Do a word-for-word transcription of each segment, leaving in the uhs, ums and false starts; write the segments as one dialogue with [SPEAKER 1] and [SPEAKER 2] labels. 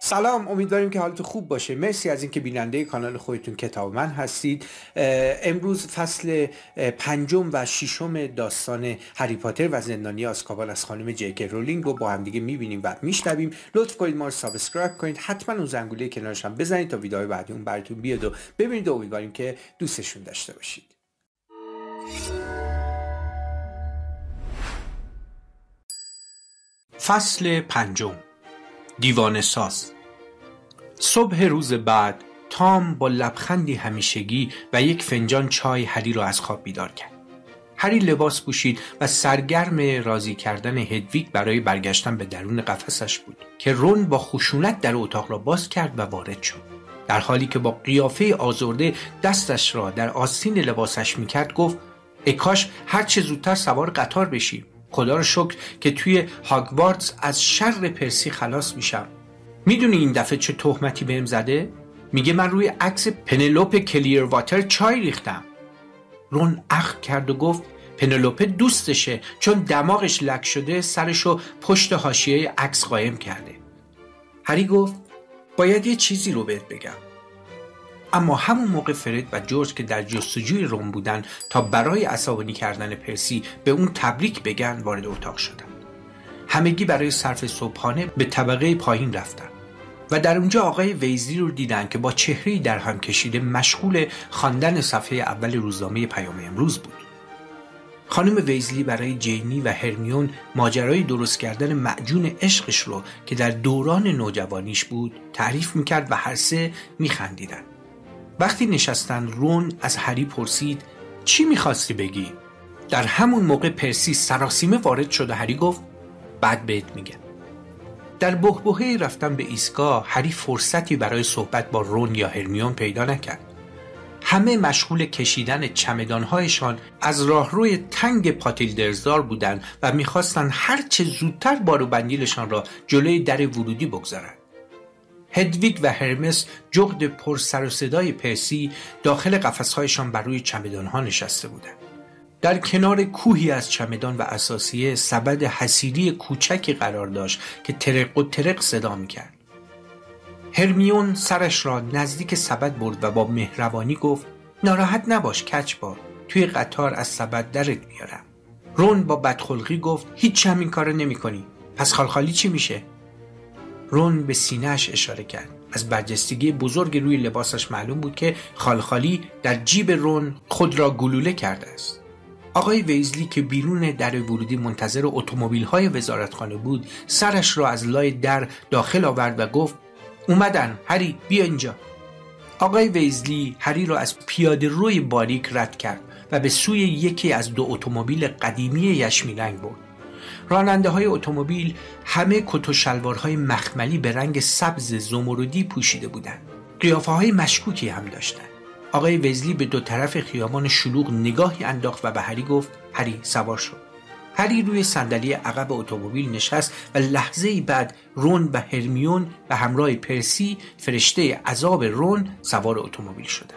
[SPEAKER 1] سلام، امیدواریم که حالتون خوب باشه. مرسی از اینکه بیننده کانال خودتون کتاب من هستید. امروز فصل پنجم و ششم داستان هری پاتر و زندانی آزکابان از خانم جی کی رولینگ رو با هم دیگه میبینیم و میشنویم. لطف کنید ما رو سابسکرایب کنید، حتما اون زنگوله کنارش هم بزنید تا ویدیوهای بعدی اون براتون بیاد و ببینید. امیدواریم که دوستشون داشته باشید. فصل پنجم، دیوانه ساز. صبح روز بعد تام با لبخندی همیشگی و یک فنجان چای هری را از خواب بیدار کرد. هری لباس پوشید و سرگرم راضی کردن هدویگ برای برگشتن به درون قفسش بود که رون با خشونت در اتاق را باز کرد و وارد شد. در حالی که با قیافه آزرده دستش را در آستین لباسش میکرد گفت: ای کاش هر چه زودتر سوار قطار بشیم. خدا رو شکر که توی هاگوارتس از شر پرسی خلاص میشم. میدونی این دفعه چه تهمتی بهم زده؟ میگه من روی عکس پنلوپ کلیرواتر چای ریختم. رون اخ کرد و گفت پنلوپ دوستشه، چون دماغش لک شده سرشو پشت حاشیه عکس قایم کرده. هری گفت باید یه چیزی رو بهت بگم. اما همون موقع فرد و جورج که در جستجوی رون بودن تا برای عصبانی کردن پرسی به اون تبریک بگن وارد اتاق شدن. همگی برای صرف صبحانه به طبقه پایین رفتن و در اونجا آقای ویزلی رو دیدن که با چهره‌ای در هم کشیده مشغول خواندن صفحه اول روزنامه پیام امروز بود. خانم ویزلی برای جینی و هرمیون ماجرای درست کردن معجون عشقش رو که در دوران نوجوانیش بود تعریف میکرد و هر سه میخندیدن. وقتی نشستن رون از هری پرسید چی میخواستی بگی؟ در همون موقع پرسی سراسیمه وارد شد و هری گفت بعد بهت میگم. در بحبوحه رفتن به ایستگاه هری فرصتی برای صحبت با رون یا هرمیون پیدا نکرد. همه مشغول کشیدن چمدانهایشان از راهروی تنگ پاتیلدرزدار بودند و میخواستند هر چه زودتر بار و بندیلشان را جلوی در ورودی بگذارند. هدویگ و هرمس جغد پر سر و صدای پرسی داخل قفسهایشان بر روی چمدانها نشسته بودند. در کنار کوهی از چمدان و اساسیه سبد حصیری کوچکی قرار داشت که ترق و ترق صدا می‌کرد. هرمیون سرش را نزدیک سبد برد و با مهربانی گفت ناراحت نباش کچبا، توی قطار از سبد درت میارم. رون با بدخلقی گفت هیچ هم این کارو نمی‌کنی. پس خالخالی چی میشه؟ رون به سینه‌اش اشاره کرد. از برجستگی بزرگ روی لباسش معلوم بود که خالخالی در جیب رون خود را گلوله کرده است. آقای ویزلی که بیرون در ورودی منتظر اتومبیل‌های وزارتخانه بود سرش را از لای در داخل آورد و گفت اومدن، هری بیا اینجا. آقای ویزلی هری را از پیاده روی باریک رد کرد و به سوی یکی از دو اتومبیل قدیمی یشمی رنگ برد. راننده های اتومبیل همه کت و شلوارهای مخملی به رنگ سبز زمردی پوشیده بودند. قیافه های مشکوکی هم داشتند. آقای ویزلی به دو طرف خیابان شلوغ نگاهی انداخت و به هری گفت هری سوار شو. هری روی صندلی عقب اتومبیل نشست و لحظه‌ای بعد رون و هرمیون به همراه پرسی فرشته عذاب رون سوار اتومبیل شدند.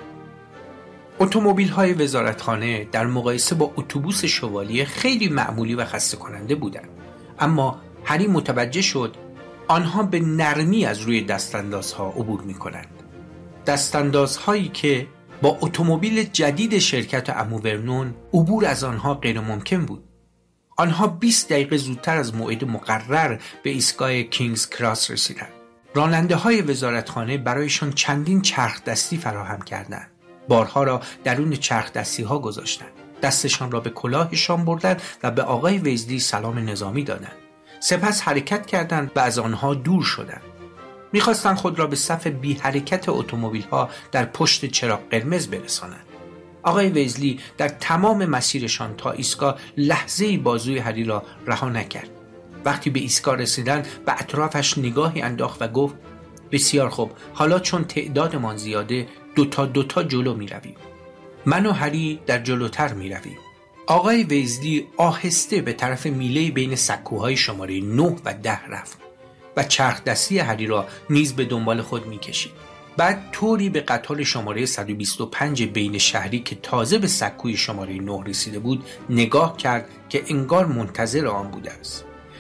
[SPEAKER 1] اتومبیل‌های وزارتخانه در مقایسه با اتوبوس شوالیه خیلی معمولی و خسته کننده بودند، اما هری متوجه شد آنها به نرمی از روی دستاندازها عبور می‌کنند. دستاندازهایی که با اتومبیل جدید شرکت عمو ورنون عبور از آنها غیر ممکن بود. آنها بیست دقیقه زودتر از موعد مقرر به ایستگاه کینگز کراس رسیدند. راننده‌های وزارتخانه برایشان چندین چرخ دستی فراهم کردند. بارها را درون چرخ دستی ها گذاشتند. دستشان را به کلاهشان بردند و به آقای ویزلی سلام نظامی دادند. سپس حرکت کردند و از آنها دور شدند. می‌خواستند خود را به صف بی حرکت اتومبیل‌ها در پشت چراغ قرمز برسانند. آقای ویزلی در تمام مسیرشان تا ایستگاه لحظه‌ای بازوی هری را رها نکرد. وقتی به ایستگاه رسیدند به اطرافش نگاهی انداخت و گفت بسیار خوب، حالا چون تعدادمان زیاده دوتا دوتا جلو می رویم. من و هری در جلوتر می رویم. آقای ویزلی آهسته به طرف میله بین سکوهای شماره نه و ده رفت و چرخ دستی هری را نیز به دنبال خود می کشید. بعد طوری به قطار شماره صد و بیست و پنج بین شهری که تازه به سکوی شماره نه رسیده بود نگاه کرد که انگار منتظر آن بوده است.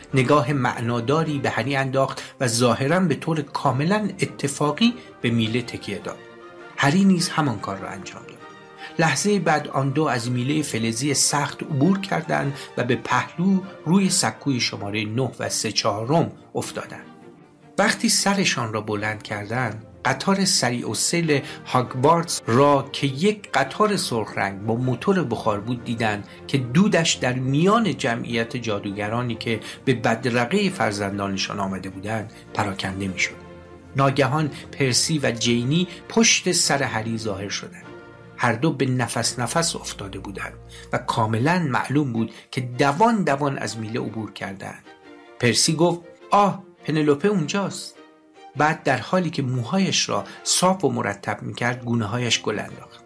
[SPEAKER 1] نگاه معناداری به هری انداخت و ظاهراً به طور کاملاً اتفاقی به میله تکیه داد. هری نیز همان کار را انجام داد. لحظه بعد آن دو از میله فلزی سخت عبور کردند و به پهلو روی سکوی شماره نه و سه چهارم افتادند. وقتی سرشان را بلند کردند، قطار سریع السیل هاگوارتس را که یک قطار سرخ رنگ با موتور بخار بود دیدند که دودش در میان جمعیت جادوگرانی که به بدرقه فرزندانشان آمده بودند پراکنده میشد. ناگهان پرسی و جینی پشت سر هری ظاهر شدند. هر دو به نفس نفس افتاده بودند و کاملا معلوم بود که دوان دوان از میله عبور کردند. پرسی گفت آه پنلوپه اونجاست. بعد در حالی که موهایش را صاف و مرتب میکرد گونه‌هایش گل انداخت.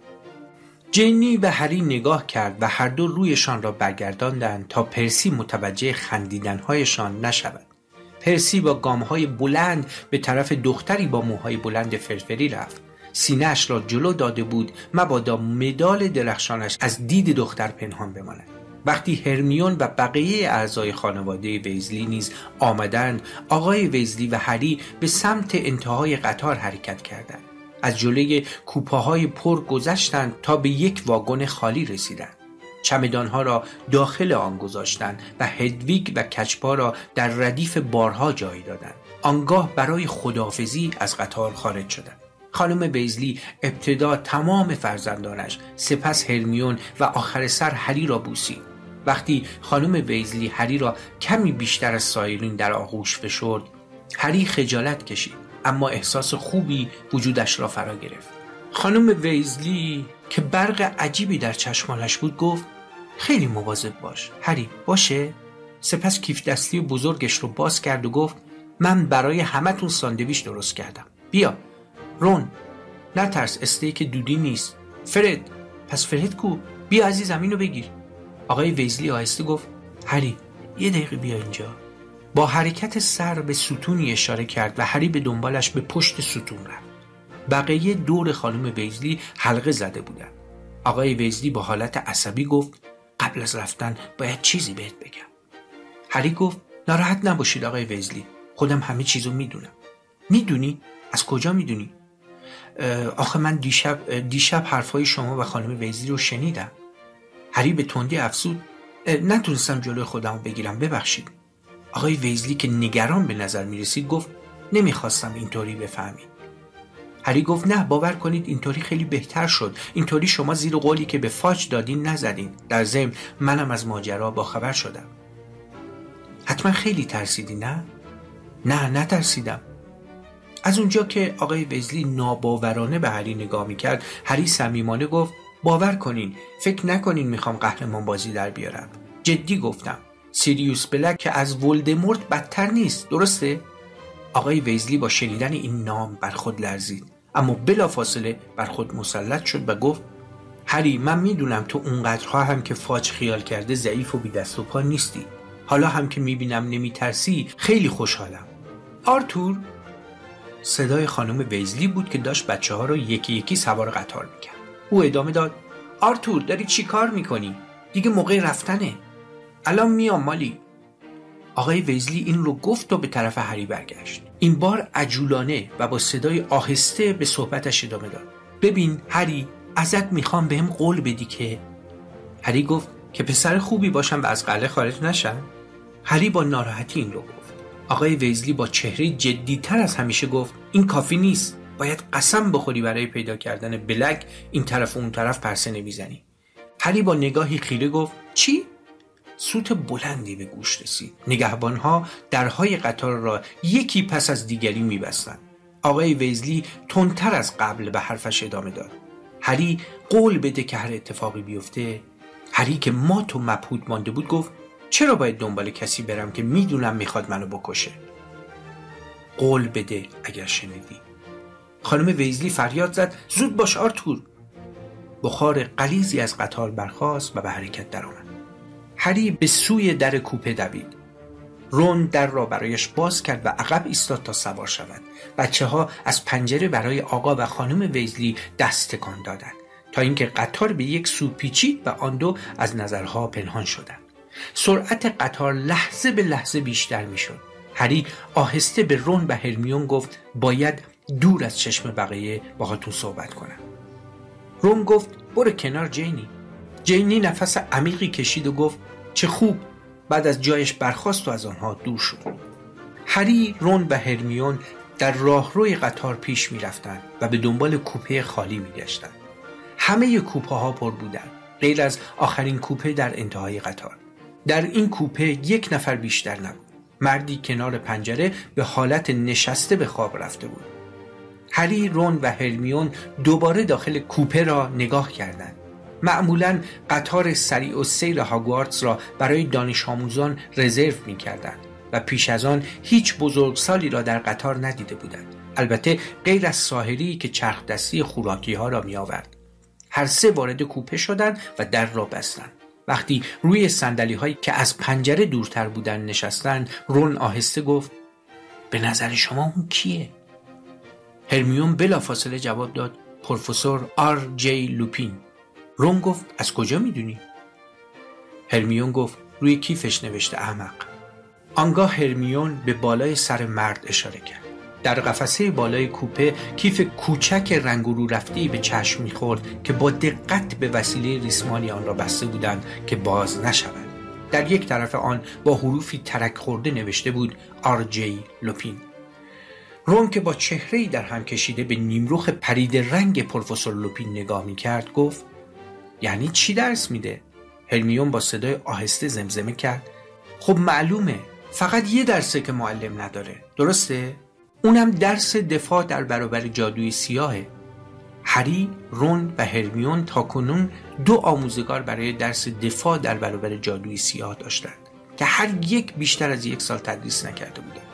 [SPEAKER 1] جینی به هری نگاه کرد و هر دو رویشان را برگرداندند تا پرسی متوجه خندیدن‌هایشان نشود. پرسی با گام‌های بلند به طرف دختری با موهای بلند فرفری رفت. سینه‌اش را جلو داده بود مبادا مدال درخشانش از دید دختر پنهان بماند. وقتی هرمیون و بقیه اعضای خانواده ویزلی نیز آمدند، آقای ویزلی و هری به سمت انتهای قطار حرکت کردند. از جلوی کوپه‌های پر گذشتند تا به یک واگن خالی رسیدند. چمدانها را داخل آن گذاشتند و هدویگ و کچپا را در ردیف بارها جای دادند. آنگاه برای خداحافظی از قطار خارج شدند. خانم ویزلی ابتدا تمام فرزندانش، سپس هرمیون و آخر سر هری را بوسید. وقتی خانم ویزلی هری را کمی بیشتر از سایرین در آغوش فشرد، هری خجالت کشید، اما احساس خوبی وجودش را فرا گرفت. خانم ویزلی که برق عجیبی در چشمانش بود گفت خیلی مواظب باش هری، باشه؟ سپس کیف دستی بزرگش رو باز کرد و گفت من برای همتون ساندویچ درست کردم. بیا. رون نترس، استیک دودی نیست. فرد، پس فرد کو؟ بیا عزیزم اینو بگیر. آقای ویزلی آهسته گفت هری یه دقیقه بیا اینجا. با حرکت سر به ستونی اشاره کرد و هری به دنبالش به پشت ستون رفت. بقیه دور خانم ویزلی حلقه زده بودند. آقای ویزلی با حالت عصبی گفت قبل از رفتن باید چیزی بهت بگم. هری گفت ناراحت نباشید آقای ویزلی، خودم همه چیزو میدونم. میدونی؟ از کجا میدونی؟ آخه من دیشب دیشب حرفای شما و خانم ویزلی رو شنیدم. هری به تندی افسود نتونستم جلوی خودم بگیرم، ببخشید. آقای ویزلی که نگران به نظر میرسید گفت نمیخواستم اینطوری بفهمید. هری گفت نه باور کنید اینطوری خیلی بهتر شد. اینطوری شما زیر قولی که به فاج دادین نزدین. در ضمن منم از ماجرا باخبر شدم. حتما خیلی ترسیدی نه؟ نه نترسیدم. از اونجا که آقای ویزلی ناباورانه به هری نگاه میکرد، هری صمیمانه گفت باور کنین، فکر نکنین میخوام قهرمان بازی در بیارم. جدی گفتم. سیریوس بلک که از ولدمورت بدتر نیست، درسته؟ آقای ویزلی با شنیدن این نام بر خود لرزید، اما بلافاصله بر خود مسلط شد و گفت هری من میدونم تو اونقدرها هم که فاج خیال کرده ضعیف و بی دست و پا نیستی. حالا هم که میبینم نمیترسی خیلی خوشحالم. آرتور؟ صدای خانم ویزلی بود که داشت بچه ها رو یکی یکی سوار قطار میکرد. او ادامه داد آرتور داری چی کار میکنی؟ دیگه موقع رفتنه. الان میام مالی. آقای ویزلی این رو گفت و به طرف هری برگشت. این بار عجولانه و با صدای آهسته به صحبتش ادامه داد. ببین هری ازت میخوام بهم قول بدی که. هری گفت که پسر خوبی باشم و از قلعه خارج نشم. هری با ناراحتی این رو گفت. آقای ویزلی با چهره جدی‌تر از همیشه گفت این کافی نیست. باید قسم بخوری برای پیدا کردن بلک این طرف و اون طرف پرسه نمیزنی. هری با نگاهی خیره گفت چی؟ صوت بلندی به گوش رسید. نگهبانها درهای قطار را یکی پس از دیگری میبستند. آقای ویزلی تندتر از قبل به حرفش ادامه داد. هری قول بده که هر اتفاقی بیفته. هری که مات و مبهوت مانده بود گفت چرا باید دنبال کسی برم که میدونم میخواد منو بکشه؟ قول بده اگر شنیدی. خانم ویزلی فریاد زد زود باش آرتور. بخار غلیظی از قطار برخاست و به حرکت درآمد. هری به سوی در کوپه دوید. رون در را برایش باز کرد و عقب ایستاد تا سوار شود. بچه ها از پنجره برای آقا و خانم ویزلی دست تکان دادند تا اینکه قطار به یک سو پیچید و آن دو از نظرها پنهان شدند. سرعت قطار لحظه به لحظه بیشتر میشد. هری آهسته به رون و هرمیون گفت باید دور از چشم بقیه باهاتون صحبت کنم. رون گفت برو کنار جینی. جینی نفس عمیقی کشید و گفت چه خوب. بعد از جایش برخاست و از آنها دور شد. هری، رون و هرمیون در راهروی قطار پیش می رفتند و به دنبال کوپه خالی می گشتند. همه کوپه ها پر بودند غیر از آخرین کوپه در انتهای قطار. در این کوپه یک نفر بیشتر نبود. مردی کنار پنجره به حالت نشسته به خواب رفته بود. هری، رون و هرمیون دوباره داخل کوپه را نگاه کردند. معمولاً قطار سریع و سیر هاگوارتس را برای دانش آموزان رزرو می کردند و پیش از آن هیچ بزرگسالی را در قطار ندیده بودند. البته غیر از ساحری که چرخ دستی خوراکی ها را می آورد. هر سه وارد کوپه شدند و در را بستند. وقتی روی صندلی هایی که از پنجره دورتر بودند نشستند، رون آهسته گفت به نظر شما اون کیه؟ هرمیون بلافاصله جواب داد پروفسور آر جی لوپین. رون گفت از کجا میدونی؟ هرمیون گفت روی کیفش نوشته احمق. آنگاه هرمیون به بالای سر مرد اشاره کرد. در قفسه بالای کوپه کیف کوچک رنگ رو رفتی به چشم می‌خورد که با دقت به وسیله ریسمانی آن را بسته بودند که باز نشود. در یک طرف آن با حروفی ترک خورده نوشته بود آر جی لوپین. رون که با چهره‌ای در هم کشیده به نیمرخ پرید رنگ پروفسور لوپین نگاه می‌کرد گفت یعنی چی درس میده؟ هرمیون با صدای آهسته زمزمه کرد خب معلومه، فقط یه درسه که معلم نداره، درسته؟ اونم درس دفاع در برابر جادوی سیاهه. هری، رون و هرمیون تاکنون دو آموزگار برای درس دفاع در برابر جادوی سیاه داشتند که هر یک بیشتر از یک سال تدریس نکرده بودند.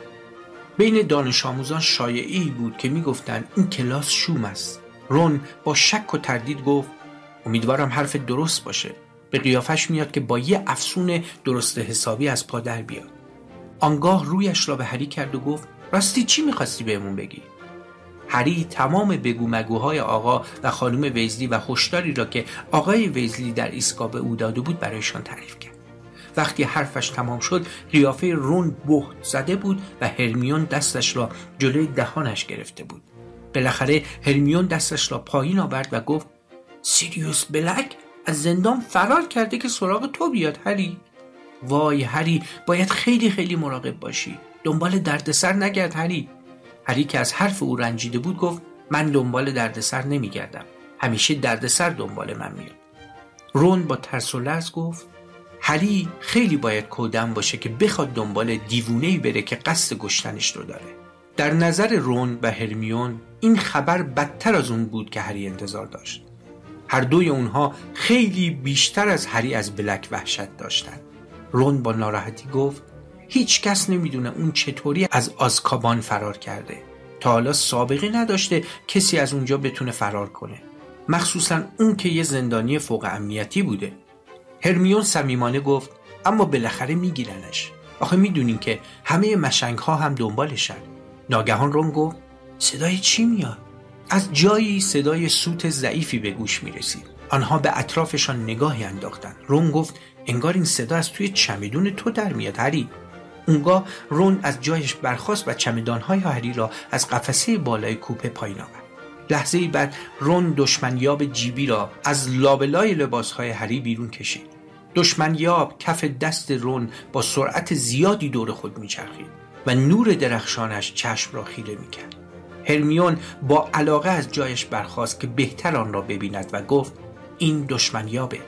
[SPEAKER 1] بین دانش آموزان شایعی بود که میگفتند این کلاس شوم است. رون با شک و تردید گفت امیدوارم حرف درست باشه. به قیافش میاد که با یه افسون درست حسابی از پا در بیاد. آنگاه رویش را به هری کرد و گفت راستی چی میخواستی بهمون بگی؟ هری تمام بگو مگوهای آقا و خانم ویزلی و هشداری را که آقای ویزلی در ایستگاه او داده بود برایشان تعریف کرد. وقتی حرفش تمام شد قیافه رون بهت زده بود و هرمیون دستش را جلوی دهانش گرفته بود. بالاخره هرمیون دستش را پایین آورد و گفت سیریوس بلک از زندان فرار کرده که سراغ تو بیاد هری. وای هری، باید خیلی خیلی مراقب باشی. دنبال دردسر نگرد هری. هری که از حرف او رنجیده بود گفت من دنبال دردسر نمیگردم. همیشه دردسر دنبال من میاد. رون با ترس و لرز گفت هری خیلی باید کودن باشه که بخواد دنبال دیوونه‌ای بره که قصد کشتنش رو داره. در نظر رون و هرمیون این خبر بدتر از اون بود که هری انتظار داشت. هر دوی اونها خیلی بیشتر از هری از بلک وحشت داشتند. رون با ناراحتی گفت هیچ کس نمیدونه اون چطوری از آزکابان فرار کرده. تا حالا سابقه نداشته کسی از اونجا بتونه فرار کنه. مخصوصا اون که یه زندانی فوق امنیتی بوده. هرمیون صمیمانه گفت اما بالاخره میگیرنش. آخه میدونین که همه مشنگ ها هم دنبالشن. ناگهان رون گفت صدای چی میاد؟ از جایی صدای سوت ضعیفی به گوش میرسید. آنها به اطرافشان نگاهی انداختند. رون گفت انگار این صدا از توی چمدون تو در میاد هری. اونگاه رون از جایش برخاست و چمدانهای هری را از قفسه بالای کوپه پایین آورد. لحظه‌ای بعد رون دشمنیاب جیبی را از لابلای لباسهای هری بیرون کشید. دشمنیاب کف دست رون با سرعت زیادی دور خود میچرخید و نور درخشانش چشم را خیره میکرد. هرمیون با علاقه از جایش برخاست که بهتر آن را ببیند و گفت این دشمنیابه.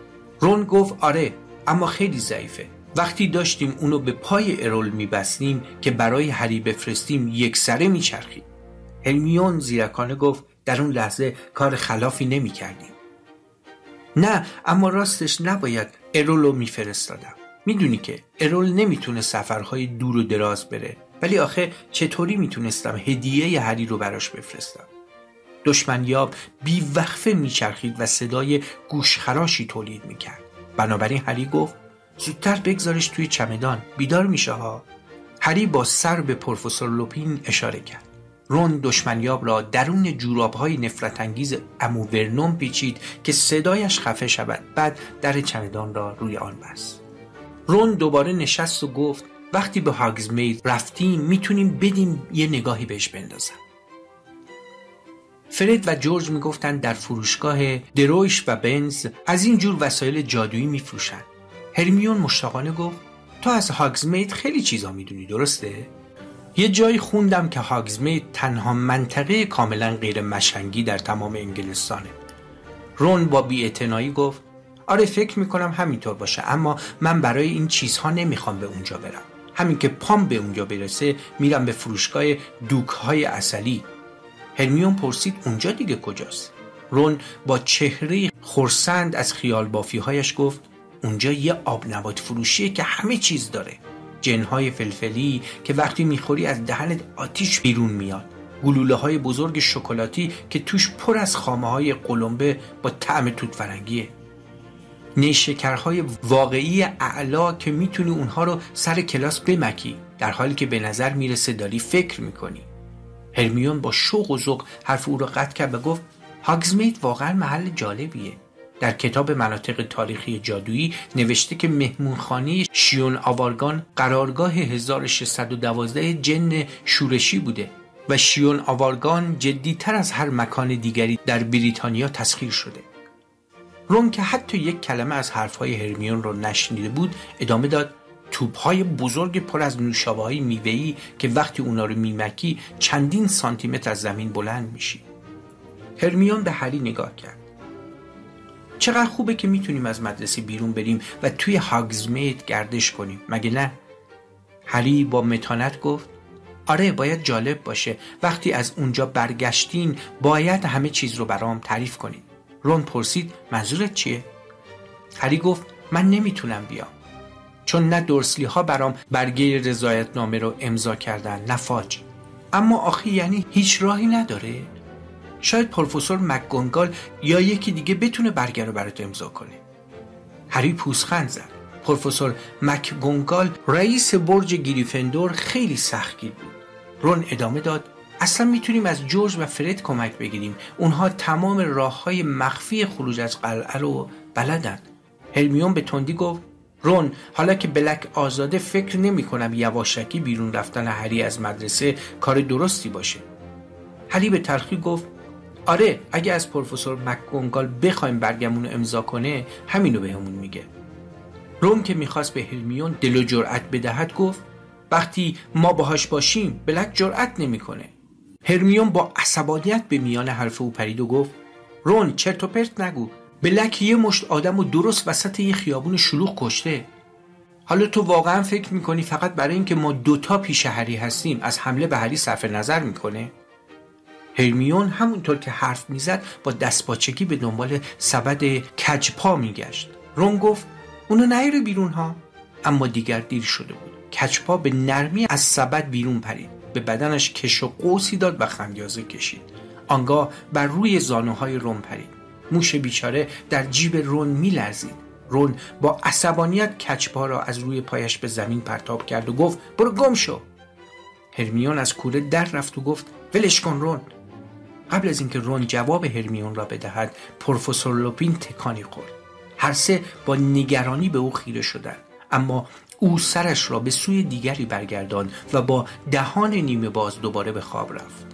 [SPEAKER 1] رون گفت آره، اما خیلی ضعیفه. وقتی داشتیم اونو به پای ارول میبستیم که برای هری بفرستیم یک سره میچرخید. هرمیون زیرکانه گفت در اون لحظه کار خلافی نمی کردیم. نه، اما راستش نباید ارولو میفرستادم. میدونی که ارول نمیتونه سفرهای دور و دراز بره، ولی آخه چطوری میتونستم هدیه هری رو براش بفرستم؟ دشمنیاب بی وقفه میچرخید و صدای گوشخراشی تولید میکرد. بنابراین هری گفت زودتر بگذارش توی چمدان، بیدار میشه ها. هری با سر به پروفسور لوپین اشاره کرد. رون دشمنیاب را درون جوراب‌های نفرت انگیز عمو ورنون پیچید که صدایش خفه شود. بعد در چمدان را روی آن بست. رون دوباره نشست و گفت وقتی به هاگزمید رفتیم میتونیم بدیم یه نگاهی بهش بندازم. فرد و جورج میگفتن در فروشگاه درویش و بنز از این جور وسایل جادویی میفروشن. هرمیون مشتاقانه گفت تو از هاگزمید خیلی چیزا میدونی، درسته؟ یه جایی خوندم که هاگزمید تنها منطقه کاملا غیر مشنگی در تمام انگلستانه. رون با بی‌اعتنایی گفت آره فکر میکنم همینطور باشه، اما من برای این چیزها نمیخوام به اونجا برم. همین که پام به اونجا برسه میرم به فروشگاه دوک‌های عسلی. هرمیون پرسید اونجا دیگه کجاست؟ رون با چهره خرسند از خیال بافی‌هایش گفت اونجا یه آب نبات فروشیه که همه چیز داره. جنهای فلفلی که وقتی میخوری از دهنت آتیش بیرون میاد. گلوله های بزرگ شکلاتی که توش پر از خامه های قلمبه با طعم توت فرنگیه. نیشکرهای واقعی اعلا که میتونی اونها رو سر کلاس بمکی در حالی که به نظر میرسه داری فکر میکنی. هرمیون با شوق و ذوق حرف او رو قطع کرد و گفت هاگزمید واقعا محل جالبیه. در کتاب مناطق تاریخی جادویی نوشته که مهمونخانه شیون آوارگان قرارگاه هزار و ششصد و دوازده جن شورشی بوده و شیون آوارگان جدیتر از هر مکان دیگری در بریتانیا تسخیر شده. رون که حتی یک کلمه از حرفهای هرمیون رو نشنیده بود ادامه داد توپ‌های بزرگ پر از نوشابه‌های میوه‌ای که وقتی اونا رو میمکی چندین سانتی متر از زمین بلند میشی. هرمیون به هری نگاه کرد. چقدر خوبه که میتونیم از مدرسه بیرون بریم و توی هاگزمید گردش کنیم، مگه نه؟ هری با متانت گفت آره باید جالب باشه. وقتی از اونجا برگشتین باید همه چیز رو برام تعریف کنید. رون پرسید منظورت چیه؟ هری گفت من نمیتونم بیام چون نه دورسلی ها برام برگه رضایت نامه رو امضا کردن نه فاج. اما آخه یعنی هیچ راهی نداره؟ شاید پروفسور مکگونگال یا یکی دیگه بتونه برگه رو برات امضا کنه. هری پوزخند زد. پروفسور مکگونگال رئیس برج گریفندور خیلی سختگیر بود. رون ادامه داد اصلا میتونیم از جورج و فرد کمک بگیریم. اونها تمام راههای مخفی خروج از قلعه رو بلدن. هرمیون به تندی گفت رون حالا که بلک آزاده فکر نمی کنم یواشکی بیرون رفتن هری از مدرسه کار درستی باشه. هری به تلخی گفت آره اگه از پروفسور مکگونگال بخوایم برگمون رو امضا کنه همینو بهمون میگه. رون که میخواست به هرمیون دل و جرأت بدهد گفت وقتی ما باهاش باشیم بلک جرأت نمیکنه. هرمیون با عصبانیت به میان حرف او پرید و گفت رون چرت و پرت نگو. بلک یه مشت آدم و درست وسط یه خیابون شلوغ کشته. حالا تو واقعا فکر میکنی فقط برای اینکه ما دوتا پیش هری هستیم از حمله به هری صرف نظر میکنه؟ هرمیون همونطور که حرف میزد با دستپاچگی به دنبال سبد کجپا میگشت. رون گفت اونو نیاره بیرون ها. اما دیگر دیر شده بود. کجپا به نرمی از سبد بیرون پرید. به بدنش کش و قوسی داد و خمیازه کشید. آنگاه بر روی زانوهای رون پرید. موش بیچاره در جیب رون میلرزید. رون با عصبانیت کجپا را از روی پایش به زمین پرتاب کرد و گفت برو گم شو. هرمیون از کوره در رفت و گفت ولش کن رون. قبل از اینکه رون جواب هرمیون را بدهد پروفسور لوپین تکانی خورد. هر سه با نگرانی به او خیره شدند، اما او سرش را به سوی دیگری برگرداند و با دهان نیمه باز دوباره به خواب رفت.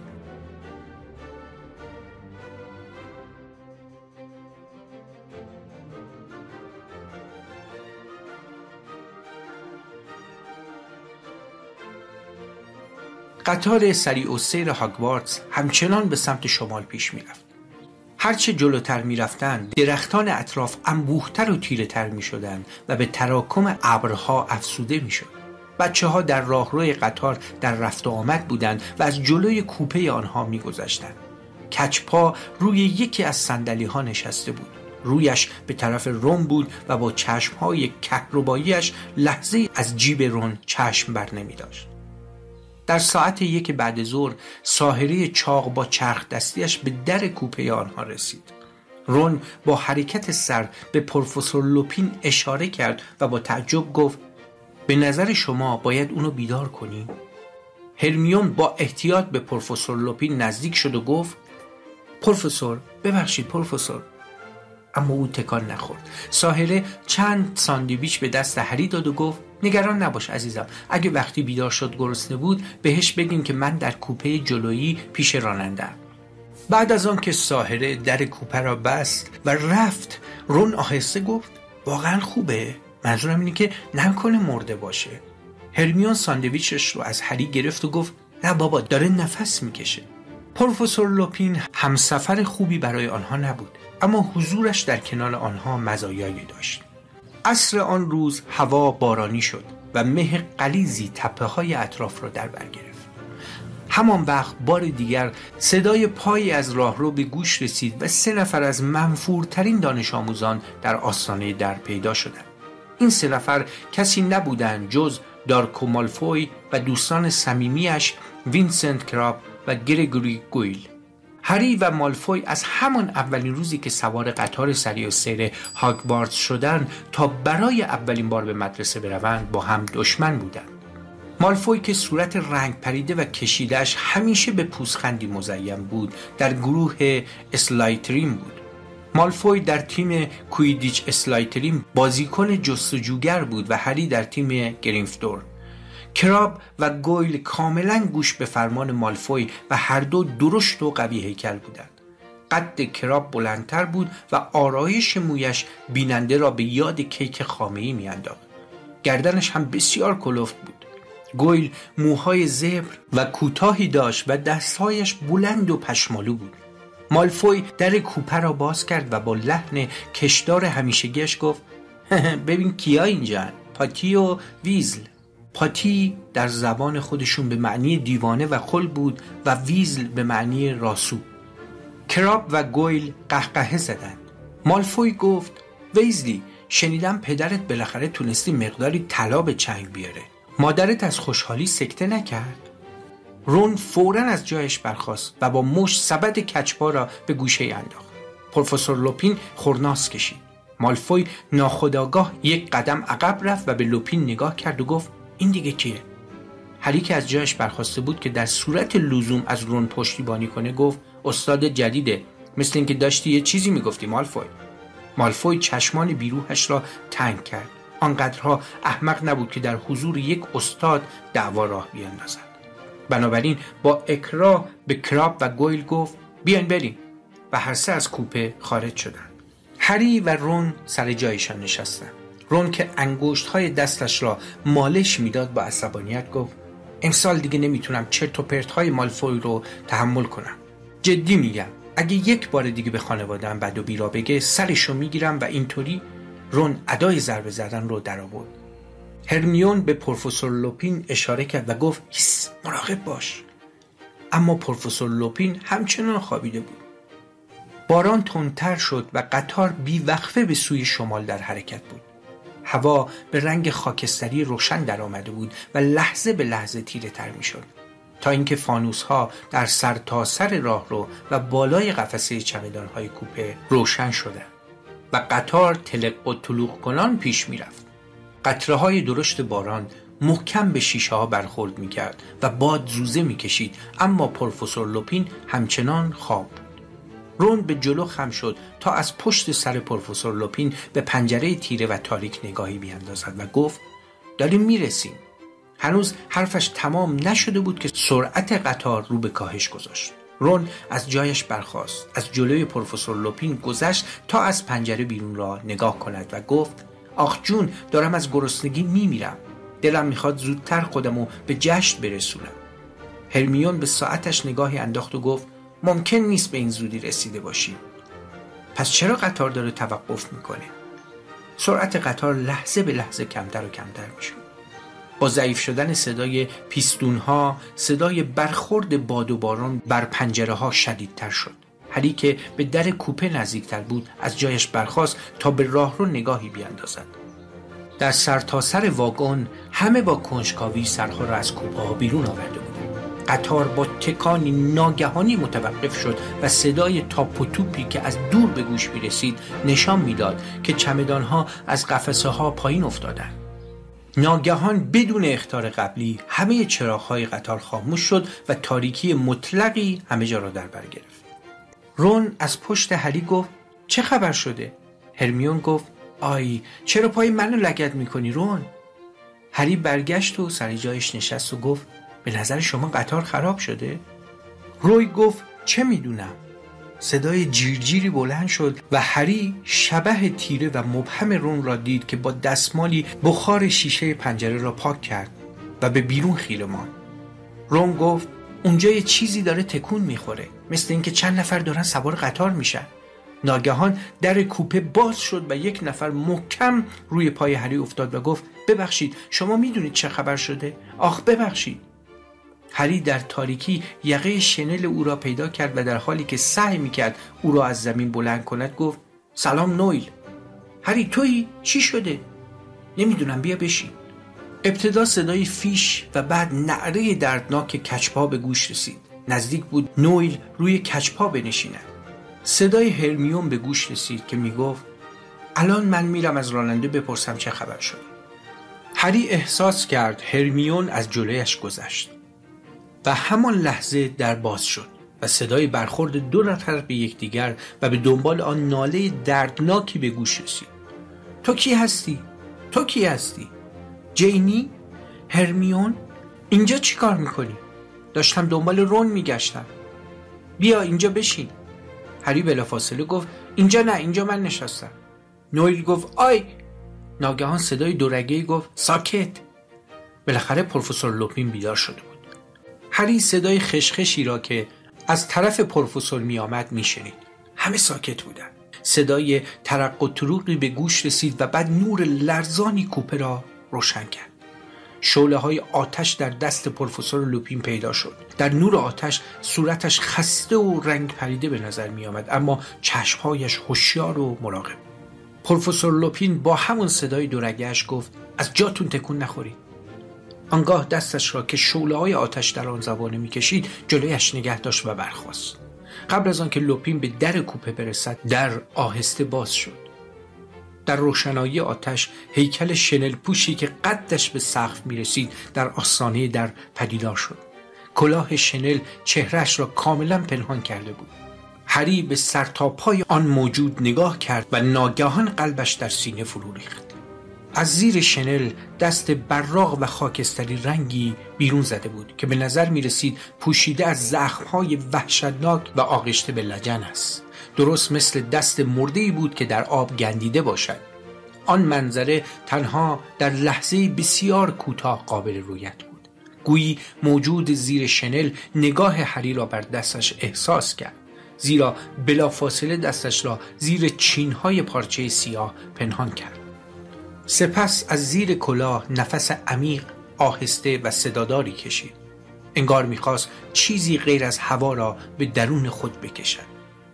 [SPEAKER 1] قطار سریع السیر هاگوارتس همچنان به سمت شمال پیش می رفت. هرچه جلوتر می رفتند درختان اطراف انبوهتر و تیره تر می شدند و به تراکم ابرها افسوده می شد. بچه ها در راهروی قطار در رفت و آمد بودند و از جلوی کوپه آنها می گذشتند. کچپا روی یکی از صندلی ها نشسته بود. رویش به طرف رون بود و با چشم های کهرباییش لحظه از جیب رون چشم بر نمی داشت. در ساعت یک بعد ظهر ساحره چاق با چرخ دستیش به در کوپه آنها رسید. رون با حرکت سر به پروفسور لوپین اشاره کرد و با تعجب گفت به نظر شما باید اونو بیدار کنیم؟ هرمیون با احتیاط به پروفسور لوپین نزدیک شد و گفت پروفسور ببخشید پروفسور. اما او تکان نخورد. ساحره چند ساندویچ به دست هری داد و گفت نگران نباش عزیزم، اگه وقتی بیدار شد گرسنه بود بهش بگیم که من در کوپه جلویی پیش راننده‌ام. بعد از آن که ساحره در کوپه را بست و رفت، رون آهسته گفت واقعا خوبه؟ منظورم اینه که نکنه مرده باشه. هرمیون ساندویچش رو از هری گرفت و گفت نه بابا، داره نفس میکشه. پروفسور لوپین همسفر خوبی برای آنها نبود، اما حضورش در کنار آنها مزایایی داشت. عصر آن روز هوا بارانی شد و مه غلیظی تپه‌های اطراف را در بر گرفت. همان وقت بار دیگر صدای پایی از راهرو به گوش رسید و سه نفر از منفورترین دانش آموزان در آستانه در پیدا شدند. این سه نفر کسی نبودند جز دراکو مالفوی و دوستان صمیمی‌اش وینسنت کراب و گریگوری گویل. هری و مالفوی از همان اولین روزی که سوار قطار سریع السیر هاگوارتس شدند تا برای اولین بار به مدرسه بروند با هم دشمن بودند. مالفوی که صورت رنگ پریده و کشیده‌اش همیشه به پوزخندی مزین بود در گروه اسلایترین بود. مالفوی در تیم کویدیچ اسلایترین بازیکن جستجوگر بود و هری در تیم گریفندور. کراب و گویل کاملا گوش به فرمان مالفوی و هر دو درشت و قوی هیکل بودند. قد کراب بلندتر بود و آرایش مویش بیننده را به یاد کیک خامه‌ای می‌انداخت. گردنش هم بسیار کلفت بود. گویل موهای زبر و کوتاهی داشت و دستهایش بلند و پشمالو بود. مالفوی در کوپه را باز کرد و با لحن کشدار همیشگیش گفت ببین کیا اینجان؟ پاتی و ویزل. پاتی در زبان خودشون به معنی دیوانه و خل بود و ویزل به معنی راسو. کراب و گویل قهقهه زدند. مالفوی گفت ویزلی، شنیدم پدرت بالاخره تونستی مقداری طلا به چنگ بیاره. مادرت از خوشحالی سکته نکرد؟ رون فوراً از جایش برخاست و با مشت سبد کچپا را به گوشه انداخت. پروفسور لوپین خرناس کشید. مالفوی ناخودآگاه یک قدم عقب رفت و به لوپین نگاه کرد و گفت این دیگه کیه؟ هری که از جایش برخاسته بود که در صورت لزوم از رون پشتیبانی کنه گفت استاد جدیده، مثل اینکه داشتی یه چیزی میگفتی مالفوی. مالفوی چشمان بیروحش را تنگ کرد. آنقدرها احمق نبود که در حضور یک استاد دعوا راه بیاندازد. بنابراین با اکراه به کراب و گویل گفت بیاین بریم و هر سه از کوپه خارج شدند. هری و رون سر جایشان نشستند. رون که انگشت‌های دستش را مالش میداد با عصبانیت گفت امسال دیگه نمیتونم چرت و پرت‌های مالفوی رو تحمل کنم. جدی میگم، اگه یک بار دیگه به خانواده‌ام بد و بیرا بگه سرشو میگیرم و اینطوری. رون ادای ضربه زدن رو در آورد. هرمیون به پروفسور لوپین اشاره کرد و گفت هیس، مراقب باش. اما پروفسور لوپین همچنان خوابیده بود. باران تندتر شد و قطار بی وقفه به سوی شمال در حرکت بود. هوا به رنگ خاکستری روشن در آمده بود و لحظه به لحظه تیره تر می شد تا اینکه فانوس ها در سر تا سر راه رو و بالای قفسه چمدان های کوپه روشن شدند و قطار تلق و طلوق کنان پیش می رفت. قطره های درشت باران محکم به شیشه ها برخورد می کرد و باد زوزه می کشید، اما پروفسور لوپین همچنان خواب بود. رون به جلو خم شد تا از پشت سر پروفسور لوپین به پنجره تیره و تاریک نگاهی بیاندازد و گفت داریم میرسیم. هنوز حرفش تمام نشده بود که سرعت قطار رو به کاهش گذاشت. رون از جایش برخاست، از جلوی پروفسور لوپین گذشت تا از پنجره بیرون را نگاه کند و گفت آخ جون، دارم از گرسنگی میمیرم. دلم میخواد زودتر خودمو به جشن برسونم. هرمیون به ساعتش نگاهی انداخت و گفت ممکن نیست به این زودی رسیده باشی. پس چرا قطار داره توقف میکنه؟ سرعت قطار لحظه به لحظه کمتر و کمتر میشد. با ضعیف شدن صدای پیستونها، صدای برخورد باد و باران بر پنجره ها شدیدتر شد. هری که به در کوپه نزدیکتر بود از جایش برخاست تا به راهرو نگاهی بیاندازد. در سرتاسر واگن همه با کنجکاوی سرها را از کوپه ها بیرون آورده بودند. قطار با تکانی ناگهانی متوقف شد و صدای تاپ و توپی که از دور به گوش می رسید نشان می داد که چمدان ها از قفسه ها پایین افتادند. ناگهان بدون اخطار قبلی همه چراغ های قطار خاموش شد و تاریکی مطلقی همه جا را در بر گرفت. رون از پشت هری گفت چه خبر شده؟ هرمیون گفت آی چرا پای منو لگد میکنی رون؟ هری برگشت و سر جایش نشست و گفت به نظر شما قطار خراب شده؟ روی گفت چه میدونم. صدای جیرجیری بلند شد و هری شبح تیره و مبهم رون را دید که با دستمالی بخار شیشه پنجره را پاک کرد و به بیرون خیره ماند. رون گفت اونجا یه چیزی داره تکون میخوره، مثل اینکه چند نفر دارن سوار قطار میشن. ناگهان در کوپه باز شد و یک نفر محکم روی پای هری افتاد و گفت ببخشید شما میدونید چه خبر شده؟ آخ ببخشید. هری در تاریکی یقه شنل او را پیدا کرد و در حالی که سعی میکرد او را از زمین بلند کند گفت سلام نویل. هری تویی؟ چی شده؟ نمیدونم، بیا بشین. ابتدا صدای فیش و بعد نعره دردناک کچپا به گوش رسید. نزدیک بود نویل روی کچپا بنشیند. صدای هرمیون به گوش رسید که میگفت الان من میرم از راننده بپرسم چه خبر شد. هری احساس کرد هرمیون از جلویش گذشت و همان لحظه در باز شد و صدای برخورد دو نفر به یکدیگر و به دنبال آن ناله دردناکی به گوش رسید. تو کی هستی؟ تو کی هستی؟ جینی؟ هرمیون؟ اینجا چی کار میکنی؟ داشتم دنبال رون میگشتم. بیا اینجا بشین. هری بلافاصله گفت اینجا نه، اینجا من نشستم. نویل گفت آی. ناگهان صدای دورگه‌ای گفت ساکت. بالاخره پروفسور لوپین بیدار شده بود. هری صدای خشخشی را که از طرف پروفسور می آمد می شنید. همه ساکت بودند. صدای ترق و تروقی به گوش رسید و بعد نور لرزانی کوپه را روشن کرد. شعله های آتش در دست پروفسور لوپین پیدا شد. در نور آتش صورتش خسته و رنگ پریده به نظر می آمد، اما چشمهایش هوشیار و مراقب. پروفسور لوپین با همون صدای دورگه‌اش گفت از جاتون تکون نخورید. آنگاه دستش را که شعله های آتش در آن زبانه می کشید جلویش نگه داشت و برخاست. قبل از آن که لوپین به در کوپه برسد در آهسته باز شد. در روشنایی آتش هیکل شنل پوشی که قدش به سقف می رسید در آستانه در پدیدار شد. کلاه شنل چهرهش را کاملا پنهان کرده بود. هری به سر تا پای آن موجود نگاه کرد و ناگهان قلبش در سینه فرو ریخت. از زیر شنل دست براق و خاکستری رنگی بیرون زده بود که به نظر می رسید پوشیده از زخمهای وحشتناک و آغشته به لجن است. درست مثل دست مرده‌ای بود که در آب گندیده باشد. آن منظره تنها در لحظه بسیار کوتاه قابل رویت بود. گویی موجود زیر شنل نگاه هری را بر دستش احساس کرد، زیرا بلافاصله دستش را زیر چینهای پارچه سیاه پنهان کرد. سپس از زیر کلاه نفس عمیق، آهسته و صداداری کشید. انگار می‌خواست چیزی غیر از هوا را به درون خود بکشد.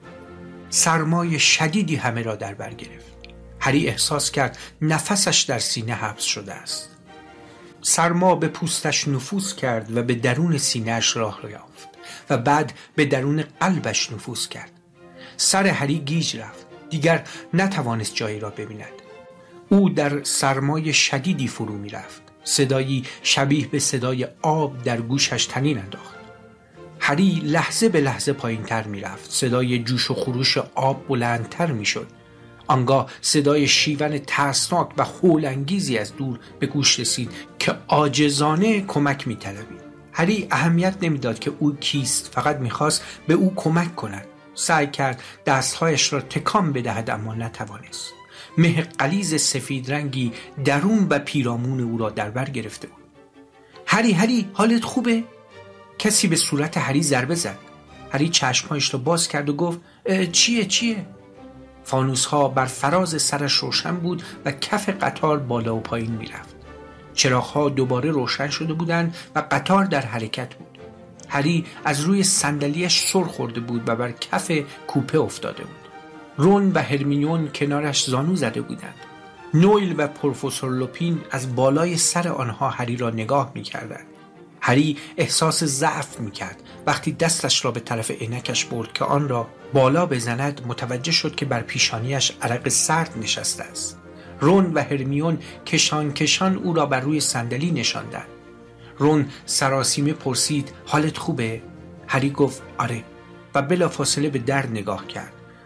[SPEAKER 1] سرمای شدیدی همه را در بر گرفت. هری احساس کرد نفسش در سینه حبس شده است. سرما به پوستش نفوذ کرد و به درون سینه‌اش راه یافت و بعد به درون قلبش نفوذ کرد. سر هری گیج رفت. دیگر نتوانست جایی را ببیند. او در سرمای شدیدی فرو می رفت. صدایی شبیه به صدای آب در گوشش طنین انداخت. هری لحظه به لحظه پایین تر می رفت. صدای جوش و خروش آب بلندتر می شد. آنگاه صدای شیون ترسناک و هولانگیزی از دور به گوش رسید که عاجزانه کمک می طلبید. هری اهمیت نمی داد که او کیست، فقط می خواست به او کمک کند. سعی کرد دستهایش را تکان بدهد اما نتوانست. مه غلیظ سفید رنگی درون و پیرامون او را در بر گرفته بود. هری هری حالت خوبه؟ کسی به صورت هری ضربه زد. هری چشمهایش را باز کرد و گفت چیه چیه؟ فانوس ها بر فراز سرش روشن بود و کف قطار بالا و پایین می رفت. چراغ ها دوباره روشن شده بودند و قطار در حرکت بود. هری از روی صندلیاش سر خورده بود و بر کف کوپه افتاده بود. رون و هرمیون کنارش زانو زده بودند. نویل و پروفسور لوپین از بالای سر آنها هری را نگاه می کردند. هری احساس ضعف می کرد. وقتی دستش را به طرف عینکش برد که آن را بالا بزند متوجه شد که بر پیشانیش عرق سرد نشسته است. رون و هرمیون کشان کشان او را بر روی صندلی نشاندند. رون سراسیمه پرسید حالت خوبه؟ هری گفت آره و بلافاصله به در نگاه کرد.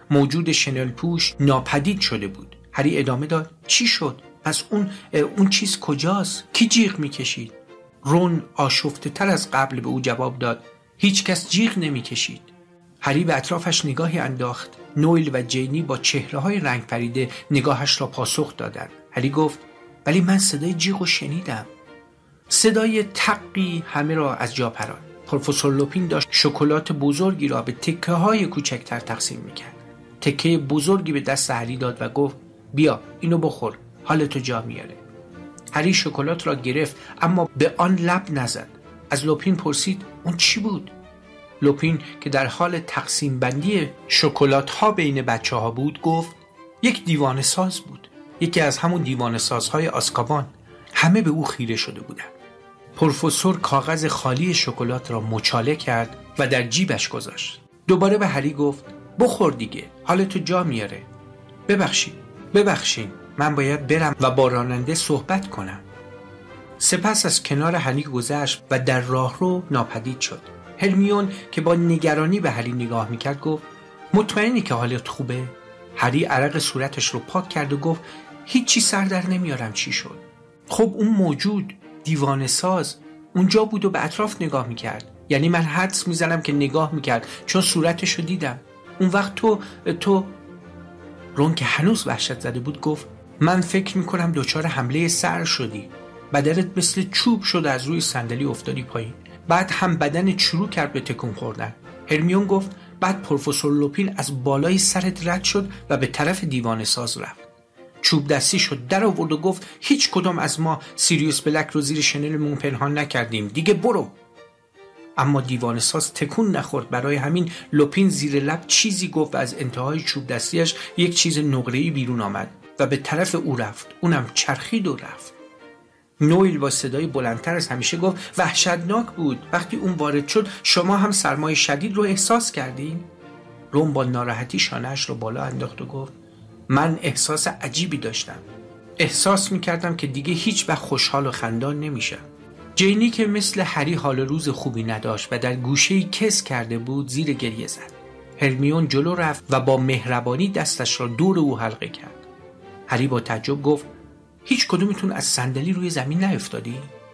[SPEAKER 1] موجود شنل پوش ناپدید شده بود. هری ادامه داد: چی شد؟ پس اون اون چیز کجاست؟ کی جیغ میکشید؟ رون آشفته تر از قبل به او جواب داد: هیچ کس جیغ نمیکشید. هری به اطرافش نگاهی انداخت. نویل و جینی با چهره‌های رنگ پریده نگاهش را پاسخ دادند. هری گفت: ولی من صدای جیغ رو شنیدم. صدای تقی همه را از جا پراند. پروفسور لوپین داشت شکلات بزرگی را به تکه‌های کوچکتر تقسیم میکرد. تکه بزرگی به دست هری داد و گفت: بیا اینو بخور، حالتو جا میاره. هری شکلات را گرفت اما به آن لب نزد. از لوپین پرسید: اون چی بود؟ لوپین که در حال تقسیم بندی شکلات ها بین بچه ها بود گفت: یک دیوانه ساز بود. یکی از همون دیوانه سازهای آزکابان. همه به او خیره شده بودند. پروفسور کاغذ خالی شکلات را مچاله کرد و در جیبش گذاشت. دوباره به هری گفت: بخور دیگه، حالتو جا میاره. ببخشید ببخشید من باید برم و با راننده صحبت کنم. سپس از کنار هری گذشت و در راهرو ناپدید شد. هرمیون که با نگرانی به هری نگاه میکرد گفت: مطمئنی که حالت خوبه؟ هری عرق صورتش رو پاک کرد و گفت: هیچی سر در نمیارم چی شد. خب اون موجود دیوانه ساز اونجا بود و به اطراف نگاه میکرد. یعنی من حدس میزنم که نگاه میکرد چون صورتش رو دیدم. اون وقت تو تو رون که هنوز وحشت زده بود گفت: من فکر میکنم دچار حمله سر شدی. بدنت مثل چوب شد از روی صندلی افتادی پایین. بعد هم بدن شروع کرد به تکون خوردن. هرمیون گفت: بعد پروفسور لوپین از بالای سرت رد شد و به طرف دیوانه ساز رفت. چوب دستی شد، در آورد و گفت: هیچ کدام از ما سیریوس بلک رو زیر شنلمون پنهان نکردیم. دیگه برو. اما دیوانه ساز تکون نخورد. برای همین لوپین زیر لب چیزی گفت و از انتهای چوب دستیش یک چیز نقره‌ای بیرون آمد و به طرف او رفت. اونم چرخید و رفت. نویل با صدای بلندتر از همیشه گفت: وحشتناک بود. وقتی اون وارد شد شما هم سرمای شدید رو احساس کردین؟ رون با ناراحتی شانه‌اش رو بالا انداخت و گفت: من احساس عجیبی داشتم. احساس میکردم که دیگه هیچ وقت خوشحال و خندان نمیشم. جینی که مثل هری حال روز خوبی نداشت و در گوشه‌ای کس کرده بود زیر گریه زد. هرمیون جلو رفت و با مهربانی دستش را دور او حلقه کرد. هری با تعجب گفت: هیچ کدومتون از صندلی روی زمین نیفتادی؟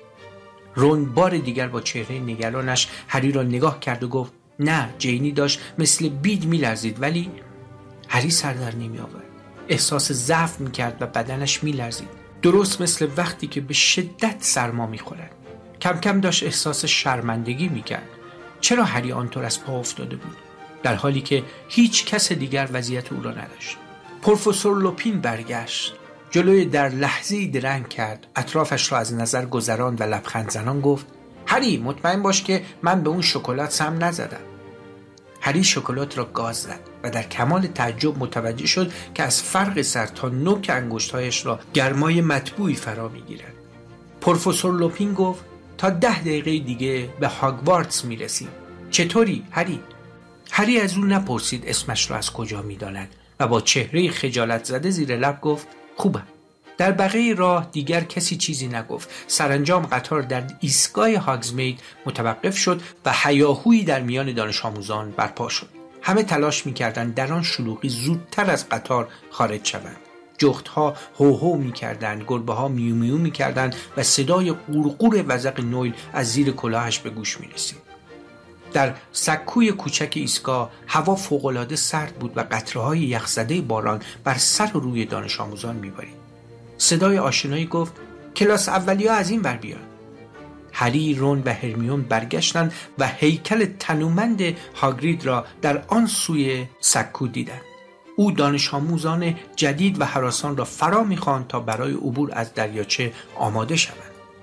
[SPEAKER 1] رون بار دیگر با چهره نگرانش هری را نگاه کرد و گفت: نه. جینی داشت مثل بید میلرزید ولی هری سر در نمی آورد. احساس ضعف میکرد و بدنش میلرزید، درست مثل وقتی که به شدت سرما میخورد. کم کم داشت احساس شرمندگی میکرد. چرا هری آنطور از پا افتاده بود در حالی که هیچ کس دیگر وضعیت او را نداشت؟ پروفسور لوپین برگشت. جلوی در لحظه‌ای درنگ کرد، اطرافش را از نظر گذراند و لبخند زنان گفت: هری مطمئن باش که من به اون شکلات سم نزدم. هری شکلات را گاز زد و در کمال تعجب متوجه شد که از فرق سر تا نوک انگشت‌هایش را گرمای مطبوعی فرا می‌گیرد. پروفسور لوپین گفت: تا ده دقیقه دیگه به هاگوارتس میرسیم. چطوری هری؟ هری از اون نپرسید اسمش را از کجا می‌داند و با چهره خجالت زده زیر لب گفت: خوبه. در بقیه راه دیگر کسی چیزی نگفت. سرانجام قطار در ایستگاه هاگزمید متوقف شد و هیاهویی در میان دانش آموزان برپا شد. همه تلاش می‌کردند در آن شلوغی زودتر از قطار خارج شوند. جغدها هو هو می‌کردند، گربه‌ها میو میو می‌کردند و صدای قورقور وزغ نویل از زیر کلاهش به گوش می‌رسید. در سکوی کوچک ایستگاه هوا فوق‌العاده سرد بود و قطره‌های یخزده باران بر سر و روی دانش آموزان می‌بارید. صدای آشنایی گفت: کلاس اولیه از این ور بیاد. هری، رون و هرمیون برگشتند و هیکل تنومند هاگرید را در آن سوی سکو دیدند. او دانش آموزان جدید و هراسان را فرا می‌خواند تا برای عبور از دریاچه آماده شوند.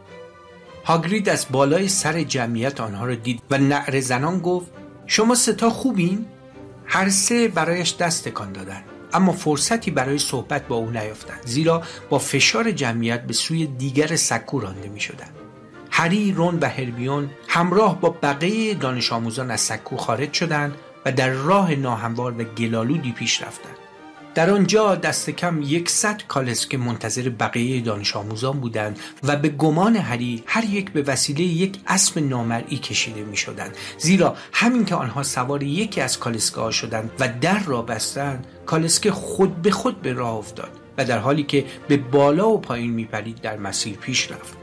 [SPEAKER 1] هاگرید از بالای سر جمعیت آنها را دید و نعره زنان گفت: شما سه تا خوبین؟ هر سه برایش دست تکان دادند، اما فرصتی برای صحبت با او نیافتند، زیرا با فشار جمعیت به سوی دیگر سکو رانده می‌شدند. هری، رون و هرمیون همراه با بقیه دانش آموزان از سکو خارج شدند و در راه ناهموار و گلالودی پیش رفتند. در آنجا دست کم یکصد کالسکه منتظر بقیه دانش آموزان بودند و به گمان هری هر یک به وسیله یک اسب نامرئی کشیده می شدند، زیرا همین که آنها سوار یکی از کالسکه ها شدند و در را بستند، کالسکه خود به خود به راه افتاد و در حالی که به بالا و پایین می پرید در مسیر پیش رفت.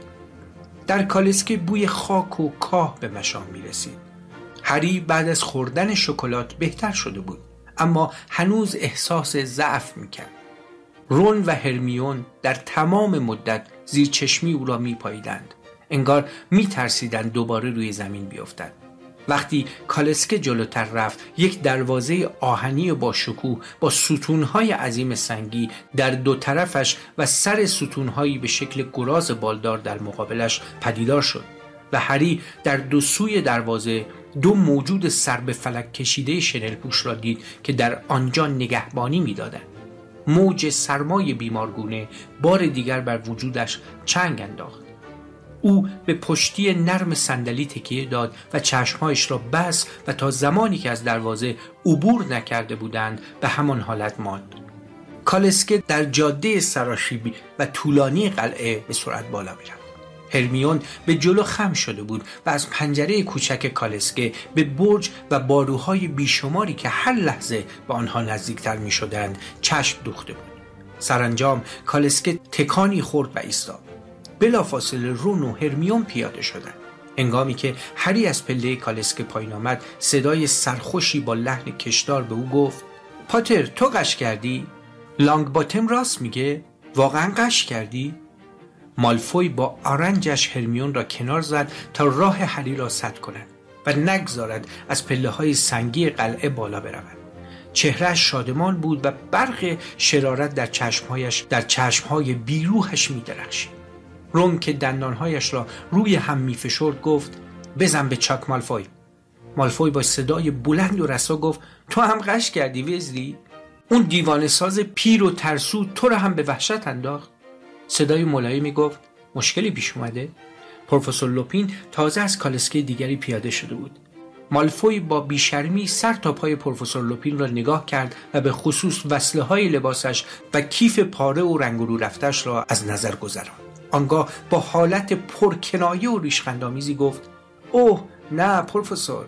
[SPEAKER 1] در کالسکه بوی خاک و کاه به مشام می رسید. هری بعد از خوردن شکلات بهتر شده بود، اما هنوز احساس ضعف میکرد. رون و هرمیون در تمام مدت زیر چشمی او را میپاییدند، انگار میترسیدند دوباره روی زمین بیفتد. وقتی کالسکه جلوتر رفت، یک دروازه آهنی با شکوه با ستونهای عظیم سنگی در دو طرفش و سر ستونهایی به شکل گراز بالدار در مقابلش پدیدار شد و هری در دو سوی دروازه دو موجود سر به فلک کشیده شنل پوش را دید که در آنجا نگهبانی می‌دادند. موج سرمای بیمارگونه بار دیگر بر وجودش چنگ انداخت. او به پشتی نرم صندلی تکیه داد و چشمهایش را بست و تا زمانی که از دروازه عبور نکرده بودند به همان حالت ماند. کالسکه در جاده سراشیبی و طولانی قلعه به سرعت بالا می‌رفت. هرمیون به جلو خم شده بود و از پنجره کوچک کالسکه به برج و باروهای بیشماری که هر لحظه به آنها نزدیکتر می شدند چشم دوخته بود. سرانجام کالسکه تکانی خورد و ایستاد. بلافاصله رون و هرمیون پیاده شدند. هنگامی که هری از پله کالسکه پایین آمد، صدای سرخوشی با لحن کشدار به او گفت: پاتر، تو قش کردی؟ لانگ باتم راست میگه؟ واقعا قش کردی؟ مالفوی با آرنجش هرمیون را کنار زد تا راه هری را سد کند و نگذارد از پله های سنگی قلعه بالا برود. چهرهش شادمان بود و برق شرارت در چشمهایش در چشمهای بیروحش می درخشید. رون که دندانهایش را روی هم می فشرد گفت: بزن به چاک مالفوی. مالفوی با صدای بلند و رسا گفت: تو هم قش کردی ویزلی؟ اون دیوانه ساز پیر و ترسو تو را هم به وحشت انداخت؟ صدای ملایمی گفت: مشکلی پیش اومده؟ پروفسور لوپین تازه از کالسکه دیگری پیاده شده بود. مالفوی با بیشرمی سر تا پای پروفسور لوپین را نگاه کرد و به خصوص وصله های لباسش و کیف پاره و رنگ رو رفتش را از نظر گذراند. آنگاه با حالت پرکنایه و ریشخندآمیزی گفت: اوه نه پروفسور.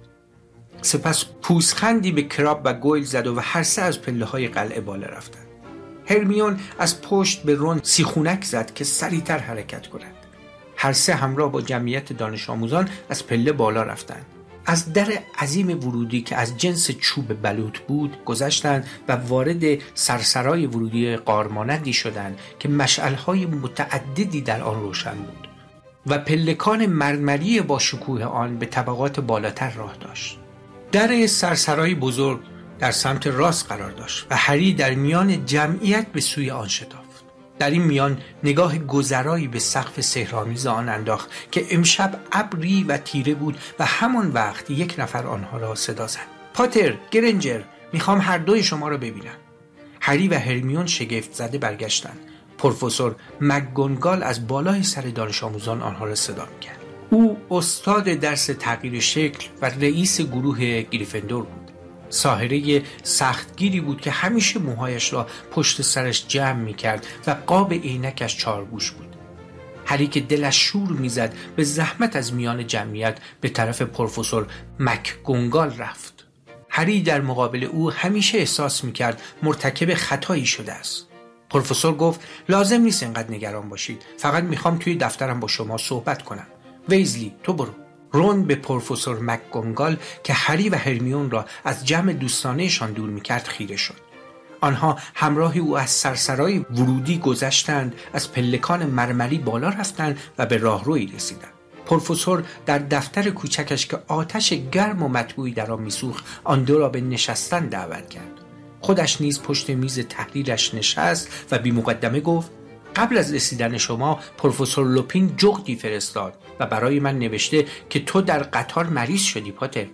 [SPEAKER 1] سپس پوزخندی به کراب و گویل زد و هر سه از پله های قلعه بالا رفتند. هرمیون از پشت به رون سیخونک زد که سریعتر حرکت کند. هر سه همراه با جمعیت دانش آموزان از پله بالا رفتند. از در عظیم ورودی که از جنس چوب بلوط بود گذشتند و وارد سرسرای ورودی غارمانندی شدند که مشعل‌های متعددی در آن روشن بود و پلکان مرمری با شکوه آن به طبقات بالاتر راه داشت. در سرسرای بزرگ در سمت راست قرار داشت و هری در میان جمعیت به سوی آن شتافت. در این میان نگاه گذرایی به سقف سحرآمیز آن انداخت که امشب ابری و تیره بود و همان وقت یک نفر آنها را صدا زد: پاتر، گرنجر، میخوام هر دوی شما را ببینم. هری و هرمیون شگفت زده برگشتند. پروفسور مکگونگال از بالای سر دانش آموزان آنها را صدا میکرد. او استاد درس تغییر شکل و رئیس گروه گریفندور بود. ساحره سختگیری بود که همیشه موهایش را پشت سرش جمع می کرد و قاب عینکش چارگوش بود. هری که دلش شور می زد به زحمت از میان جمعیت به طرف پروفسور مکگونگال رفت. هری در مقابل او همیشه احساس می کرد مرتکب خطایی شده است. پروفسور گفت: لازم نیست اینقدر نگران باشید، فقط می خوام توی دفترم با شما صحبت کنم. ویزلی تو برو. رون به پروفسور مکگونگال که هری و هرمیون را از جمع دوستانهشان دور میکرد خیره شد. آنها همراه او از سرسرای ورودی گذشتند، از پلکان مرمری بالا رفتند و به راهرویی رسیدند. پروفسور در دفتر کوچکش که آتش گرم و مطبوعی در آن میسوخت آن دو را به نشستن دعوت کرد. خودش نیز پشت میز تحریرش نشست و بی مقدمه گفت: قبل از رسیدن شما پروفسور لوپین جغدی فرستاد و برای من نوشته که تو در قطار مریض شدی پاتر.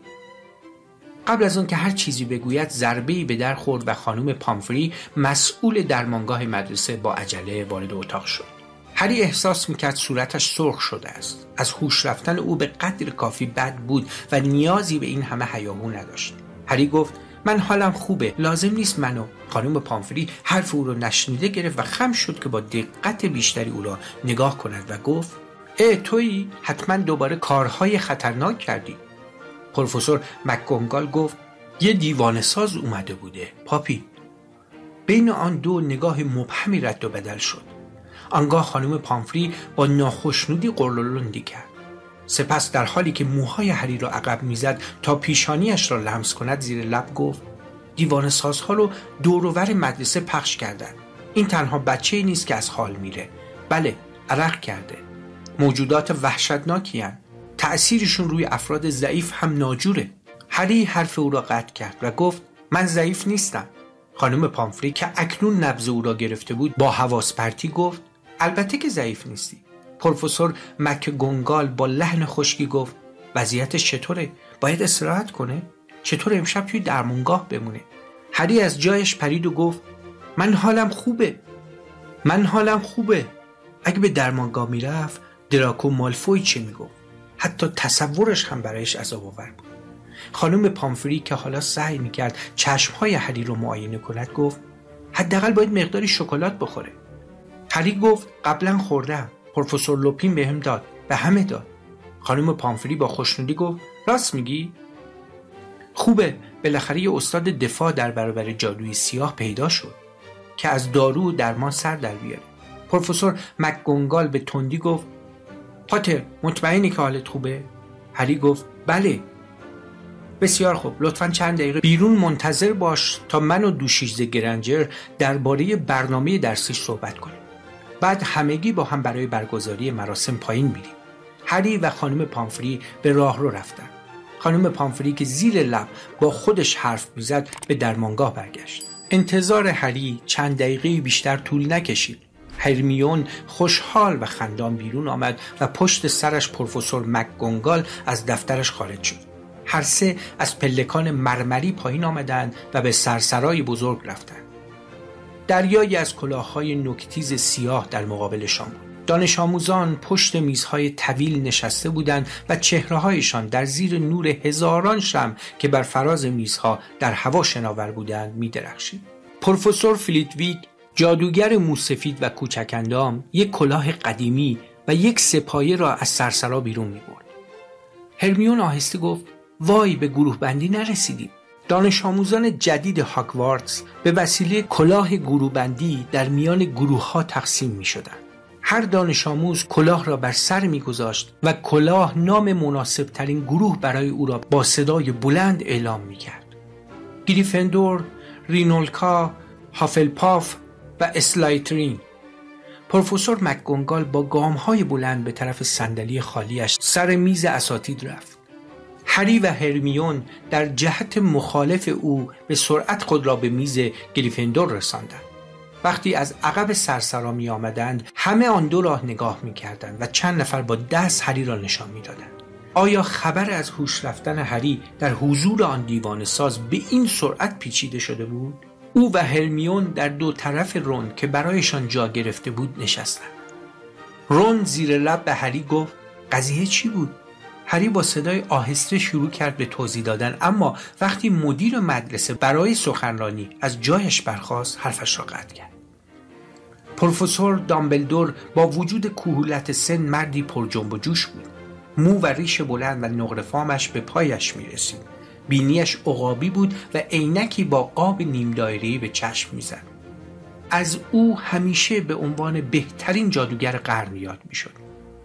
[SPEAKER 1] قبل از آن که هر چیزی بگوید ضربه‌ای به در خورد و خانم پامفری مسئول درمانگاه مدرسه با عجله وارد اتاق شد. هری احساس میکرد صورتش سرخ شده است. از هوش رفتن او به قدر کافی بد بود و نیازی به این همه هیاهو نداشت. هری گفت: من حالم خوبه، لازم نیست منو. خانم پامفری حرف او رو نشنیده گرفت و خم شد که با دقت بیشتری او را نگاه کند و گفت اه تویی؟ حتما دوباره کارهای خطرناک کردی. پروفسور مکگونگال گفت یه دیوانه ساز اومده بوده پاپی. بین آن دو نگاه مبهمی رد و بدل شد. آنگاه خانم پامفری با ناخشنودی قرلولندی کرد. سپس در حالی که موهای هری را عقب میزد تا پیشانیش را لمس کند زیر لب گفت دیوانه سازها رو دور و بر مدرسه پخش کردن. این تنها بچه‌ای نیست که از حال میره. بله، عرق کرده. موجودات وحشتناکی هستند. تأثیرشون روی افراد ضعیف هم ناجوره. هری حرف او را قطع کرد و گفت من ضعیف نیستم. خانم پامفری که اکنون نبض او را گرفته بود با حواس پرتی گفت البته که ضعیف نیستی. پروفسور مکگونگال با لحن خشکی گفت وضعیتش چطوره؟ باید استراحت کنه؟ چطور امشب توی درمانگاه بمونه؟ هری از جایش پرید و گفت من حالم خوبه. من حالم خوبه. اگه به درمانگاه میرفت دراکو مالفوی چه میگفت؟ حتی تصورش هم برایش عذاب آور بود. خانم پامفری که حالا سعی میکرد چشمهای هری رو معاینه کند گفت حداقل باید مقداری شکلات بخوره. هری گفت قبلا خوردم. پروفسور لوپین بهم داد و همه داد. خانم پامفری با خوشنودی گفت راست میگی؟ خوبه، بالاخره یه استاد دفاع در برابر جادوی سیاه پیدا شد که از دارو و درمان سر در بیاره. پروفسور مکگونگال به تندی گفت پاتر مطمئنی که حالت خوبه؟ هری گفت بله. بسیار خوب، لطفاً چند دقیقه بیرون منتظر باش تا من و دوشیزه گرنجر درباره برنامه درسیش صحبت کنیم. بعد همگی با هم برای برگزاری مراسم پایین میریم. هری و خانم پامفری به راهرو رفتن. خانم پامفری که زیر لب با خودش حرف میزد به درمانگاه برگشت. انتظار هری چند دقیقه بیشتر طول نکشید. هرمیون خوشحال و خندان بیرون آمد و پشت سرش پروفسور مکگونگال از دفترش خارج شد. هر سه از پلکان مرمری پایین آمدند و به سرسرای بزرگ رفتند. دریایی از کلاه‌های نوک‌تیز سیاه در مقابلشان بود. دانش آموزان پشت میزهای طویل نشسته بودند و چهره‌هایشان در زیر نور هزاران شمع که بر فراز میزها در هوا شناور بودند می‌درخشید. پروفسور فلیتویک، جادوگر موسفید و کوچک‌اندام، یک کلاه قدیمی و یک سپایه را از سرسرا بیرون می‌برد. هرمیون آهسته گفت وای، به گروه بندی نرسیدیم. دانش آموزان جدید هاگوارتس به وسیله کلاه گروه بندی در میان گروه ها تقسیم می شدند. هر دانش آموز کلاه را بر سر می گذاشت و کلاه نام مناسب ترین گروه برای او را با صدای بلند اعلام می کرد. گریفندور، رینولکا، هافلپاف و اسلایترین. پروفسور مکگونگال با گام های بلند به طرف صندلی خالیش سر میز اساتید رفت. هری و هرمیون در جهت مخالف او به سرعت خود را به میز گریفندور رساندند. وقتی از عقب سرسرا می آمدند همه آن دو راه نگاه می کردند و چند نفر با دست هری را نشان می دادند. آیا خبر از هوش رفتن هری در حضور آن دیوانه ساز به این سرعت پیچیده شده بود؟ او و هرمیون در دو طرف رون که برایشان جا گرفته بود نشستند. رون زیر لب به هری گفت قضیه چی بود؟ هری با صدای آهسته شروع کرد به توضیح دادن، اما وقتی مدیر مدرسه برای سخنرانی از جایش برخاست حرفش را قطع کرد. پروفسور دامبلدور با وجود کهولت سن مردی پر جنب و جوش بود. مو و ریش بلند و نقره فامش به پایش می رسید. بینیش عقابی بود و عینکی با قاب نیم دایره‌ای به چشم می زد. از او همیشه به عنوان بهترین جادوگر قرن یاد می شد.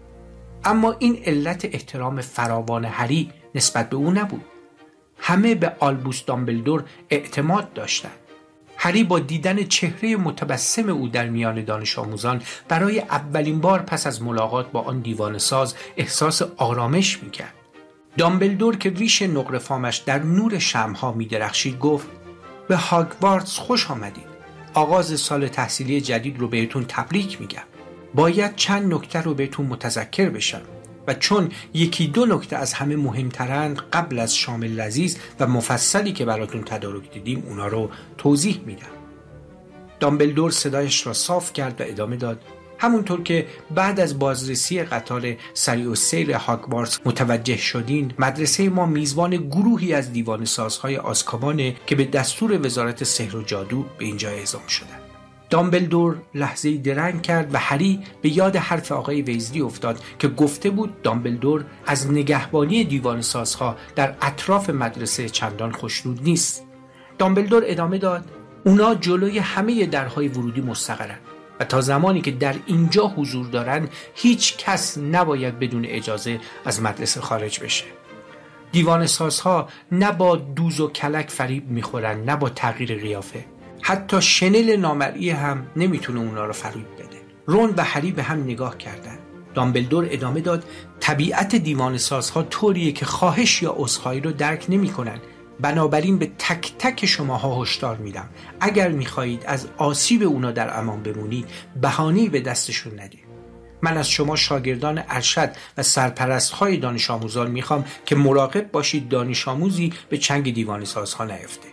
[SPEAKER 1] اما این علت احترام فراوان هری نسبت به او نبود. همه به آلبوس دامبلدور اعتماد داشتند. هری با دیدن چهره متبسم او در میان دانش آموزان برای اولین بار پس از ملاقات با آن دیوانه ساز احساس آرامش می‌کرد. دامبلدور که ریش نقره فامش در نور شمع‌ها می‌درخشید گفت به هاگوارتس خوش آمدید. آغاز سال تحصیلی جدید رو بهتون تبریک میگم. باید چند نکته رو بهتون متذکر بشم و چون یکی دو نکته از همه مهمترند قبل از شام لذیذ و مفصلی که براتون تدارک دیدیم اونا رو توضیح میدم. دامبلدور صدایش را صاف کرد و ادامه داد همونطور که بعد از بازرسی قطار سریع السیر هاگوارتس متوجه شدین، مدرسه ما میزبان گروهی از دیوانه‌سازهای آزکابانه که به دستور وزارت سحر و جادو به اینجا اعزام شدن. دامبلدور لحظه‌ای درنگ کرد و هری به یاد حرف آقای ویزلی افتاد که گفته بود دامبلدور از نگهبانی دیوانه‌سازها در اطراف مدرسه چندان خوشنود نیست. دامبلدور ادامه داد: اونا جلوی همه درهای ورودی مستقرن و تا زمانی که در اینجا حضور دارن هیچ کس نباید بدون اجازه از مدرسه خارج بشه. دیوانه‌سازها نه با دوز و کلک فریب میخورن، نه با تغییر قیافه. حتی شنل نامرئی هم نمیتونه اونا رو فریب بده. رون و هری به هم نگاه کردن. دامبلدور ادامه داد: طبیعت دیوانه‌سازها طوریه که خواهش یا عذرخواهی رو درک نمیکنن. بنابراین به تک تک شماها هشدار میدم، اگر میخواهید از آسیب اونا در امان بمونید، بهانه‌ای به دستشون ندید. من از شما شاگردان ارشد و سرپرست‌های دانش آموزان میخوام که مراقب باشید دانش آموزی به چنگ دیوانه‌سازها نیفته.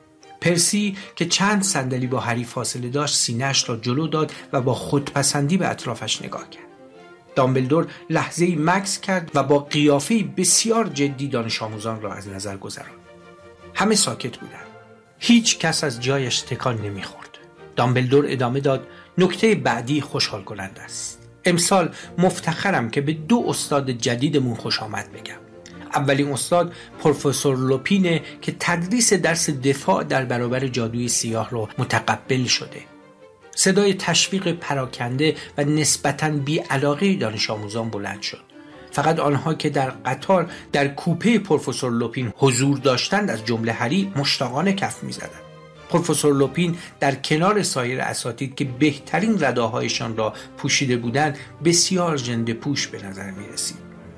[SPEAKER 1] پرسی که چند صندلی با هری فاصله داشت سینه‌اش را جلو داد و با خودپسندی به اطرافش نگاه کرد. دامبلدور لحظه‌ای مکث کرد و با قیافه‌ای بسیار جدی دانش آموزان را از نظر گذراند. همه ساکت بودند. هیچ کس از جایش تکان نمیخورد. دامبلدور ادامه داد: نکته بعدی خوشحال کننده است. امسال مفتخرم که به دو استاد جدیدمون خوش آمد بگم. اولین استاد پروفسور لوپینه که تدریس درس دفاع در برابر جادوی سیاه رو متقبل شده. صدای تشویق پراکنده و نسبتاً بی‌علاقه دانش آموزان بلند شد. فقط آنها که در قطار در کوپه پروفسور لوپین حضور داشتند از جمله هری مشتاقانه کف می‌زدند. پروفسور لوپین در کنار سایر اساتید که بهترین رداهایشان را پوشیده بودند بسیار ژنده پوش به نظر می‌رسید.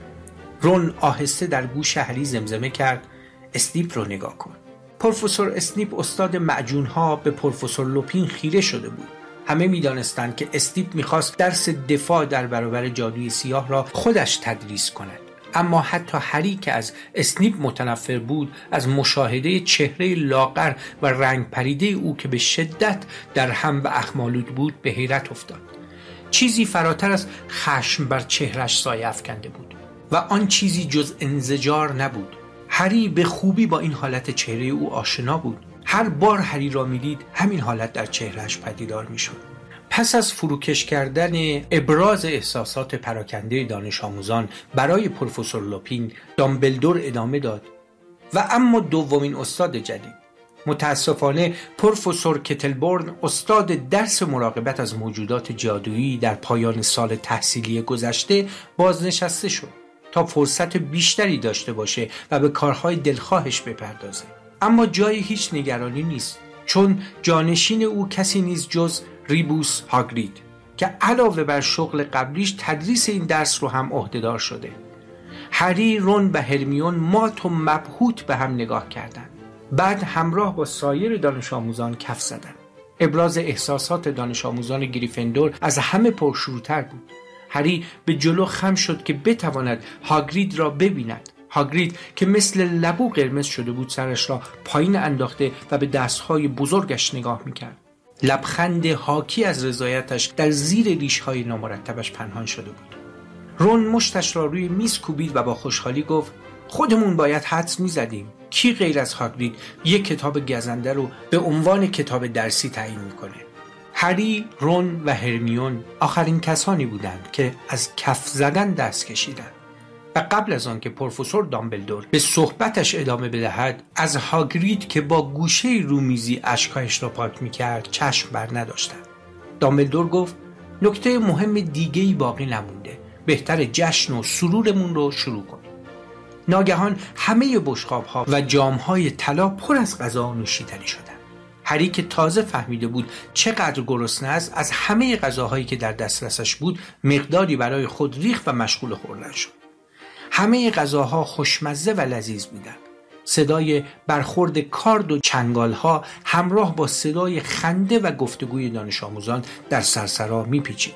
[SPEAKER 1] رون آهسته در گوش هری زمزمه کرد: اسنیپ رو نگاه کن. پروفسور اسنیپ استاد معجون‌ها به پروفسور لوپین خیره شده بود. همه می‌دانستند که اسنیپ می‌خواست درس دفاع در برابر جادوی سیاه را خودش تدریس کند. اما حتی هری که از اسنیپ متنفر بود، از مشاهده چهره لاغر و رنگ پریده او که به شدت در هم و اخمالود بود به حیرت افتاد. چیزی فراتر از خشم بر چهرش سایه افکنده بود و آن چیزی جز انزجار نبود. هری به خوبی با این حالت چهره او آشنا بود. هر بار هری را میدید همین حالت در چهرهش پدیدار میشد. پس از فروکش کردن ابراز احساسات پراکنده دانش آموزان برای پروفسور لوپین، دامبلدور ادامه داد: و اما دومین استاد جدید، متاسفانه پروفسور کتلبورن استاد درس مراقبت از موجودات جادویی در پایان سال تحصیلی گذشته بازنشسته شد تا فرصت بیشتری داشته باشه و به کارهای دلخواهش بپردازه. اما جای هیچ نگرانی نیست، چون جانشین او کسی نیست جز ریبوس هاگرید که علاوه بر شغل قبلیش تدریس این درس رو هم عهدهدار شده. هری، رون و هرمیون مات و مبهوت به هم نگاه کردند. بعد همراه با سایر دانش آموزان کف زدند. ابراز احساسات دانش آموزان گریفندور از همه پرشورتر بود. هری به جلو خم شد که بتواند هاگرید را ببیند. هاگرید که مثل لبو قرمز شده بود سرش را پایین انداخته و به دستهای بزرگش نگاه میکرد. لبخند حاکی از رضایتش در زیر ریش‌های نامرتبش پنهان شده بود. رون مشتش را روی میز کوبید و با خوشحالی گفت: خودمون باید حدس میزدیم. کی غیر از هاگرید یک کتاب گزنده رو به عنوان کتاب درسی تعیین میکنه؟ هری، رون و هرمیون آخرین کسانی بودند که از کف زدن دست کشیدند و قبل از آن که پروفسور دامبلدور به صحبتش ادامه بدهد، از هاگرید که با گوشه رومیزی اشکایش را پاک میکرد چشم بر نداشتند. دامبلدور گفت: نکته مهم دیگه‌ای باقی نمونده. بهتر جشن و سرورمون رو شروع کنیم. ناگهان همه بشقاب‌ها و جام‌های طلا پر از غذا و نوشیدنی شدند. هری که تازه فهمیده بود چقدر گرسنه است، از همه غذاهایی که در دسترسش بود مقداری برای خود ریخت و مشغول خوردن شد. همه غذاها خوشمزه و لذیذ بودند. صدای برخورد کارد و چنگال‌ها همراه با صدای خنده و گفتگوی دانش آموزان در سرسرا میپیچید.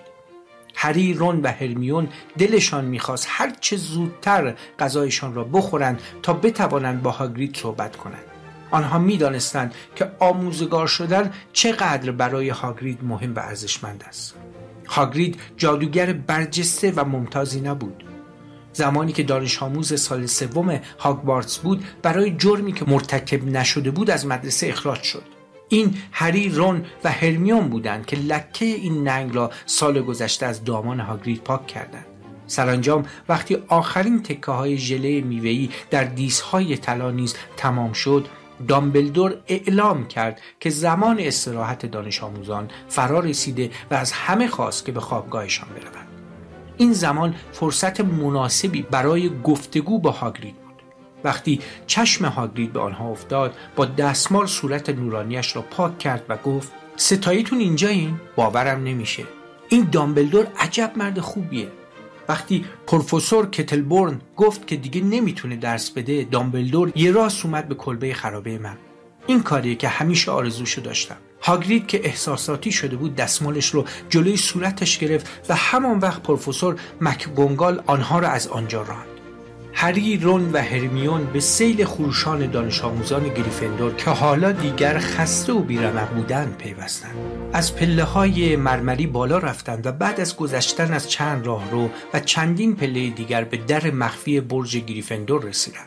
[SPEAKER 1] هری، رون و هرمیون دلشان میخواست هر چه زودتر غذایشان را بخورند تا بتوانند با هاگرید صحبت کنند. آنها میدانستند که آموزگار شدن چقدر برای هاگرید مهم و ارزشمند است. هاگرید جادوگر برجسته و ممتازی نبود. زمانی که دانش آموز سال سوم هاگوارتس بود، برای جرمی که مرتکب نشده بود از مدرسه اخراج شد. این هری، رون و هرمیون بودند که لکه این ننگ را سال گذشته از دامان هاگرید پاک کردند. سرانجام وقتی آخرین تکه های ژله میوه‌ای در دیس‌های طلا نیز تمام شد، دامبلدور اعلام کرد که زمان استراحت دانش آموزان فرا رسیده و از همه خواست که به خوابگاهشان بروند. این زمان فرصت مناسبی برای گفتگو با هاگرید بود. وقتی چشم هاگرید به آنها افتاد، با دستمال صورت نورانیش را پاک کرد و گفت: ستاییتون اینجایین؟ باورم نمیشه. این دامبلدور عجب مرد خوبیه. وقتی پروفسور کتلبورن گفت که دیگه نمیتونه درس بده، دامبلدور یه راست اومد به کلبه خرابه من. این کاریه که همیشه آرزوشو داشتم. هاگرید که احساساتی شده بود دستمالش رو جلوی صورتش گرفت و همان وقت پروفسور مکگونگال آنها را از آنجا راند. هری، رون و هرمیون به سیل خروشان دانش آموزان گریفندور که حالا دیگر خسته و بی‌رمق بودند پیوستند. از پله‌های مرمری بالا رفتند و بعد از گذشتن از چند راهرو و چندین پله دیگر به در مخفی برج گریفندور رسیدند.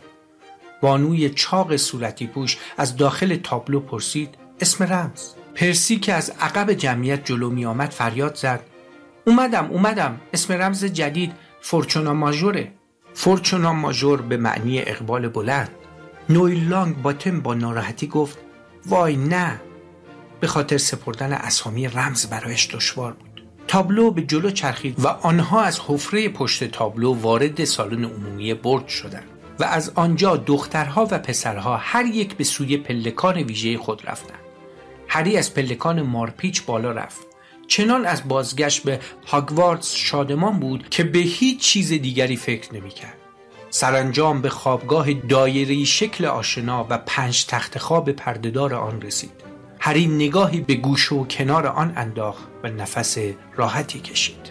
[SPEAKER 1] بانوی چاق صورتی پوش از داخل تابلو پرسید: اسم رمز؟ پرسی که از عقب جمعیت جلو می آمد فریاد زد: اومدم اومدم اسم رمز جدید فورچونا ماژوره. فورچونا ماژور به معنی اقبال بلند. نویل لانگ باتم با ناراحتی گفت: وای نه. به خاطر سپردن اسامی رمز برایش دشوار بود. تابلو به جلو چرخید و آنها از حفره پشت تابلو وارد سالن عمومی برج شدند و از آنجا دخترها و پسرها هر یک به سوی پلکان ویژه خود رفتند. هری از پلکان مارپیچ بالا رفت. چنان از بازگشت به هاگوارتس شادمان بود که به هیچ چیز دیگری فکر نمی‌کرد. سرانجام به خوابگاه دایره‌ای شکل آشنا و پنج تخت خواب پرده‌دار آن رسید. هری نگاهی به گوشه و کنار آن انداخت و نفس راحتی کشید.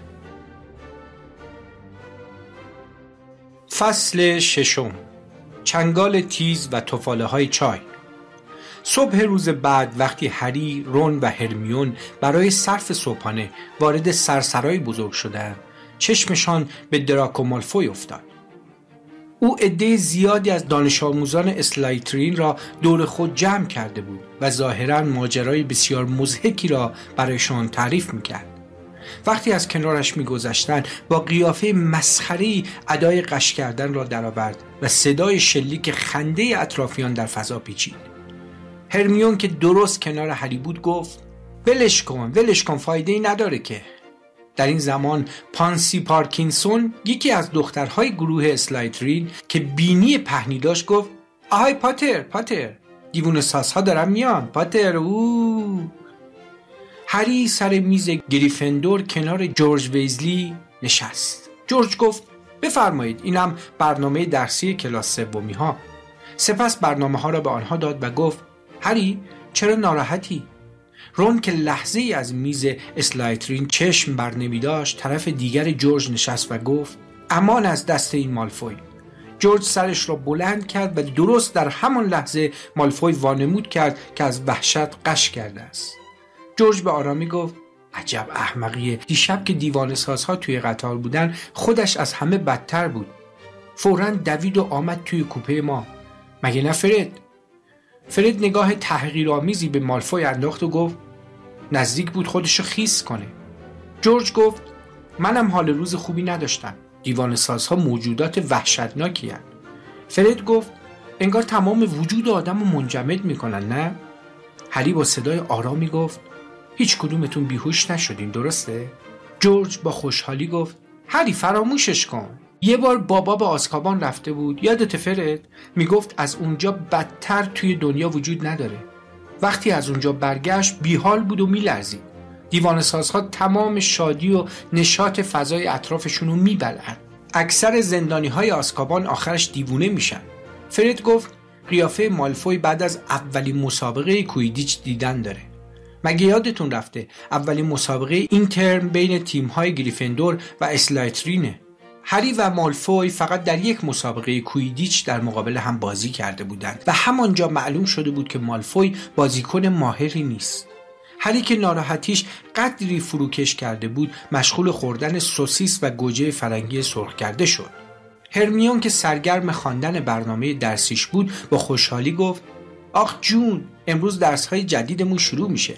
[SPEAKER 1] فصل ششم. چنگال تیز و تفاله‌های چای. صبح روز بعد وقتی هری، رون و هرمیون برای صرف صبحانه وارد سرسرای بزرگ شدند، چشمشان به دراکو مالفوی افتاد. او عده زیادی از دانش آموزان اسلایترین را دور خود جمع کرده بود و ظاهراً ماجرای بسیار مضحکی را برایشان تعریف میکرد. وقتی از کنارش میگذشتند با قیافه مسخره‌ای ادای قش کردن را درآورد و صدای شلیک خنده اطرافیان در فضا پیچید. هرمیون که درست کنار هری بود گفت: ولش کن ولش کن فایده‌ای نداره که. در این زمان پانسی پارکینسون، یکی از دخترهای گروه اسلایترین که بینی پهنی داشت، گفت: آهای پاتر پاتر، دیوونه ساس‌ها دارن میان پاتر. او هری سر میز گریفندور کنار جورج ویزلی نشست. جورج گفت: بفرمایید، اینم برنامه درسی کلاس سومی ها. سپس برنامه ها را به آنها داد و گفت: هری چرا ناراحتی؟ رون که لحظه ای از میز اسلایترین چشم بر نمی داشت طرف دیگر جورج نشست و گفت: امان از دست این مالفوی. جورج سرش را بلند کرد و درست در همان لحظه مالفوی وانمود کرد که از وحشت غش کرده است. جورج به آرامی گفت: عجب احمقیه. دیشب که دیوانه سازها توی قطار بودن خودش از همه بدتر بود. فوراً دوید و آمد توی کوپه ما. مگه نه فرد؟ فرد نگاه تحقیرآمیزی به مالفوی انداخت و گفت: نزدیک بود خودشو خیس کنه. جورج گفت: منم حال روز خوبی نداشتم. دیوانه سازها موجودات وحشتناکی هستند. فرد گفت: انگار تمام وجود آدمو منجمد میکنن، نه؟ هری با صدای آرامی گفت: هیچ کدومتون بیهوش نشدین، درسته؟ جورج با خوشحالی گفت: هری فراموشش کن. یه بار بابا به آزکابان رفته بود، یادت فرد؟ میگفت از اونجا بدتر توی دنیا وجود نداره. وقتی از اونجا برگشت بیحال بود و میلرزید. دیوانه سازها تمام شادی و نشاط فضای اطرافشون رو میبلعن. اکثر زندانی های آزکابان آخرش دیوونه میشن. فرد گفت: قیافه مالفوی بعد از اولین مسابقه کویدیچ دیدن داره. مگه یادتون رفته اولین مسابقه این ترم بین تیم‌های گریفندور و اسلایترینه؟ هری و مالفوی فقط در یک مسابقه کویدیچ در مقابل هم بازی کرده بودند و همانجا معلوم شده بود که مالفوی بازیکن ماهری نیست. هری که ناراحتیش قدری فروکش کرده بود مشغول خوردن سوسیس و گوجه فرنگی سرخ کرده شد. هرمیون که سرگرم خواندن برنامه درسیش بود با خوشحالی گفت آخ جون، امروز درس‌های جدیدمون شروع میشه.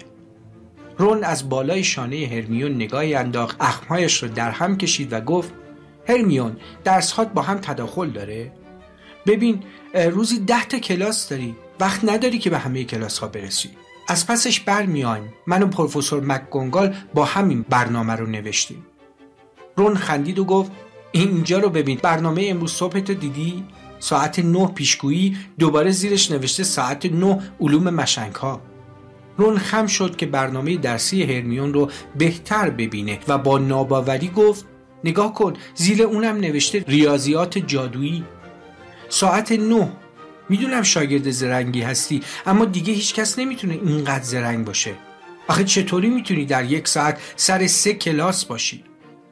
[SPEAKER 1] رون از بالای شانه هرمیون نگاهی انداخت، اخمهایش رو در هم کشید و گفت هرمیون، درس‌هات با هم تداخل داره؟ ببین روزی ده تا کلاس داری، وقت نداری که به همه کلاس‌ها برسی. از پسش برمیایم. من و پروفسور مکگونگال با همین برنامه رو نوشتیم. رون خندید و گفت اینجا رو ببین، برنامه امروز صبح تو دیدی؟ ساعت نه پیشگویی، دوباره زیرش نوشته ساعت نه علوم مشنگ‌ها. رون خم شد که برنامه درسی هرمیون رو بهتر ببینه و با ناباوری گفت نگاه کن، زیر اونم نوشته ریاضیات جادویی. ساعت نه. میدونم شاگرد زرنگی هستی، اما دیگه هیچ کس نمیتونه اینقدر زرنگ باشه. آخه چطوری میتونی در یک ساعت سر سه کلاس باشی؟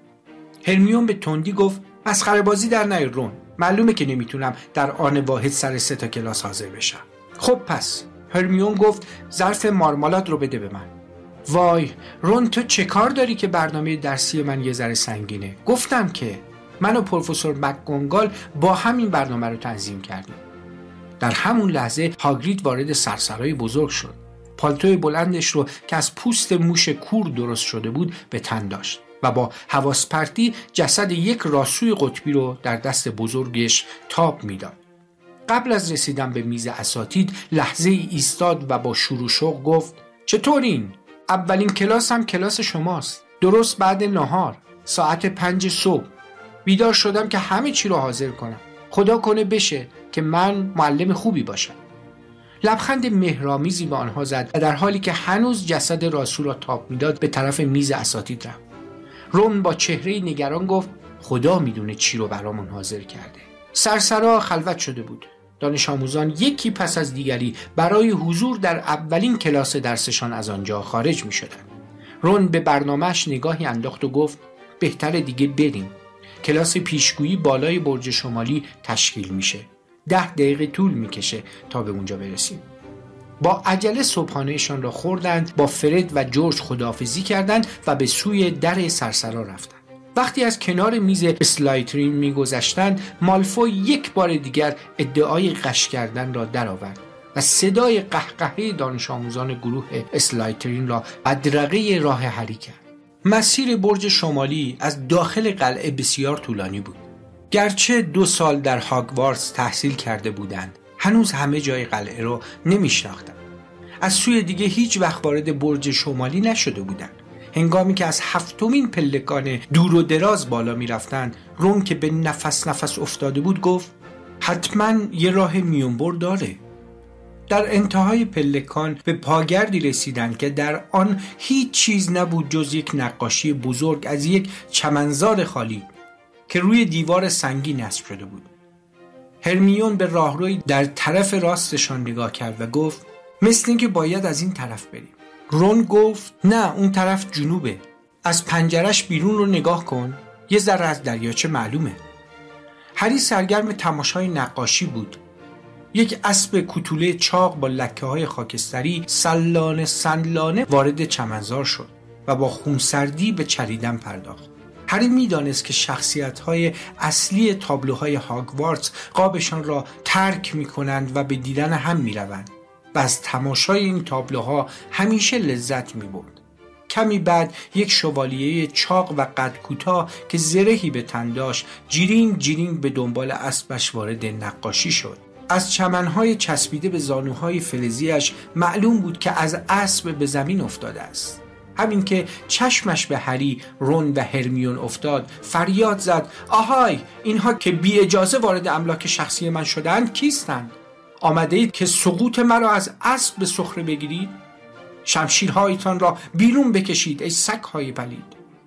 [SPEAKER 1] هرمیون به تندی گفت مسخره بازی در نیار رون، معلومه که نمیتونم در آن واحد سر سه تا کلاس حاضر بشم. خب پس. هرمیون گفت ظرف مارمالاد رو بده به من. وای رون، تو چه کار داری که برنامه درسی من یه ذره سنگینه؟ گفتم که من و پروفسور مکگونگال با همین برنامه رو تنظیم کردیم. در همون لحظه هاگرید وارد سرسرای بزرگ شد. پالتوی بلندش رو که از پوست موش کور درست شده بود به تن داشت و با حواس پرتی جسد یک راسوی قطبی رو در دست بزرگش تاب میداد. قبل از رسیدن به میز اساتید لحظه ای ایستاد و با شور و شوق گفت چطورین؟ اولین کلاس هم کلاس شماست. درست بعد نهار ساعت پنج صبح بیدار شدم که همه چی رو حاضر کنم. خدا کنه بشه که من معلم خوبی باشم. لبخند مهرامیزی به آنها زد و در حالی که هنوز جسد راسو را تاب میداد به طرف میز اساتید رفت. رون با چهره نگران گفت خدا میدونه چی رو برامون حاضر کرده. سرسرا خلوت شده بود. دانش آموزان یکی پس از دیگری برای حضور در اولین کلاس درسشان از آنجا خارج می شدن. رون به برنامهش نگاهی انداخت و گفت بهتره دیگه بریم. کلاس پیشگویی بالای برج شمالی تشکیل میشه. ده دقیقه طول میکشه تا به اونجا برسیم. با عجله صبحانهشان را خوردند، با فرد و جورج خداحافظی کردند و به سوی در سرسرا رفتند. وقتی از کنار میز اسلایترین میگذشتند، مالفوی یک بار دیگر ادعای غش کردن را درآورد و صدای قهقهه دانش آموزان گروه اسلایترین را بدرقه راه هری کرد. مسیر برج شمالی از داخل قلعه بسیار طولانی بود. گرچه دو سال در هاگوارتس تحصیل کرده بودند، هنوز همه جای قلعه رو نمیشناختند. از سوی دیگه هیچ وقت وارد برج شمالی نشده بودند. هنگامی که از هفتمین پلکان دور و دراز بالا می رفتند، رون که به نفس نفس افتاده بود گفت حتما یه راه میونبر داره. در انتهای پلکان به پاگردی رسیدند که در آن هیچ چیز نبود جز یک نقاشی بزرگ از یک چمنزار خالی که روی دیوار سنگی نصب شده بود. هرمیون به راهروی در طرف راستشان نگاه کرد و گفت مثل این که باید از این طرف بریم. رون گفت نه، اون طرف جنوبه. از پنجرش بیرون رو نگاه کن، یه ذره از دریاچه معلومه. هری سرگرم تماشای نقاشی بود. یک اسب کوتوله چاق با لکه‌های خاکستری سلانه سلانه وارد چمنزار شد و با خونسردی به چریدن پرداخت. هری می‌دانست که شخصیت‌های اصلی تابلوهای هاگوارتس قابشان را ترک می‌کنند و به دیدن هم می‌روند و از تماشای این تابلوها همیشه لذت می‌برد. کمی بعد یک شوالیه چاق و قد کوتاه که زرهی به تن داشت جیرینگ جیرینگ به دنبال اسبش وارد نقاشی شد. از چمن‌های چسبیده به زانوهای فلزیش معلوم بود که از اسب به زمین افتاده است. همین که چشمش به هری، رون و هرمیون افتاد، فریاد زد آهای، اینها که بی اجازه وارد املاک شخصی من شدند کیستند؟ آمده اید که سقوط مرا از اسب به سخره بگیرید؟ شمشیرهایتان را بیرون بکشید ای سگ‌های پلید.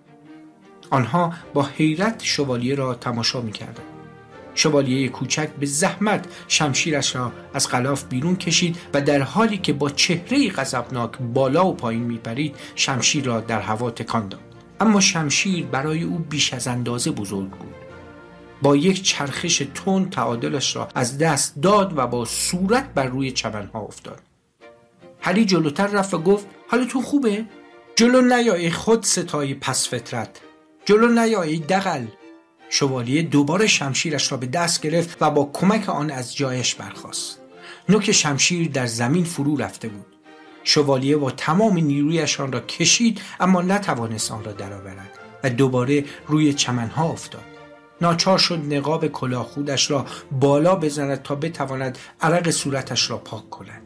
[SPEAKER 1] آنها با حیرت شوالیه را تماشا می‌کردند. شوالیه کوچک به زحمت شمشیرش را از غلاف بیرون کشید و در حالی که با چهره‌ای غضبناک بالا و پایین میپرید شمشیر را در هوا تکان داد. اما شمشیر برای او بیش از اندازه بزرگ بود. با یک چرخش تند تعادلش را از دست داد و با صورت بر روی چمنها افتاد. هری جلوتر رفت و گفت حالتون خوبه؟ جلو نیایی خود ستای پس فطرت، جلو نیایی دغل. شوالیه دوباره شمشیرش را به دست گرفت و با کمک آن از جایش برخاست. نوک شمشیر در زمین فرو رفته بود. شوالیه با تمام نیرویش آن را کشید اما نتوانست آن را درآورد و دوباره روی چمنها افتاد. ناچار شد نقاب کلاه خودش را بالا بزند تا بتواند عرق صورتش را پاک کند.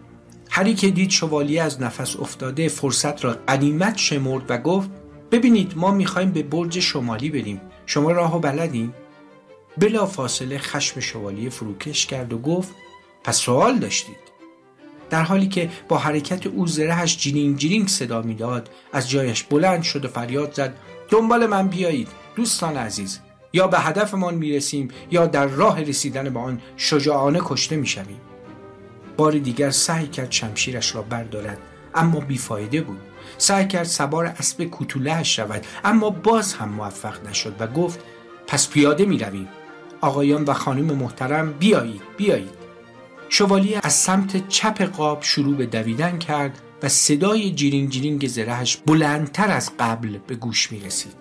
[SPEAKER 1] هری که دید شوالیه از نفس افتاده فرصت را غنیمت شمرد و گفت ببینید ما میخوایم به برج شمالی بریم، شما راهو بلدین؟ بلا فاصله خشم شوالیه فروکش کرد و گفت پس سوال داشتید؟ در حالی که با حرکت او زرهش جیرینگ جیرینگ صدا میداد از جایش بلند شد و فریاد زد دنبال من بیایید دوستان عزیز، یا به هدفمان میرسیم یا در راه رسیدن به آن شجاعانه کشته میشویم. بار دیگر سعی کرد شمشیرش را بردارد اما بیفایده بود. سعی کرد سوار اسب کوتوله‌اش شود اما باز هم موفق نشد و گفت پس پیاده می رویم. آقایان و خانم محترم بیایید بیایید. شوالیه از سمت چپ قاب شروع به دویدن کرد و صدای جیرینگ جیرینگ زرهش بلندتر از قبل به گوش می رسید.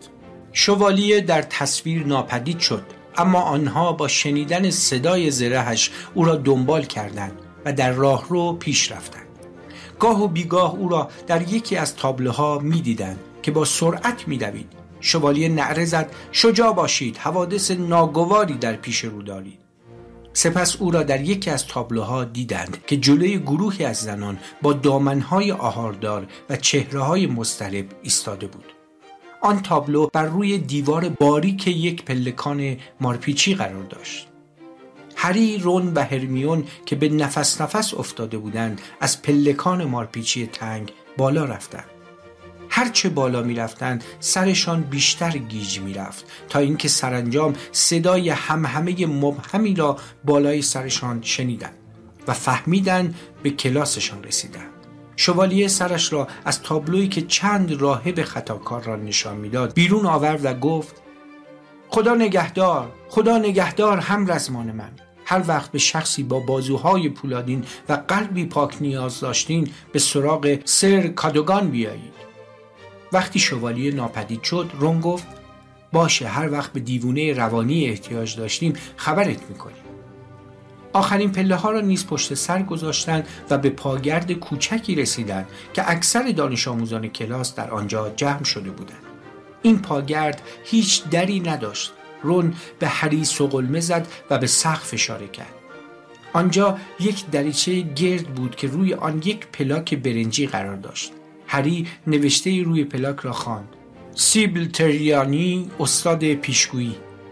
[SPEAKER 1] شوالیه در تصویر ناپدید شد اما آنها با شنیدن صدای زرهش او را دنبال کردند و در راهرو پیش رفتند. گاه و بیگاه او را در یکی از تابلوها می دیدند که با سرعت می دوید. شوالیه نعره زد شجاع باشید، حوادث ناگواری در پیش رو دارید. سپس او را در یکی از تابلوها دیدند که جلوی گروهی از زنان با دامنهای آهاردار و چهرههای مضطرب ایستاده بود. آن تابلو بر روی دیوار باریک یک پلکان مارپیچی قرار داشت. هری، رون و هرمیون که به نفس نفس افتاده بودند از پلکان مارپیچی تنگ بالا رفتند. هرچه بالا می رفتند سرشان بیشتر گیج می رفت تا اینکه سرانجام صدای همهمه مبهمی را بالای سرشان شنیدند و فهمیدند به کلاسشان رسیدند. شوالیه سرش را از تابلویی که چند راهب خطاکار را نشان میداد بیرون آورد و گفت خدا نگهدار، خدا نگهدار همرزمان من. هر وقت به شخصی با بازوهای پولادین و قلبی پاک نیاز داشتین به سراغ سر کادوگان بیایید. وقتی شوالیه ناپدید شد رون گفت باشه، هر وقت به دیوونه روانی احتیاج داشتیم خبرت میکنیم. آخرین پله ها را نیز پشت سر گذاشتند و به پاگرد کوچکی رسیدند که اکثر دانش آموزان کلاس در آنجا جمع شده بودند. این پاگرد هیچ دری نداشت. رون به هری سقلمه زد و به سقف اشاره کرد. آنجا یک دریچه گرد بود که روی آن یک پلاک برنجی قرار داشت. هری نوشته روی پلاک را خواند: سیبل تریانی، استاد پیشگویی.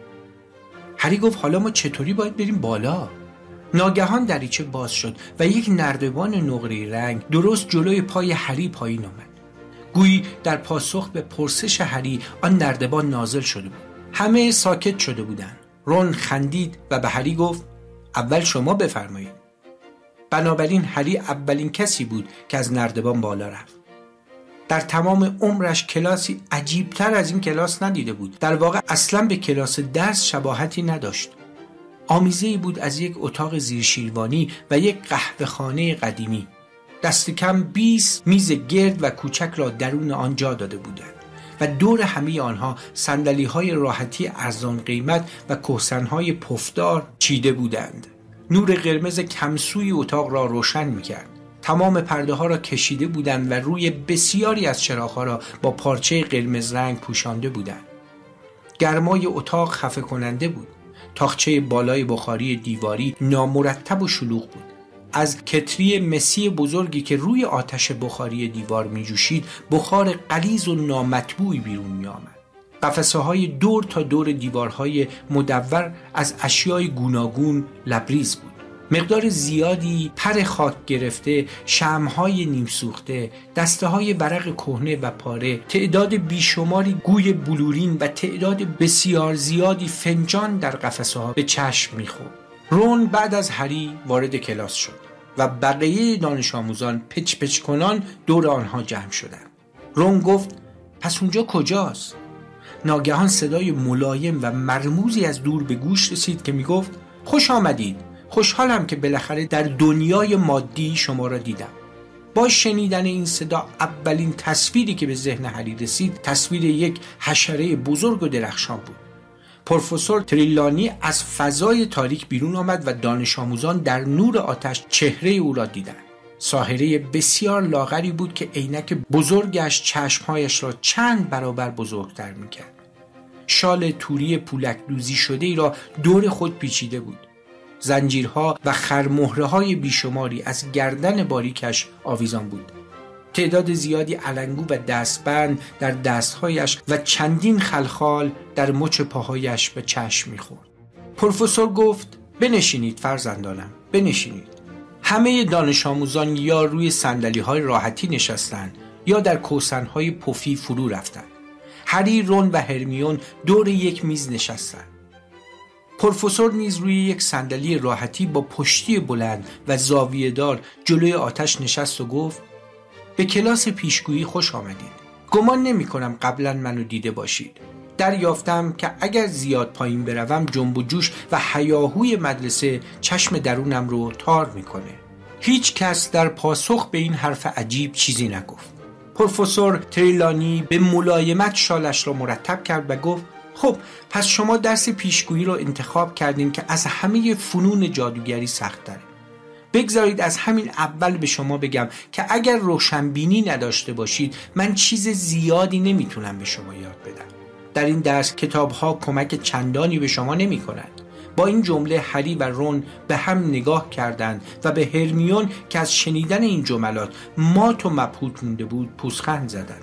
[SPEAKER 1] هری گفت حالا ما چطوری باید بریم بالا؟ ناگهان دریچه باز شد و یک نردبان نقره‌ای رنگ درست جلوی پای هری پایین آمد. گویی در پاسخ به پرسش هری آن نردبان نازل شده بود. همه ساکت شده بودند. رون خندید و به هری گفت اول شما بفرمایید. بنابراین هری اولین کسی بود که از نردبان بالا رفت. در تمام عمرش کلاسی عجیبتر از این کلاس ندیده بود. در واقع اصلا به کلاس درس شباهتی نداشت. آمیزه‌ای بود از یک اتاق زیرشیروانی و یک قهوه‌خانه قدیمی. دست کم بیست میز گرد و کوچک را درون آن جا داده بودند و دور همه آنها صندلی‌های راحتی ارزان قیمت و کهسن‌های پفدار چیده بودند. نور قرمز کمسوی اتاق را روشن می‌کرد. تمام پرده‌ها را کشیده بودند و روی بسیاری از چراغ‌ها را با پارچه قرمز رنگ پوشانده بودند. گرمای اتاق خفه کننده بود. تاقچه بالای بخاری دیواری نامرتب و شلوغ بود. از کتری مسی بزرگی که روی آتش بخاری دیوار می جوشید بخار غلیظ و نامطبوعی بیرون می آمد. قفسه های دور تا دور دیوارهای مدور از اشیای گوناگون لبریز بود. مقدار زیادی پر خاک گرفته، شمع‌های نیم سوخته، دسته‌های ورق کهنه و پاره، تعداد بیشماری گوی بلورین و تعداد بسیار زیادی فنجان در قفسه‌ها به چشم می‌خورد. رون بعد از هری وارد کلاس شد و بقیه دانش آموزان پچ پچ کنان دور آنها جمع شدند. رون گفت پس اونجا کجاست؟ ناگهان صدای ملایم و مرموزی از دور به گوش رسید که می‌گفت خوش آمدید. خوشحالم که بالاخره در دنیای مادی شما را دیدم. با شنیدن این صدا اولین تصویری که به ذهن هری رسید تصویر یک حشره بزرگ و درخشان بود. پروفسور تریلانی از فضای تاریک بیرون آمد و دانش آموزان در نور آتش چهره او را دیدند. ساحره بسیار لاغری بود که عینک بزرگش چشمهایش را چند برابر بزرگتر میکرد. شال توری پولک دوزی شده ای را دور خود پیچیده بود. زنجیرها و خرمهره‌های بیشماری از گردن باریکش آویزان بود. تعداد زیادی علنگو و دستبند در دستهایش و چندین خلخال در مچ پاهایش به چشم می‌خورد. پروفسور گفت: بنشینید فرزندانم، بنشینید. همه دانش آموزان یا روی صندلی‌های راحتی نشستند یا در کوسن‌های پفی فرو رفتند. هری، رون و هرمیون دور یک میز نشستند. پروفسور نیز روی یک صندلی راحتی با پشتی بلند و زاویه‌دار جلوی آتش نشست و گفت: به کلاس پیشگویی خوش آمدید. گمان نمی کنم قبلا منو دیده باشید. دریافتم که اگر زیاد پایین بروم جنب و جوش و هیاهوی مدرسه چشم درونم رو تار میکنه. هیچ کس در پاسخ به این حرف عجیب چیزی نگفت. پروفسور تریلانی به ملایمت شالش را مرتب کرد و گفت: خب پس شما درس پیشگویی رو انتخاب کردین که از همه فنون جادوگری سخت تره. بگذارید از همین اول به شما بگم که اگر روشنبینی نداشته باشید من چیز زیادی نمیتونم به شما یاد بدم. در این درس کتاب‌ها کمک چندانی به شما نمی کنند. با این جمله هری و رون به هم نگاه کردند و به هرمیون که از شنیدن این جملات مات و مبهوت مونده بود پوزخند زدند.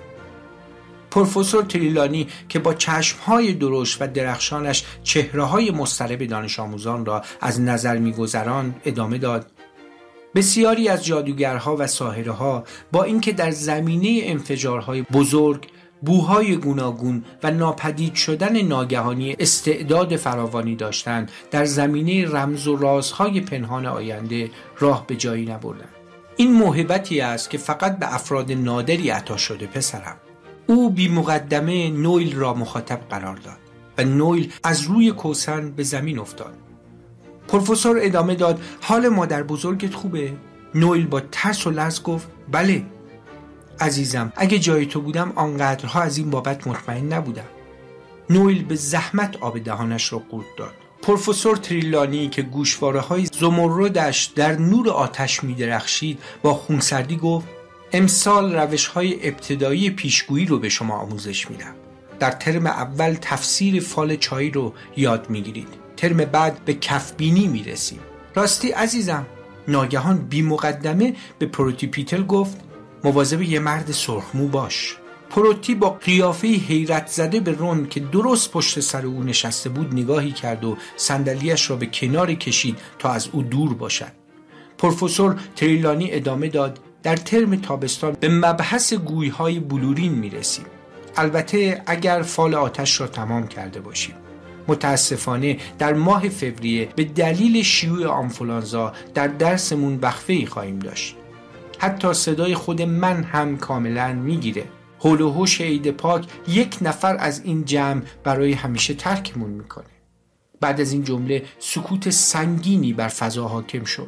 [SPEAKER 1] پروفسور تریلانی که با چشمهای درشت و درخشانش چهره‌های مضطرب دانش آموزان را از نظر می‌گذراند ادامه داد: بسیاری از جادوگرها و ساحره‌ها با اینکه در زمینه انفجارهای بزرگ، بوهای گوناگون و ناپدید شدن ناگهانی استعداد فراوانی داشتند، در زمینه رمز و رازهای پنهان آینده راه به جایی نبردند. این موهبتی است که فقط به افراد نادری عطا شده پسرم. او بی مقدمه نویل را مخاطب قرار داد و نویل از روی کوسن به زمین افتاد. پروفسور ادامه داد: حال مادر بزرگت خوبه؟ نویل با ترس و لرز گفت: بله عزیزم، اگه جای تو بودم آنقدرها از این بابت مطمئن نبودم. نویل به زحمت آب دهانش را قورت داد. پروفسور تریلانی که گوشواره‌های زمردش در نور آتش می‌درخشید با خونسردی گفت: امسال روش‌های ابتدایی پیشگویی رو به شما آموزش میدم. در ترم اول تفسیر فال چای رو یاد میگیرید. ترم بعد به کفبینی میرسیم. راستی عزیزم، ناگهان بی مقدمه به پروتی پیتل گفت: مواظب یه مرد سرخمو باش. پروتی با قیافه حیرت زده به رون که درست پشت سر او نشسته بود نگاهی کرد و صندلیاش را به کنار کشید تا از او دور باشد. پروفسور تریلانی ادامه داد: در ترم تابستان به مبحث گوی‌های بلورین میرسیم. البته اگر فال آتش را تمام کرده باشیم. متاسفانه در ماه فوریه به دلیل شیوع آنفولانزا در درسمون وقفه‌ای خواهیم داشت. حتی صدای خود من هم کاملا میگیره. حول و حوش عید پاک یک نفر از این جمع برای همیشه ترکمون میکنه. بعد از این جمله سکوت سنگینی بر فضا حاکم شد.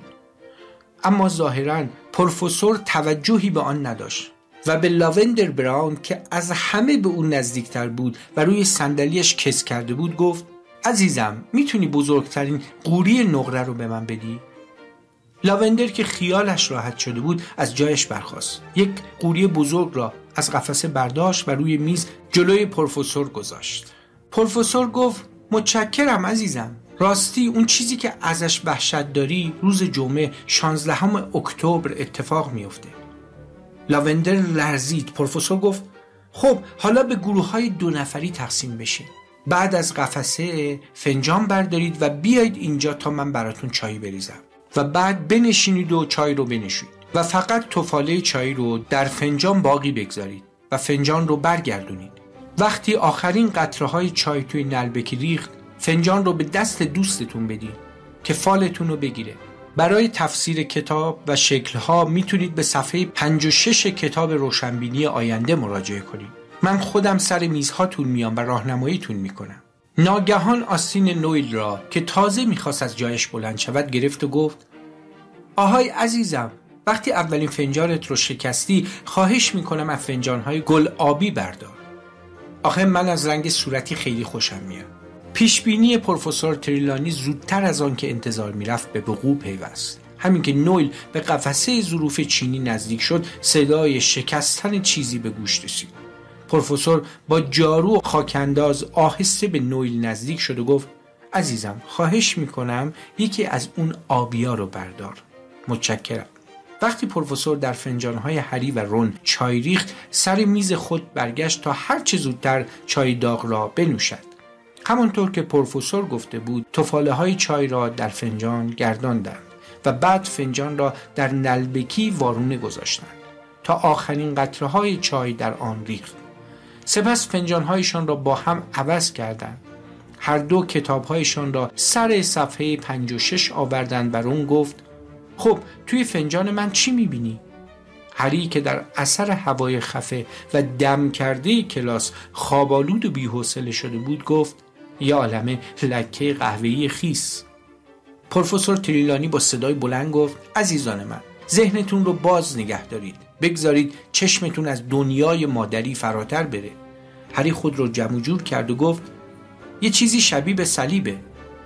[SPEAKER 1] اما ظاهراً پروفسور توجهی به آن نداشت و به لاوندر براون که از همه به اون نزدیکتر بود و روی صندلیش کس کرده بود گفت: عزیزم، میتونی بزرگترین قوری نقره رو به من بدی؟ لاوندر که خیالش راحت شده بود از جایش برخاست. یک قوری بزرگ را از قفسه برداشت و روی میز جلوی پروفسور گذاشت. پروفسور گفت: متشکرم عزیزم. راستی اون چیزی که ازش وحشت داری روز جمعه شانزدهم اکتبر اتفاق میفته. لاوندر لرزید. پروفسور گفت: خب حالا به گروه‌های دو نفری تقسیم بشین. بعد از قفسه فنجان بردارید و بیایید اینجا تا من براتون چای بریزم و بعد بنشینید و چای رو بنوشید و فقط تفاله چای رو در فنجان باقی بگذارید و فنجان رو برگردونید. وقتی آخرین قطره‌های چای توی نلبکی ریخت، فنجان رو به دست دوستتون بدید که فالتون رو بگیره. برای تفسیر کتاب و شکل‌ها میتونید به صفحه پنجاه و شش کتاب روشنبینی آینده مراجعه کنید. من خودم سر میزهاتون میام و راهنماییتون میکنم. ناگهان آستین نویل را که تازه میخواست از جایش بلند شود گرفت و گفت: آهای عزیزم، وقتی اولین فنجانت رو شکستی خواهش میکنم از فنجانهای گل آبی بردار. آخه من از رنگ صورتی خیلی خوشم میاد. پیشبینی پروفسور تریلانی زودتر از آن که انتظار میرفت به وقوع پیوست. همین که نویل به قفسه ظروف چینی نزدیک شد صدای شکستن چیزی به گوش رسید. پروفسور با جارو و خاکانداز آهسته به نویل نزدیک شد و گفت عزیزم خواهش میکنم یکی از اون آبیا رو بردار. متشکرم. وقتی پروفسور در فنجانهای هری و رون چای ریخت سر میز خود برگشت تا هر چه زودتر چای داغ را بنوشد. همانطور که پروفسور گفته بود تفاله های چای را در فنجان گرداندند و بعد فنجان را در نلبکی وارونه گذاشتند تا آخرین قطره های چای در آن ریخت. سپس فنجان هایشان را با هم عوض کردند. هر دو کتاب هایشان را سر صفحه پنج و شش آوردند و رون گفت خب توی فنجان من چی میبینی؟ هری که در اثر هوای خفه و دم کرده کلاس خوابالود و بی‌حوصله شده بود گفت یه عالمه لکه قهوه‌ای خیس. پروفسور تریلانی با صدای بلند گفت عزیزان من ذهنتون رو باز نگه دارید، بگذارید چشمتون از دنیای مادری فراتر بره. هری خود رو جمع جور کرد و گفت یه چیزی شبیه به صلیبه.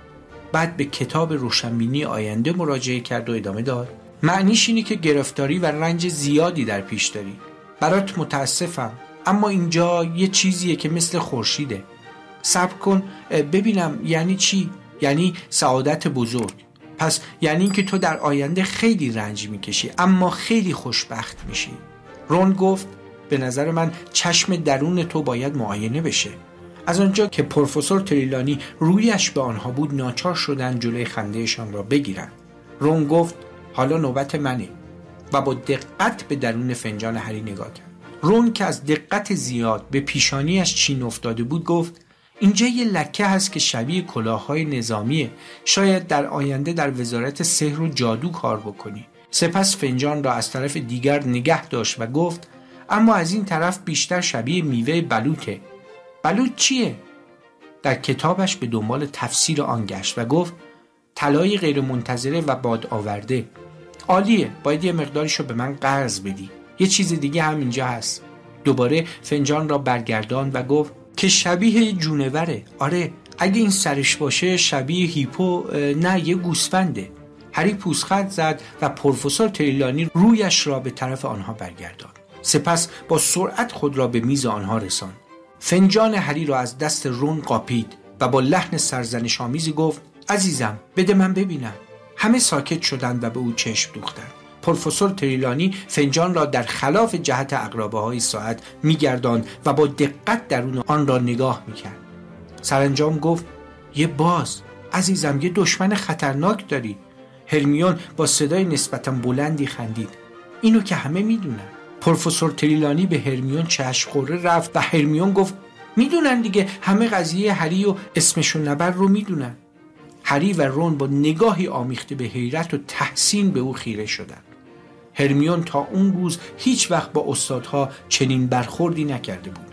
[SPEAKER 1] بعد به کتاب روشنبینی آینده مراجعه کرد و ادامه داد معنیش اینه که گرفتاری و رنج زیادی در پیش داری. برات متاسفم اما اینجا یه چیزیه که مثل خورشیده. صبر کن ببینم یعنی چی؟ یعنی سعادت بزرگ. پس یعنی این که تو در آینده خیلی رنج میکشی اما خیلی خوشبخت میشی. رون گفت به نظر من چشم درون تو باید معاینه بشه. از آنجا که پروفسور تریلانی رویش به آنها بود ناچار شدن جلوی خندهشان را بگیرن. رون گفت حالا نوبت منه و با دقت به درون فنجان هری نگاه کرد. رون که از دقت زیاد به پیشانیش چین افتاده بود گفت اینجا یه لکه هست که شبیه کلاه‌های نظامیه. شاید در آینده در وزارت سحر و جادو کار بکنی. سپس فنجان را از طرف دیگر نگه داشت و گفت اما از این طرف بیشتر شبیه میوه بلوطه. بلوط چیه؟ در کتابش به دنبال تفسیر آن گشت و گفت طلای غیر منتظره و باد آورده. عالیه، باید یه مقداریشو به من قرض بدی. یه چیز دیگه هم اینجا هست. دوباره فنجان را برگرداند و گفت که شبیه جونوره. آره اگه این سرش باشه شبیه هیپو، نه یه گوسفنده. هری پوزخند زد و پروفسور تریلانی رویش را به طرف آنها برگرداند. سپس با سرعت خود را به میز آنها رساند. فنجان هری را از دست رون قاپید و با لحن سرزنش‌آمیزی گفت عزیزم بده من ببینم. همه ساکت شدند و به او چشم دوختند. پروفسور تریلانی فنجان را در خلاف جهت عقربه‌های ساعت می‌گرداند و با دقت درون آن را نگاه می‌کرد. سرانجام گفت یه باز. عزیزم یه دشمن خطرناک داری. هرمیون با صدای نسبتاً بلندی خندید. اینو که همه می‌دونن. پروفسور تریلانی به هرمیون چشم خوره رفت و هرمیون گفت میدونن دیگه، همه قضیه هری و اسمشو نبر رو میدونن. هری و رون با نگاهی آمیخته به حیرت و تحسین به او خیره شدند. هرمیون تا اون روز هیچ وقت با استادها چنین برخوردی نکرده بود.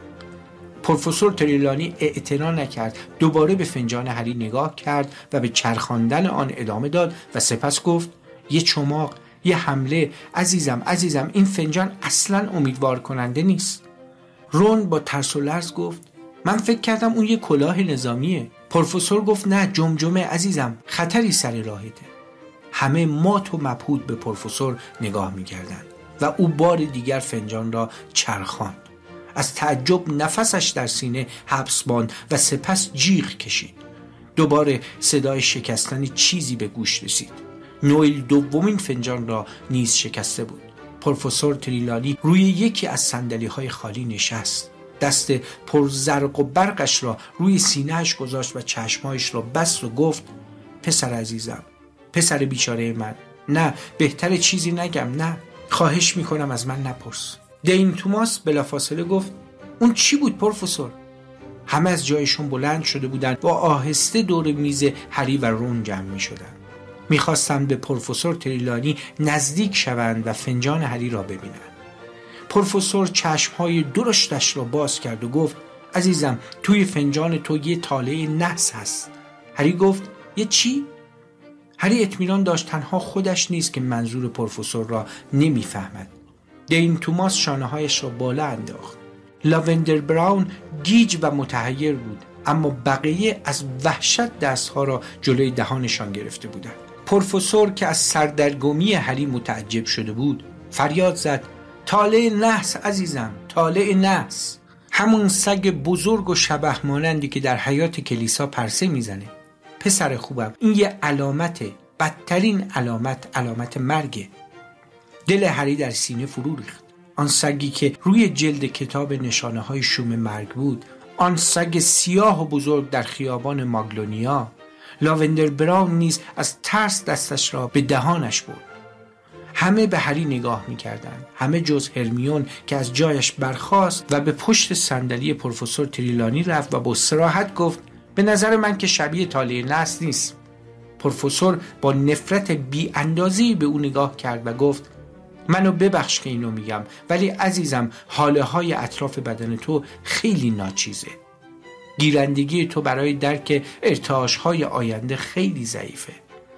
[SPEAKER 1] پروفسور تریلانی اعتنا نکرد، دوباره به فنجان هری نگاه کرد و به چرخاندن آن ادامه داد و سپس گفت یه چماق، یه حمله. عزیزم عزیزم این فنجان اصلاً امیدوار کننده نیست. رون با ترس و لرز گفت من فکر کردم اون یه کلاه نظامیه. پروفسور گفت نه جمجمه عزیزم، خطری سر راهته. همه مات و مبهوت به پروفسور نگاه می‌کردند و او بار دیگر فنجان را چرخاند. از تعجب نفسش در سینه حبس ماند و سپس جیغ کشید. دوباره صدای شکستن چیزی به گوش رسید. نویل دومین فنجان را نیز شکسته بود. پروفسور تریلانی روی یکی از صندلی‌های خالی نشست. دست پر زرق و برقش را روی سینه‌اش گذاشت و چشمایش را بست و گفت پسر عزیزم، پسر بیچاره من، نه بهتر چیزی نگم، نه خواهش میکنم از من نپرس. دین توماس بلافاصله گفت اون چی بود پروفسور؟ همه از جایشون بلند شده بودند و آهسته دور میز هری و رون جمع می شدند. میخواستند به پروفسور تریلانی نزدیک شوند و فنجان هری را ببینند. پروفسور چشمهای درشتش را باز کرد و گفت عزیزم توی فنجان تو یه تاله نحس هست. هری گفت یه چی؟ هری اطمینان داشت تنها خودش نیست که منظور پروفسور را نمیفهمد. دین توماس شانه‌هایش را بالا انداخت. لاوندر براون گیج و متحیر بود، اما بقیه از وحشت دستها را جلوی دهانشان گرفته بودند. پروفسور که از سردرگمی هری متعجب شده بود فریاد زد: طالع نحس عزیزم، طالع نحس، همون سگ بزرگ و شبح مانندی که در حیاط کلیسا پرسه میزنه. پسر خوبم، این یه علامته، بدترین علامت علامت مرگه. دل هری در سینه فرو ریخت. آن سگی که روی جلد کتاب نشانه های شوم مرگ بود، آن سگ سیاه و بزرگ در خیابان ماگلونیا. لاوندر براون نیز از ترس دستش را به دهانش برد. همه به هری نگاه می‌کردند، همه جز هرمیون که از جایش برخاست و به پشت صندلی پروفسور تریلانی رفت و با صراحت گفت: به نظر من که شبیه طالع نحس نیست. پروفسور با نفرت بی اندازه‌ای به او نگاه کرد و گفت: منو ببخش که اینو میگم، ولی عزیزم حاله های اطراف بدن تو خیلی ناچیزه. گیرندگی تو برای درک ارتعاش های آینده خیلی ضعیفه.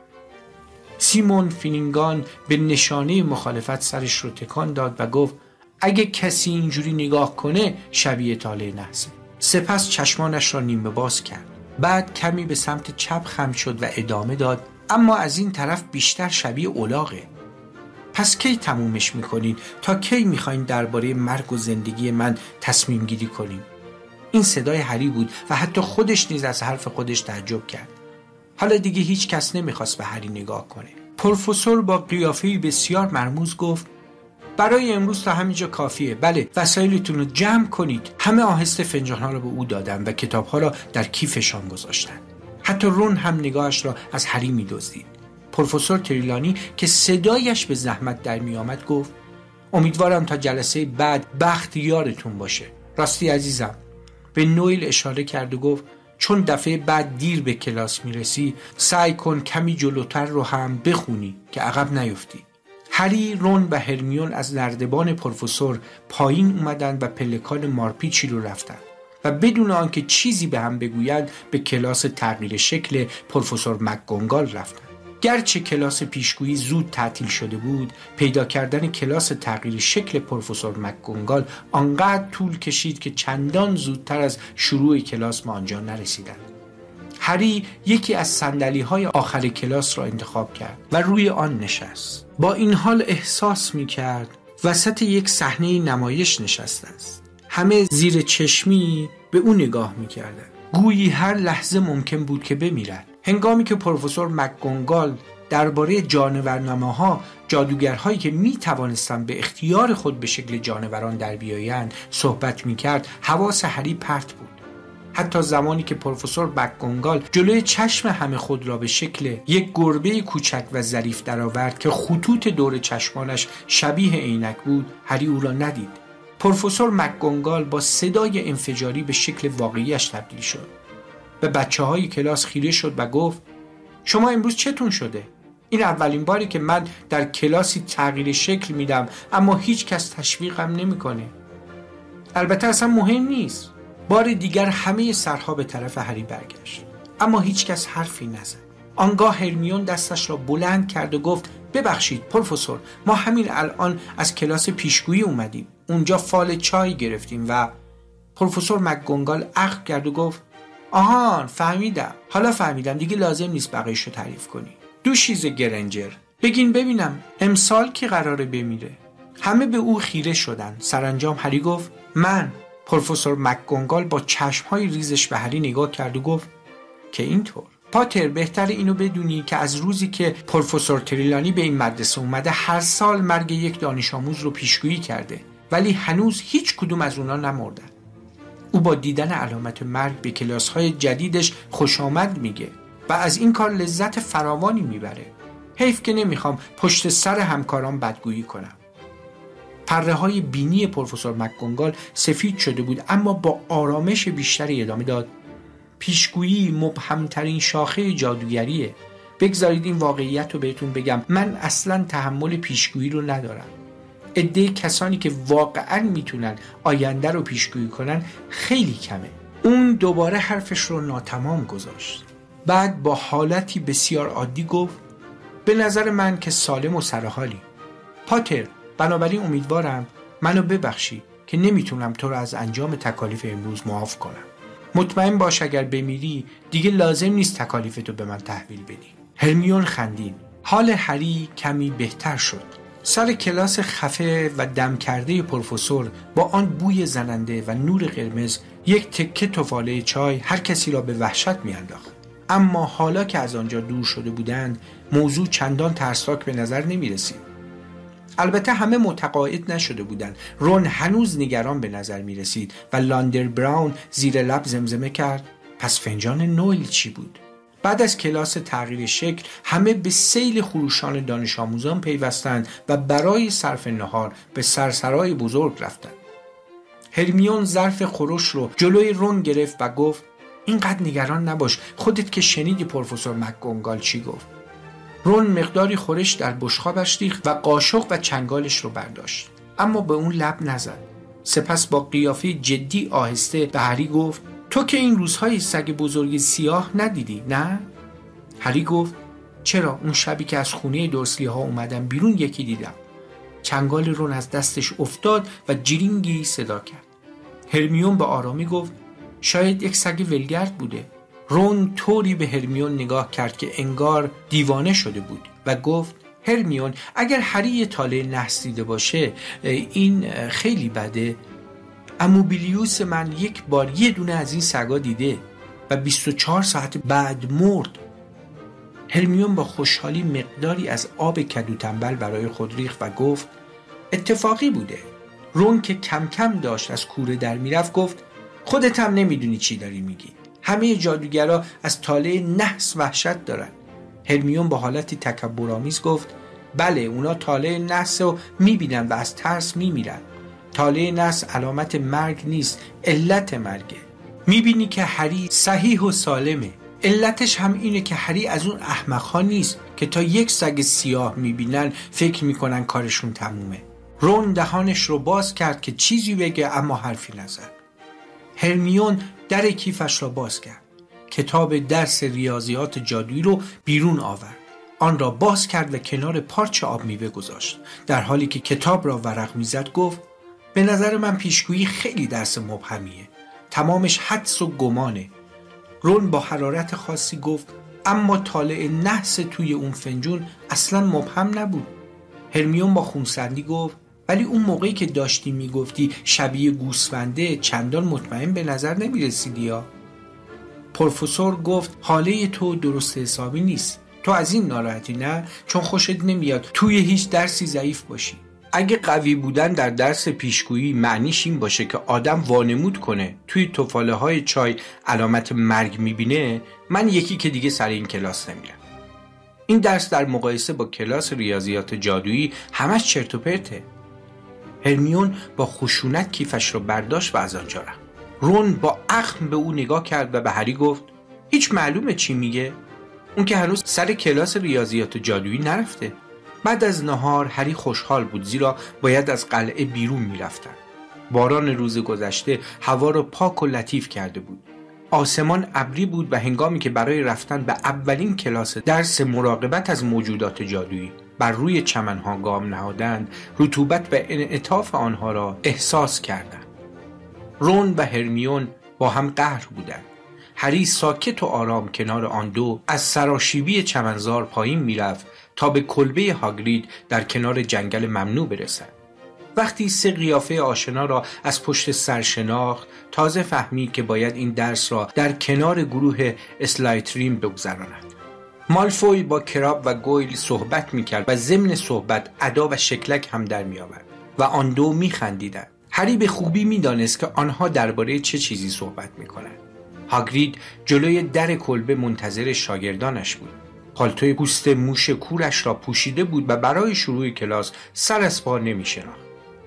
[SPEAKER 1] سیمون فینینگان به نشانه مخالفت سرش رو تکان داد و گفت: اگه کسی اینجوری نگاه کنه شبیه طالع نحسه. سپس چشمانش را نیمه باز کرد. بعد کمی به سمت چپ خم شد و ادامه داد: اما از این طرف بیشتر شبیه الاغه. پس کی تمومش میکنین؟ تا کی میخواین درباره مرگ و زندگی من تصمیم گیری کنیم؟ این صدای هری بود و حتی خودش نیز از حرف خودش تعجب کرد. حالا دیگه هیچ کس نمیخواست به هری نگاه کنه. پروفسور با قیافه‌ای بسیار مرموز گفت: برای امروز تا همینجا کافیه. بله، وسایلتون رو جمع کنید. همه آهسته فنجان‌ها را به او دادن و کتاب‌ها را در کیفشان گذاشتن. حتی رون هم نگاهش را از هری می‌دزدید. پروفسور تریلانی که صدایش به زحمت در می آمد گفت: امیدوارم تا جلسه بعد بخت یارتون باشه. راستی عزیزم. به نویل اشاره کرد و گفت: چون دفعه بعد دیر به کلاس میرسی سعی کن کمی جلوتر رو هم بخونی که عقب نیفتی. هری، رون و هرمیون از نردبان پروفسور پایین اومدند و پلکان مارپیچی رو رفتند و بدون آنکه چیزی به هم بگویند به کلاس تغییر شکل پروفسور مکگونگال رفتند. گرچه کلاس پیشگویی زود تعطیل شده بود، پیدا کردن کلاس تغییر شکل پروفسور مکگونگال آنقدر طول کشید که چندان زودتر از شروع کلاس ما آنجا نرسیدند. هری یکی از صندلی‌های آخر کلاس را انتخاب کرد و روی آن نشست. با این حال احساس می‌کرد وسط یک صحنه نمایش نشسته است. همه زیر چشمی به او نگاه می‌کردند. گویی هر لحظه ممکن بود که بمیرد. هنگامی که پروفسور مکگونگال درباره جانورنماها، جادوگرهایی که می توانستند به اختیار خود به شکل جانوران در بیایند صحبت می کرد، حواس هری پرت بود. حتی زمانی که پروفسور مکگونگال جلوی چشم همه خود را به شکل یک گربه کوچک و ظریف درآورد که خطوط دور چشمانش شبیه عینک بود، هری او را ندید. پروفسور مکگونگال با صدای انفجاری به شکل واقعیش تبدیل شد. به بچه های کلاس خیره شد و گفت: شما امروز چتون شده؟ این اولین باری که من در کلاسی تغییر شکل میدم اما هیچ کس تشویقم نمیکنه. البته اصلا مهم نیست. بار دیگر همه سرها به طرف هری برگشت، اما هیچ کس حرفی نزد. آنگاه هرمیون دستش را بلند کرد و گفت: ببخشید پروفسور، ما همین الان از کلاس پیشگویی اومدیم. اونجا فال چای گرفتیم و پروفسور مکگونگال عقب کرد و گفت: آهان، فهمیدم. حالا فهمیدم، دیگه لازم نیست بقیه‌شو تعریف کنی. دوشیزه گرنجر، بگین ببینم امسال کی قراره بمیره؟ همه به او خیره شدن. سرانجام هری گفت: من. پروفسور مکگونگال با چشم‌های ریزش به هری نگاه کرد و گفت: که اینطور؟ پاتر، بهتر اینو بدونی که از روزی که پروفسور تریلانی به این مدرسه اومده هر سال مرگ یک دانش آموز رو پیشگویی کرده، ولی هنوز هیچ کدوم از اونا نمردن. او با دیدن علامت مرگ به کلاس‌های جدیدش خوش آمد میگه و از این کار لذت فراوانی میبره. حیف که نمیخوام پشت سر همکاران بدگویی کنم. پره‌های بینی پروفسور مکگونگال سفید شده بود، اما با آرامش بیشتری ادامه داد: پیشگویی مبهمترین شاخه جادوگریه. بگذارید این واقعیت رو بهتون بگم، من اصلاً تحمل پیشگویی رو ندارم. عده کسانی که واقعاً میتونن آینده رو پیشگویی کنن خیلی کمه. اون دوباره حرفش رو ناتمام گذاشت. بعد با حالتی بسیار عادی گفت: به نظر من که سالم و سرحالی. پاتر، بنابراین امیدوارم منو ببخشی که نمیتونم تو رو از انجام تکالیف امروز معاف کنم. مطمئن باش اگر بمیری دیگه لازم نیست تکالیفتو به من تحویل بدی. هرمیون خندید. حال هری کمی بهتر شد. سر کلاس خفه و دم کرده پروفسور با آن بوی زننده و نور قرمز یک تکه تفاله چای هر کسی را به وحشت میانداخت. اما حالا که از آنجا دور شده بودند موضوع چندان ترسناک به نظر نمی رسید. البته همه متقاعد نشده بودند. رون هنوز نگران به نظر می رسید و لاندر براون زیر لب زمزمه کرد پس فنجان نویل چی بود؟ بعد از کلاس تغییر شکل همه به سیل خروشان دانش آموزان پیوستند و برای صرف نهار به سرسرای بزرگ رفتند. هرمیون ظرف خورش رو جلوی رون گرفت و گفت اینقدر نگران نباش، خودت که شنیدی پروفسور مکگونگال چی گفت. رون مقداری خورش در بشقابش ریخت و قاشق و چنگالش رو برداشت، اما به اون لب نزد. سپس با قیافه جدی آهسته به هری گفت تو که این روزهای سگ بزرگ سیاه ندیدی، نه؟ هری گفت چرا، اون شبی که از خونه درسلی ها اومدم بیرون یکی دیدم. چنگال رون از دستش افتاد و جرینگی صدا کرد. هرمیون به آرامی گفت شاید یک سگ ولگرد بوده. رون طوری به هرمیون نگاه کرد که انگار دیوانه شده بود و گفت هرمیون اگر هری یه طالع نحس دیده باشه این خیلی بده. عمو بیلیوس من یک بار یه دونه از این سگا دیده و بیست و چهار ساعت بعد مرد. هرمیون با خوشحالی مقداری از آب کدو تنبل برای خود ریخت و گفت اتفاقی بوده. رون که کم کم داشت از کوره در میرفت گفت خودت هم نمیدونی چی داری میگی. همه جادوگرا از طالع نحس وحشت دارن. هرمیون با حالتی تکبرآمیز گفت بله اونا طالع نحس رو میبینن و از ترس میمیرن. طالع نحس علامت مرگ نیست، علت مرگه. میبینی که هری صحیح و سالمه. علتش هم اینه که هری از اون احمقها نیست که تا یک سگ سیاه میبینن فکر میکنن کارشون تمومه. رون دهانش رو باز کرد که چیزی بگه اما حرفی نزد. هرمیون در کیفش را باز کرد. کتاب درس ریاضیات جادویی رو بیرون آورد. آن را باز کرد و کنار پارچه آب میوه گذاشت. در حالی که کتاب را ورق میزد گفت به نظر من پیشگویی خیلی درس مبهمیه. تمامش حدس و گمانه. رون با حرارت خاصی گفت اما طالع نحس توی اون فنجون اصلا مبهم نبود. هرمیون با خونسردی گفت ولی اون موقعی که داشتی میگفتی شبیه گوسفنده چندان مطمئن به نظر نمیرسیدی یا؟ پروفسور گفت حاله تو درست حسابی نیست. تو از این ناراحتی نه؟ چون خوشت نمیاد توی هیچ درسی ضعیف باشی. اگه قوی بودن در درس پیشگویی معنیش این باشه که آدم وانمود کنه توی تفاله های چای علامت مرگ میبینه، من یکی که دیگه سر این کلاس نمیرم. این درس در مقایسه با کلاس ریاضیات جادویی همش چرت و پرته. هرمیون با خشونت کیفش رو برداشت و از آنجا رفت. رون با اخم به او نگاه کرد و به هری گفت هیچ معلومه چی میگه؟ اون که هنوز سر کلاس ریاضیات جادویی نرفته. بعد از نهار هری خوشحال بود زیرا باید از قلعه بیرون میرفتن. باران روز گذشته هوا را پاک و لطیف کرده بود. آسمان ابری بود و هنگامی که برای رفتن به اولین کلاس درس مراقبت از موجودات جادویی بر روی چمنها گام نهادند، رطوبت و انعطاف آنها را احساس کردند. رون و هرمیون با هم قهر بودند. هری ساکت و آرام کنار آن دو از سراشیبی چمنزار پایین میرفت تا به کلبه هاگرید در کنار جنگل ممنوع برسد. وقتی سه قیافه آشنا را از پشت سر شناخت، تازه فهمید که باید این درس را در کنار گروه اسلایترین بگذراند. مالفوی با کراب و گویل صحبت میکرد و ضمن صحبت ادا و شکلک هم در میآورد و آن دو میخندیدند. هری به خوبی میدانست که آنها درباره چه چیزی صحبت میکنند. هاگرید جلوی در کلبه منتظر شاگردانش بود. پالتوی پوست موش کورش را پوشیده بود و برای شروع کلاس سر از پا نمی‌شناخت.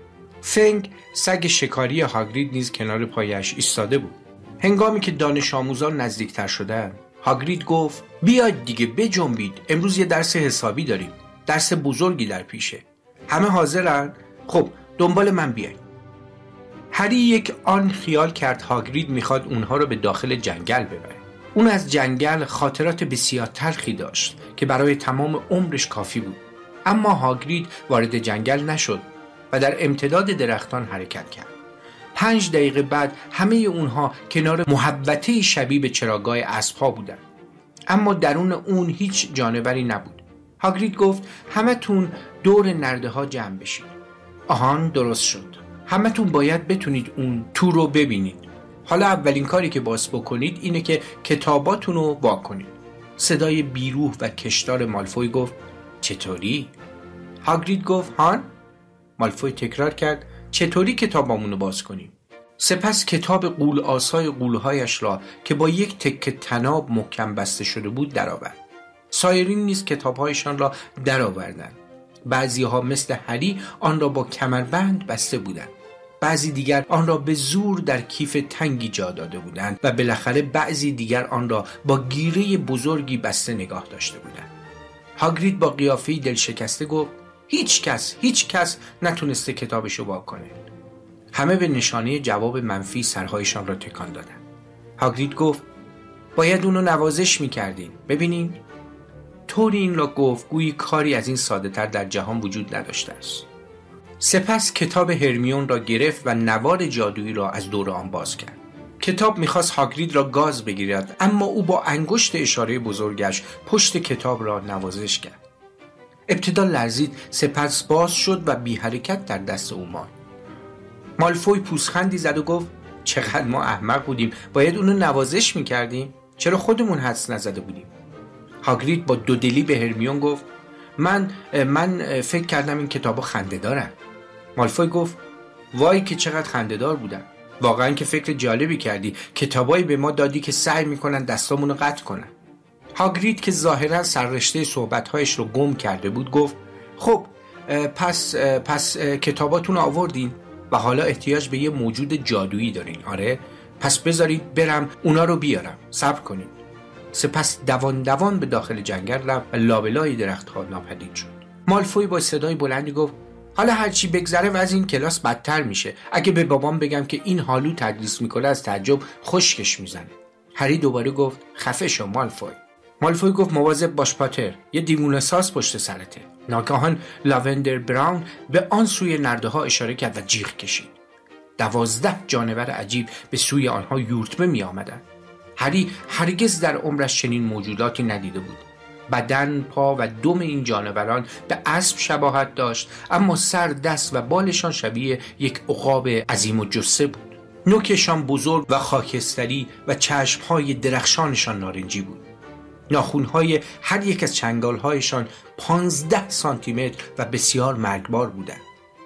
[SPEAKER 1] فنگ سگ شکاری هاگرید نیز کنار پایش ایستاده بود. هنگامی که دانش آموزان نزدیکتر شدند، هاگرید گفت بیاید دیگه بجنبید، امروز یه درس حسابی داریم. درس بزرگی در پیشه. همه حاضرن؟ خب دنبال من بیاید. هری یک آن خیال کرد هاگرید میخواد اونها رو به داخل جنگل ببره. اون از جنگل خاطرات بسیار تلخی داشت که برای تمام عمرش کافی بود. اما هاگرید وارد جنگل نشد و در امتداد درختان حرکت کرد. پنج دقیقه بعد همه اونها کنار محوطه شبیه به چراگاه اسب‌ها بودند. اما درون اون هیچ جانوری نبود. هاگرید گفت همه تون دور نرده ها جمع بشید. آهان درست شد. همه تون باید بتونید اون تور رو ببینید. حالا اولین کاری که باز بکنید اینه که کتاباتون رو وا کنید. صدای بیروح و کشدار مالفوی گفت چطوری؟ هاگرید گفت هان؟ مالفوی تکرار کرد چطوری کتابامون رو باز کنیم؟ سپس کتاب قول آسای قولهایش را که با یک تکه طناب محکم بسته شده بود درآورد. سایرین نیز کتابهایشان را درآوردند. بعضی ها مثل هری آن را با کمربند بسته بودند. بعضی دیگر آن را به زور در کیف تنگی جا داده بودند و بالاخره بعضی دیگر آن را با گیره بزرگی بسته نگاه داشته بودند. هاگرید با قیافه‌ای دلشکسته گفت هیچ کس هیچ کس نتونسته کتابشو وا کنه. همه به نشانه جواب منفی سرهایشان را تکان دادند. هاگرید گفت باید اونو نوازش میکردین. ببینین؟ طوری این را گفت گویی کاری از این ساده تر در جهان وجود نداشته است. سپس کتاب هرمیون را گرفت و نوار جادویی را از دور آن باز کرد. کتاب میخواست هاگرید را گاز بگیرد، اما او با انگشت اشاره بزرگش پشت کتاب را نوازش کرد. ابتدا لرزید، سپس باز شد و بی حرکت در دست او ماند. مالفوی پوزخندی زد و گفت چقدر ما احمق بودیم، باید اونو نوازش میکردیم، چرا خودمون حدس نزده بودیم؟ هاگرید با دودلی به هرمیون گفت من من فکر کردم این کتابا خنده دارن. مالفوی گفت وای که چقدر خنده دار بودن. واقعا که فکر جالبی کردی، کتابایی به ما دادی که سعی میکنن دستامونو قطع کنن. هاگرید که ظاهرا سررشته صحبتهایش رو گم کرده بود گفت خب پس پس کتاباتون آوردین و حالا احتیاج به یه موجود جادویی دارین. آره پس بذارید برم اونا رو بیارم، صبر کنید. سپس دوان دوان به داخل جنگل رفت و لابلای درخت‌ها ناپدید شد. مالفوی با صدای بلندی گفت حالا هرچی بگذره و از این کلاس بدتر میشه. اگه به بابام بگم که این هالو تدریس میکنه از تعجب خشکش میزنه. هری دوباره گفت خفه شو مالفوی. مالفوی گفت مواظب باش پاتر، یه دیوونه ساز پشت سرته. ناگهان لاوندر براون به آن سوی نرده ها اشاره کرد و جیغ کشید. دوازده جانور عجیب به سوی آنها یورتمه می آمدند. هری هرگز در عمرش چنین موجوداتی ندیده بود. بدن، پا و دم این جانوران به اسب شباهت داشت، اما سر، دست و بالشان شبیه یک عقاب عظیم و جثه بود. نوکشان بزرگ و خاکستری و چشمهای درخشانشان نارنجی بود. ناخونهای هر یک از چنگالهایشان پانزده سانتی متر و بسیار مرگبار بودند.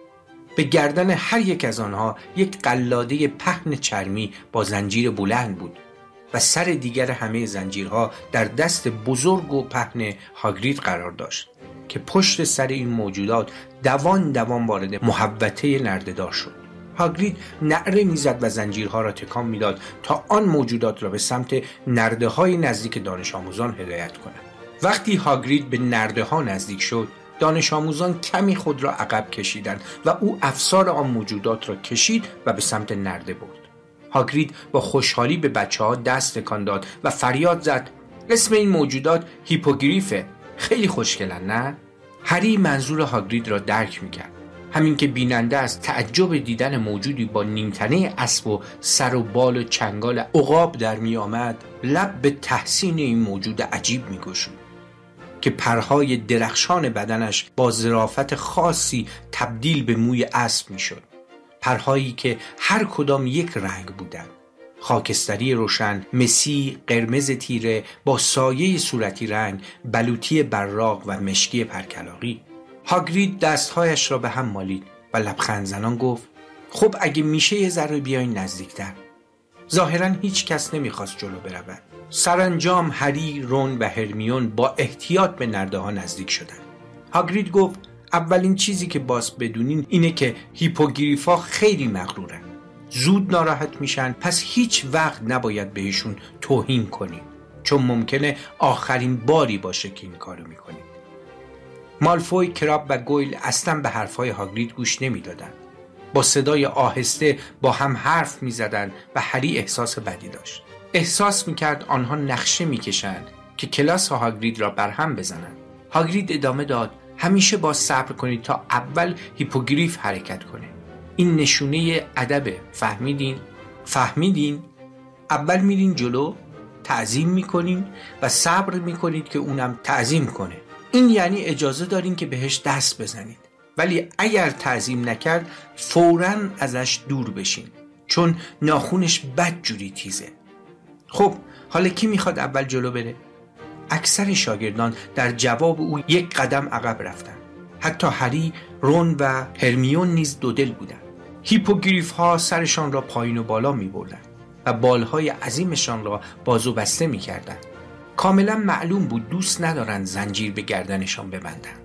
[SPEAKER 1] به گردن هر یک از آنها یک قلاده پهن چرمی با زنجیر بلند بود و سر دیگر همه زنجیرها در دست بزرگ و پهن هاگرید قرار داشت که پشت سر این موجودات دوان دوان وارد محوطه نرده‌دار شد. هاگرید نعره میزد و زنجیرها را تکان میداد تا آن موجودات را به سمت نرده‌های نزدیک دانش آموزان هدایت کند. وقتی هاگرید به نرده‌ها نزدیک شد، دانش آموزان کمی خود را عقب کشیدند و او افسار آن موجودات را کشید و به سمت نرده برد. هاگرید با خوشحالی به بچه‌ها دست تکان داد و فریاد زد اسم این موجودات هیپوگریفه. خیلی خوشگلن نه؟ هری منظور هاگرید را درک میکرد. همین که بیننده از تعجب دیدن موجودی با نیمتنه اسب و سر و بال و چنگال عقاب در می آمد، لب به تحسین این موجود عجیب می گشود که پرهای درخشان بدنش با ظرافت خاصی تبدیل به موی اسب می شد. پرهایی که هر کدام یک رنگ بودند: خاکستری روشن، مسی، قرمز تیره با سایه صورتی رنگ، بلوطی براق و مشکی پرکلاقی. هاگرید دستهایش را به هم مالید و لبخند زنان گفت خب اگه میشه یه ذره بیاین نزدیکتر. ظاهرا هیچ کس نمیخواست جلو برود. سرانجام هری، رون و هرمیون با احتیاط به نرده ها نزدیک شدند. هاگرید گفت اولین چیزی که باز بدونین اینه که هیپوگریفا خیلی مغرورن. زود ناراحت میشن، پس هیچ وقت نباید بهشون توهین کنین، چون ممکنه آخرین باری باشه که این کارو میکنین. مالفوی، کراب و گویل اصلا به حرفهای هاگرید گوش نمیدادند. با صدای آهسته با هم حرف میزدند و هری احساس بدی داشت. احساس میکرد آنها نقشه میکشند که کلاس هاگرید را برهم بزنند. هاگرید ادامه داد: همیشه با صبر کنید تا اول هیپوگریف حرکت کنه. این نشونه ادبه. فهمیدین؟ فهمیدین؟ اول میرین جلو، تعظیم میکنین و صبر میکنید که اونم تعظیم کنه. این یعنی اجازه دارین که بهش دست بزنید، ولی اگر تعظیم نکرد فوراً ازش دور بشین، چون ناخونش بدجوری تیزه. خب حالا کی میخواد اول جلو بره؟ اکثر شاگردان در جواب او یک قدم عقب رفتن. حتی هری، رون و هرمیون نیز دودل بودند. هیپوگریف ها سرشان را پایین و بالا می بردن و بالهای عظیمشان را باز و بسته می کردن. کاملا معلوم بود دوست ندارند زنجیر به گردنشان ببندند.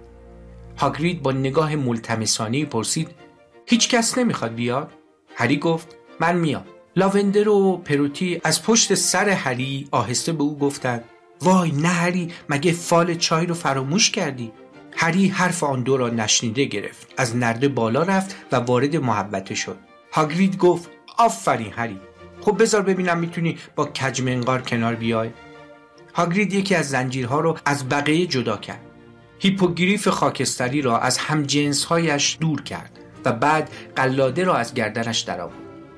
[SPEAKER 1] هاگرید با نگاه ملتمسانه‌ای پرسید: هیچ کس نمیخواد بیاد؟ هری گفت: من میام. لاوندر و پروتی از پشت سر هری آهسته به او گفتند: وای نه هری، مگه فال چای رو فراموش کردی؟ هری حرف آن دو را نشنیده گرفت. از نرده بالا رفت و وارد محوطه شد. هاگرید گفت: آفرین هری، خب بذار ببینم میتونی با کج منقار کنار بیای. هاگرید یکی از زنجیرها رو از بقیه جدا کرد. هیپوگریف خاکستری را از همجنسهایش دور کرد و بعد قلاده را از گردنش درآورد.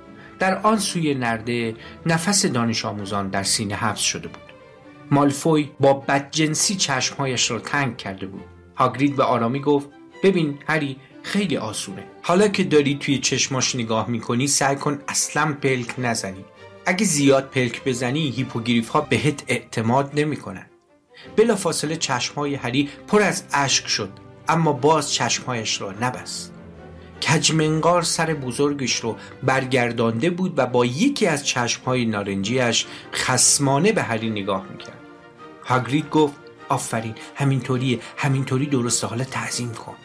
[SPEAKER 1] در آن سوی نرده نفس دانش آموزان در سینه حبس شده بود. مالفوی با بدجنسی چشمهایش را تنگ کرده بود. هاگرید به آرامی گفت: ببین هری، خیلی آسونه. حالا که داری توی چشماش نگاه میکنی سعی کن اصلا پلک نزنی. اگه زیاد پلک بزنی هیپوگریف ها بهت اعتماد نمی کنن. بلا فاصله چشمهای هری پر از اشک شد، اما باز چشمهایش را نبست. کجمنقار سر بزرگش رو برگردانده بود و با یکی از چشمهای نارنجیش خصمانه به هری نگاه میکرد. هاگرید گفت: آفرین، همینطوریه، همینطوری درسته، حالا تعظیم کن.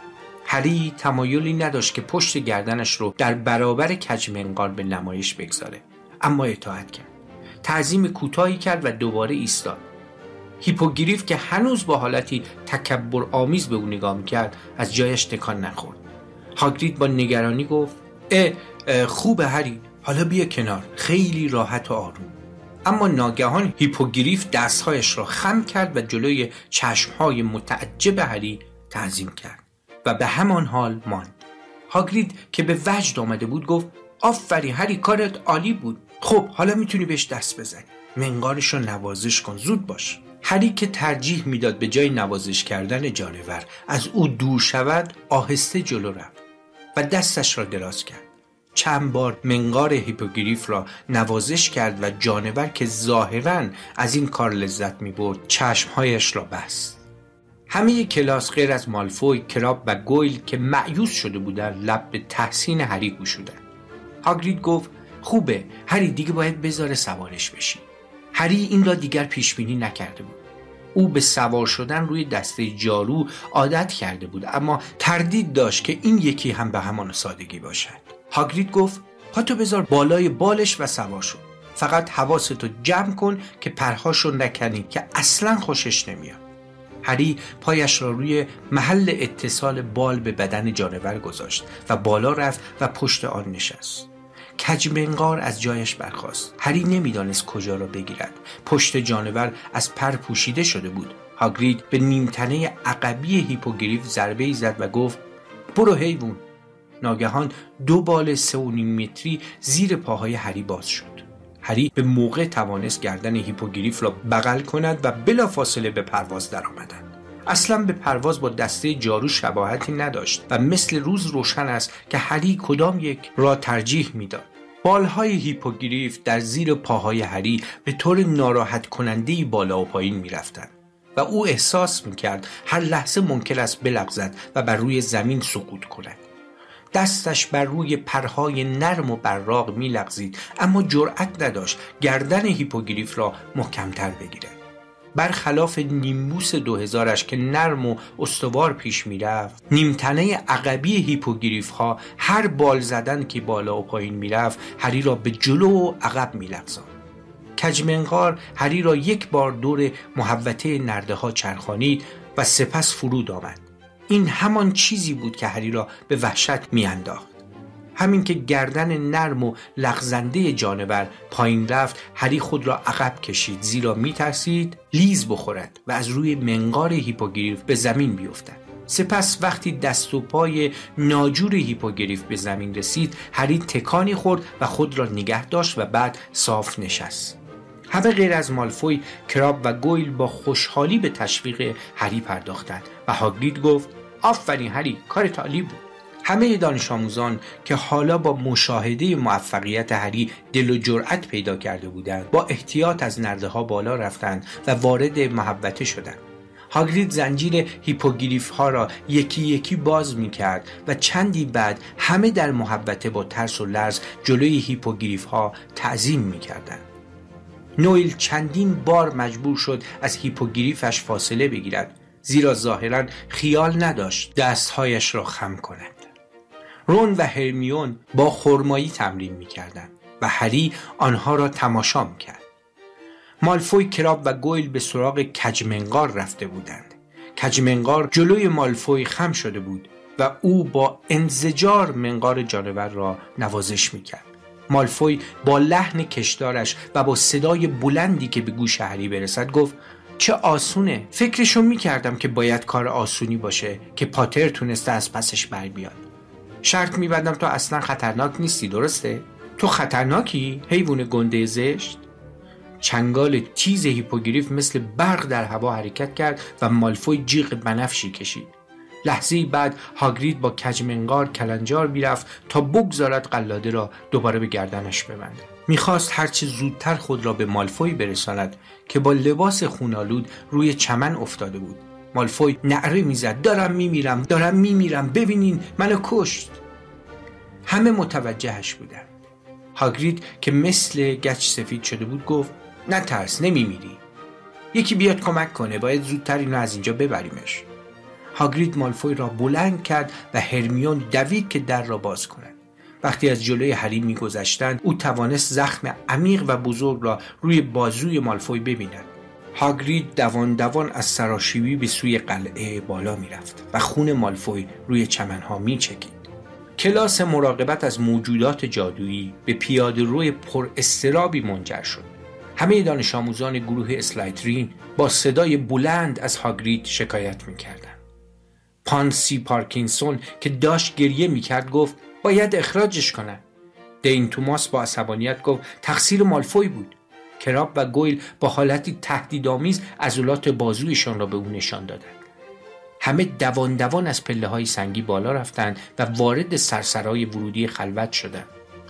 [SPEAKER 1] هری تمایلی نداشت که پشت گردنش رو در برابر کجمنقار به نمایش بگذاره، اما اطاعت کرد. تعظیم کوتاهی کرد و دوباره ایستاد. هیپوگریف که هنوز با حالتی تکبر آمیز به او نگاه میکرد از جایش تکان نخورد. هاگرید با نگرانی گفت: اه, اه خوبه هری، حالا بیا کنار، خیلی راحت و آروم. اما ناگهان هیپوگریف دستهایش را خم کرد و جلوی چشمهای متعجب هری تعظیم کرد و به همان حال ماند. هاگرید که به وجد آمده بود گفت: آفرین هری، کارت عالی بود. خب حالا میتونی بهش دست بزنی. منقارش رو نوازش کن، زود باش. هری که ترجیح میداد به جای نوازش کردن جانور از او دور شود، آهسته جلو رفت و دستش را دراز کرد. چند بار منقار هیپوگریف را نوازش کرد و جانور که ظاهراً از این کار لذت می‌برد چشمهایش را بست. همه کلاس غیر از مالفوی، کراب و گویل که مایوس شده بودند لب به تحسین هری گشودند. هاگرید گفت: خوبه هری، دیگه باید بذاره سوارش بشی. هری این را دیگر پیش بینی نکرده بود. او به سوار شدن روی دسته جارو عادت کرده بود، اما تردید داشت که این یکی هم به همان سادگی باشد. هاگرید گفت: پاتو بذار بالای بالش و سوار شو. فقط حواستو جمع کن که پرهاشو نکنی که اصلا خوشش نمیاد. هری پایش را روی محل اتصال بال به بدن جانور گذاشت و بالا رفت و پشت آن نشست. کجمنقار از جایش برخاست. هری نمیدانست کجا را بگیرد. پشت جانور از پر پوشیده شده بود. هاگرید به نیمتنه عقبی هیپوگریف ضربه‌ای زد و گفت: برو حیوان. ناگهان دو بال سه و نیم متری زیر پاهای هری باز شد. هری به موقع توانست گردن هیپوگریف را بغل کند و بلافاصله به پرواز درآمدند. اصلا به پرواز با دسته جارو شباهتی نداشت و مثل روز روشن است که هری کدام یک را ترجیح میداد. بالهای هیپوگریف در زیر پاهای هری به طور ناراحت کننده‌ای بالا و پایین می‌رفتند و او احساس می‌کرد هر لحظه ممکن است بلغزد و بر روی زمین سقوط کند. دستش بر روی پرهای نرم و براق می‌لغزید، اما جرأت نداشت گردن هیپوگریف را محکم‌تر بگیرد. برخلاف نیمبوس دو هزارش که نرم و استوار پیش میرفت، نیمتنه عقبی هیپوگریف ها هر بال زدن که بالا و پایین میرفت هری را به جلو و عقب میلغزاند. کجمنقار هری را یک بار دور محوطه نرده ها چرخانید و سپس فرود آمد. این همان چیزی بود که هری را به وحشت میانداخت. همین که گردن نرم و لغزنده جانور پایین رفت، هری خود را عقب کشید، زیرا می‌ترسید لیز بخورد و از روی منقار هیپوگریف به زمین بیفتد. سپس وقتی دست و پای ناجور هیپوگریف به زمین رسید، هری تکانی خورد و خود را نگه داشت و بعد صاف نشست. همه غیر از مالفوی، کراب و گویل با خوشحالی به تشویق هری پرداختند و هاگرید گفت: آفرین هری، کارت عالی بود. همه دانش آموزان که حالا با مشاهده موفقیت هری دل و جرأت پیدا کرده بودند، با احتیاط از نرده ها بالا رفتند و وارد محوطه شدند. هاگرید زنجیر هیپوگریف ها را یکی یکی باز می کرد و چندی بعد همه در محوطه با ترس و لرز جلوی هیپوگریف ها تعظیم می کردند. نویل چندین بار مجبور شد از هیپوگریفش فاصله بگیرد، زیرا ظاهراً خیال نداشت دستهایش را خم کند. رون و هرمیون با خرمایی تمرین می کردند و هری آنها را تماشا می کرد. مالفوی، کراب و گویل به سراغ کجمنقار رفته بودند. کجمنقار جلوی مالفوی خم شده بود و او با انزجار منقار جانور را نوازش می کرد. مالفوی با لحن کشدارش و با صدای بلندی که به گوش هری برسد گفت: چه آسونه، فکرشو می کردم که باید کار آسونی باشه که پاتر تونسته از پسش بر بیاد. شرط می بندم تو اصلا خطرناک نیستی، درسته؟ تو خطرناکی، حیوان گنده زشت؟ چنگال تیز هیپوگریف مثل برق در هوا حرکت کرد و مالفوی جیغ بنفشی کشید. لحظه‌ای بعد هاگرید با کجمنقار کلنجار میرفت تا بگذارد قلاده را دوباره به گردنش ببنده. میخواست هرچه زودتر خود را به مالفوی برساند که با لباس خونالود روی چمن افتاده بود. مالفوی نعره میزد: دارم میمیرم، دارم میمیرم، ببینین منو کشت. همه متوجهش بودن. هاگرید که مثل گچ سفید شده بود گفت: نترس، نمیمیری. یکی بیاد کمک کنه، باید زودتر اینو از اینجا ببریمش. هاگرید مالفوی را بلند کرد و هرمیون دوید که در را باز کند. وقتی از جلوی هری میگذشتند، او توانست زخم عمیق و بزرگ را روی بازوی مالفوی ببیند. هاگرید دوان دوان از سراشیبی به سوی قلعه بالا میرفت و خون مالفوی روی چمنها میچکید. کلاس مراقبت از موجودات جادویی به پیاده روی پر اضطرابی منجر شد. همه دانش آموزان گروه اسلایترین با صدای بلند از هاگرید شکایت میکردند. پانسی پارکینسون که داشت گریه میکرد گفت: باید اخراجش کنن. دین توماس با عصبانیت گفت: تقصیر مالفوی بود. کراب و گویل با حالتی تهدیدآمیز عضلات بازویشان را به او نشان دادند. همه دوان دوان از پله‌های سنگی بالا رفتند و وارد سرسرای ورودی خلوت شدند.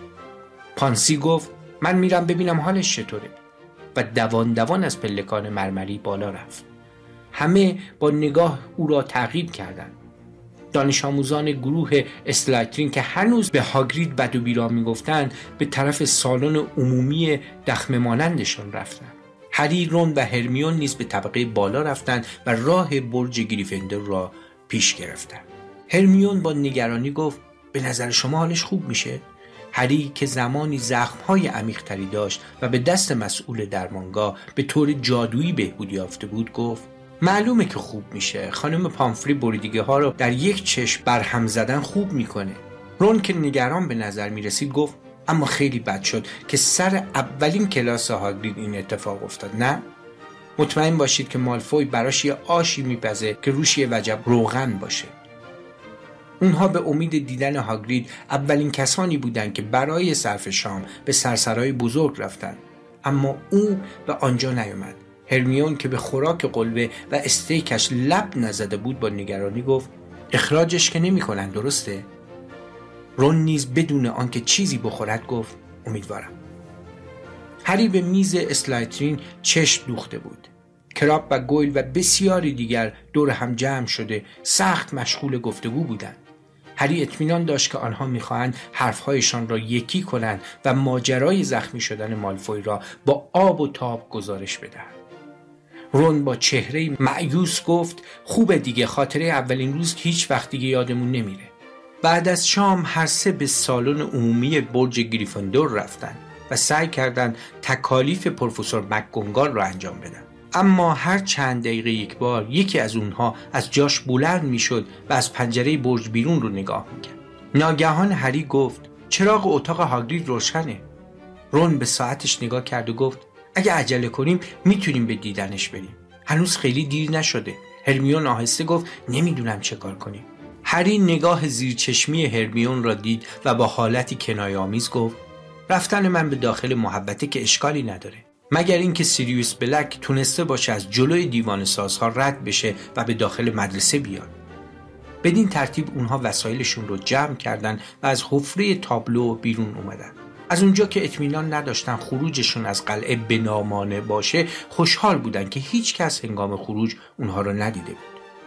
[SPEAKER 1] پانسی گفت: من میرم ببینم حالش چطوره، و دوان دوان از پلکان مرمری بالا رفت. همه با نگاه او را تعقیب کردند. دانش آموزان گروه اسلایترین که هنوز به هاگرید بد و بیرا میگفتند به طرف سالن عمومی دخمه مانندشان رفتند. هری، رون و هرمیون نیز به طبقه بالا رفتند و راه برج گریفندور را پیش گرفتند. هرمیون با نگرانی گفت: به نظر شما حالش خوب میشه؟ هری که زمانی زخم‌های عمیق‌تری داشت و به دست مسئول درمانگاه به طور جادویی بهبود یافته بود گفت: معلومه که خوب میشه. خانم پامفری بریدگی ها رو در یک چشم برهم زدن خوب میکنه. رون که نگران به نظر میرسید گفت: اما خیلی بد شد که سر اولین کلاس هاگرید این اتفاق افتاد، نه؟ مطمئن باشید که مالفوی براش یه آشی میپزه که روش یه وجب روغن باشه. اونها به امید دیدن هاگرید اولین کسانی بودند که برای صرف شام به سرسرای بزرگ رفتند، اما او به آنجا نیامد. هرمیون که به خوراک قلبه و استیکش لب نزده بود با نگرانی گفت: اخراجش که نمی کنن، درسته؟ رون نیز بدون آنکه چیزی بخورد گفت: امیدوارم. هری به میز اسلایترین چشم دوخته بود. کراب و گویل و بسیاری دیگر دور هم جمع شده سخت مشغول گفتگو بودند. هری اطمینان داشت که آنها می‌خواهند حرف‌هایشان را یکی کنند و ماجرای زخمی شدن مالفوی را با آب و تاب گزارش بدهند. رون با چهره مایوس گفت: خوبه دیگه، خاطره اولین روز هیچ وقت دیگه یادمون نمیره. بعد از شام هر سه به سالن عمومی برج گریفندور رفتند و سعی کردند تکالیف پروفسور مکگونگال را انجام بدن. اما هر چند دقیقه یک بار یکی از اونها از جاش بلند میشد و از پنجره برج بیرون رو نگاه میکرد. ناگهان هری گفت: چراغ اتاق هاگرید روشنه. رون به ساعتش نگاه کرد و گفت اگه عجله کنیم میتونیم به دیدنش بریم. هنوز خیلی دیر نشده. هرمیون آهسته گفت نمیدونم چه کار کنیم. هری نگاه زیرچشمی هرمیون را دید و با حالتی کنایه‌آمیز گفت رفتن من به داخل محبته که اشکالی نداره، مگر اینکه سیریوس بلک تونسته باشه از جلوی دیوان سازها رد بشه و به داخل مدرسه بیاد. بدین ترتیب اونها وسایلشون رو جمع کردن و از حفره تابلو بیرون اومدن. از اونجا که اطمینان نداشتن خروجشون از قلعه بنامانه باشه، خوشحال بودن که هیچ کس هنگام خروج اونها رو ندیده بود.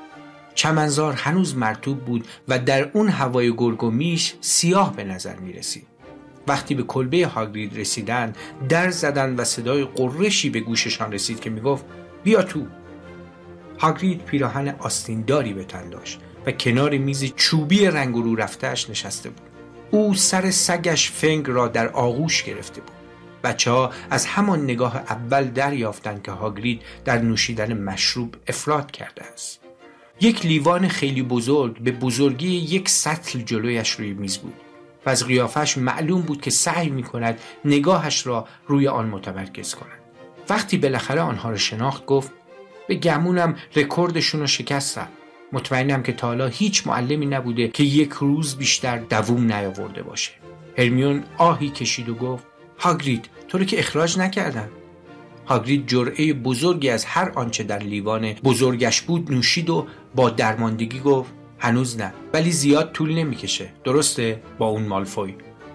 [SPEAKER 1] چمنزار هنوز مرطوب بود و در اون هوای گرگ و میش سیاه به نظر می رسید. وقتی به کلبه هاگرید رسیدن، در زدن و صدای قرشی به گوششان رسید که می گفت بیا تو. هاگرید پیراهن آستینداری به تن داشت و کنار میز چوبی رنگ رو رفته‌اش نشسته بود. او سر سگش فنگ را در آغوش گرفته بود. بچه‌ها از همان نگاه اول دریافتند که هاگرید در نوشیدن مشروب افراط کرده است. یک لیوان خیلی بزرگ به بزرگی یک سطل جلویش روی میز بود و از قیافش معلوم بود که سعی می‌کند نگاهش را روی آن متمرکز کند. وقتی بالاخره آنها را شناخت گفت به گمونم رکوردشون رو شکستم. مطمئنم که تا حالا هیچ معلمی نبوده که یک روز بیشتر دووم نیاورده باشه. هرمیون آهی کشید و گفت هاگرید تو رو که اخراج نکردن. هاگرید جرعه بزرگی از هر آنچه در لیوان بزرگش بود نوشید و با درماندگی گفت هنوز نه، ولی زیاد طول نمیکشه. درسته؟ با اون مالفوی.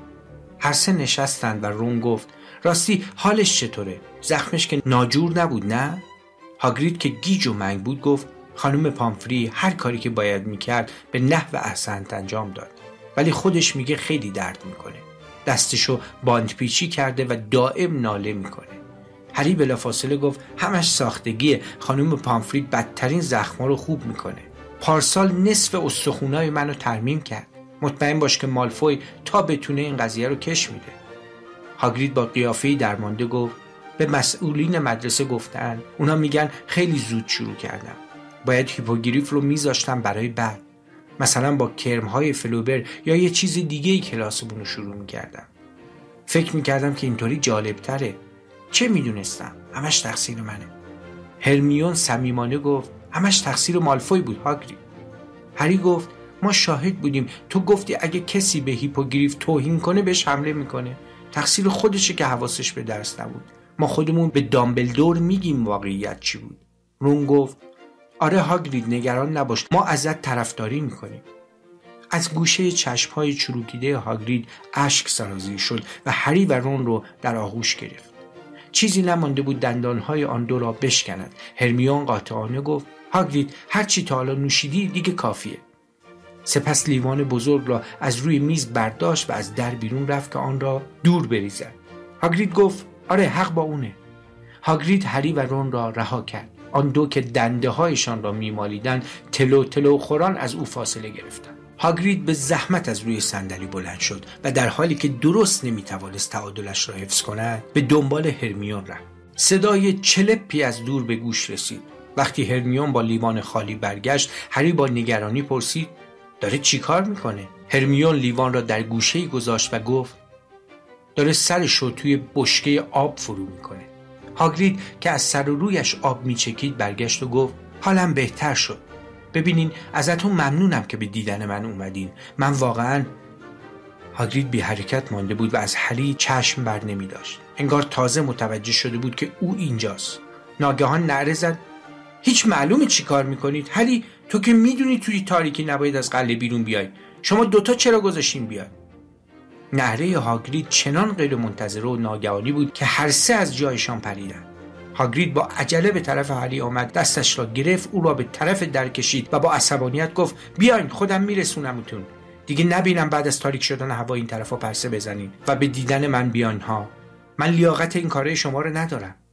[SPEAKER 1] هر سه نشستند و رون گفت راستی حالش چطوره؟ زخمش که ناجور نبود نه؟ هاگرید که گیج و منگ بود گفت خانم پامفری هر کاری که باید میکرد به نحو احسنت انجام داد، ولی خودش میگه خیلی درد میکنه. دستشو باندپیچی کرده و دائم ناله میکنه. هری بلافاصله گفت همش ساختگیه. خانم پامفری بدترین زخما رو خوب میکنه. پارسال نصف استخونای منو ترمیم کرد. مطمئن باش که مالفوی تا بتونه این قضیه رو کش میده. هاگرید با قیافه‌ای درمانده گفت به مسئولین مدرسه گفتن، اونا میگن خیلی زود شروع کردم. باید هیپوگریف رو میذاشتم برای بعد. مثلا با کرمهای فلوبر یا یه چیز دیگه‌ای کلاسمون رو شروع میکردم. فکر میکردم که اینطوری جالبتره. چه میدونستم؟ همش تقصیر منه. هرمیون صمیمانه گفت همش تقصیر مالفوی بود هاگرید. هری گفت ما شاهد بودیم. تو گفتی اگه کسی به هیپوگریف توهین کنه بهش حمله میکنه. تقصیر خودشه که حواسش به درس نبود. ما خودمون به دامبلدور میگیم واقعیت چی بود. رون گفت آره هاگرید نگران نباش، ما ازت طرفداری میکنیم. از گوشه چشمهای چروکیده هاگرید اشک سرازیر شد و هری و رون رو در آغوش گرفت. چیزی نمانده بود دندانهای آن دو را بشکند. هرمیون قاطعانه گفت هاگرید هرچی تا حالا نوشیدی دیگه کافیه. سپس لیوان بزرگ را از روی میز برداشت و از در بیرون رفت که آن را دور بریزد. هاگرید گفت آره حق با اونه. هاگرید هری و رون را رها کرد. آن دو که دنده هایشان را میمالیدند تلو تلو خوران از او فاصله گرفتند. هاگرید به زحمت از روی صندلی بلند شد و در حالی که درست نمیتوانست تعادلش را حفظ کند به دنبال هرمیون رفت. صدای چلپی از دور به گوش رسید. وقتی هرمیون با لیوان خالی برگشت، هری با نگرانی پرسید داره چی کار میکنه؟ هرمیون لیوان را در گوشه‌ای گذاشت و گفت داره سرش رو توی بشکه آب فرو میکنه. هاگرید که از سر و رویش آب میچکید برگشت و گفت حالم بهتر شد. ببینین ازتون ممنونم که به دیدن من اومدین. من واقعا. هاگرید بی حرکت مانده بود و از هری چشم بر نمی داشت. انگار تازه متوجه شده بود که او اینجاست. ناگهان نعره زد هیچ معلومه چی کار میکنید؟ هری تو که میدونی توی تاریکی نباید از قلعه بیرون بیای. شما دوتا چرا گذاشتین بیاد؟ نعره هاگرید چنان غیر منتظره و ناگهانی بود که هر سه از جایشان پریدند. هاگرید با عجله به طرف هری آمد، دستش را گرفت، او را به طرف در کشید و با عصبانیت گفت بیاین خودم میرسونمتون. دیگه نبینم بعد از تاریک شدن هوا این طرفا پرسه بزنین و به دیدن من بیاین ها. من لیاقت این کاره شما رو ندارم.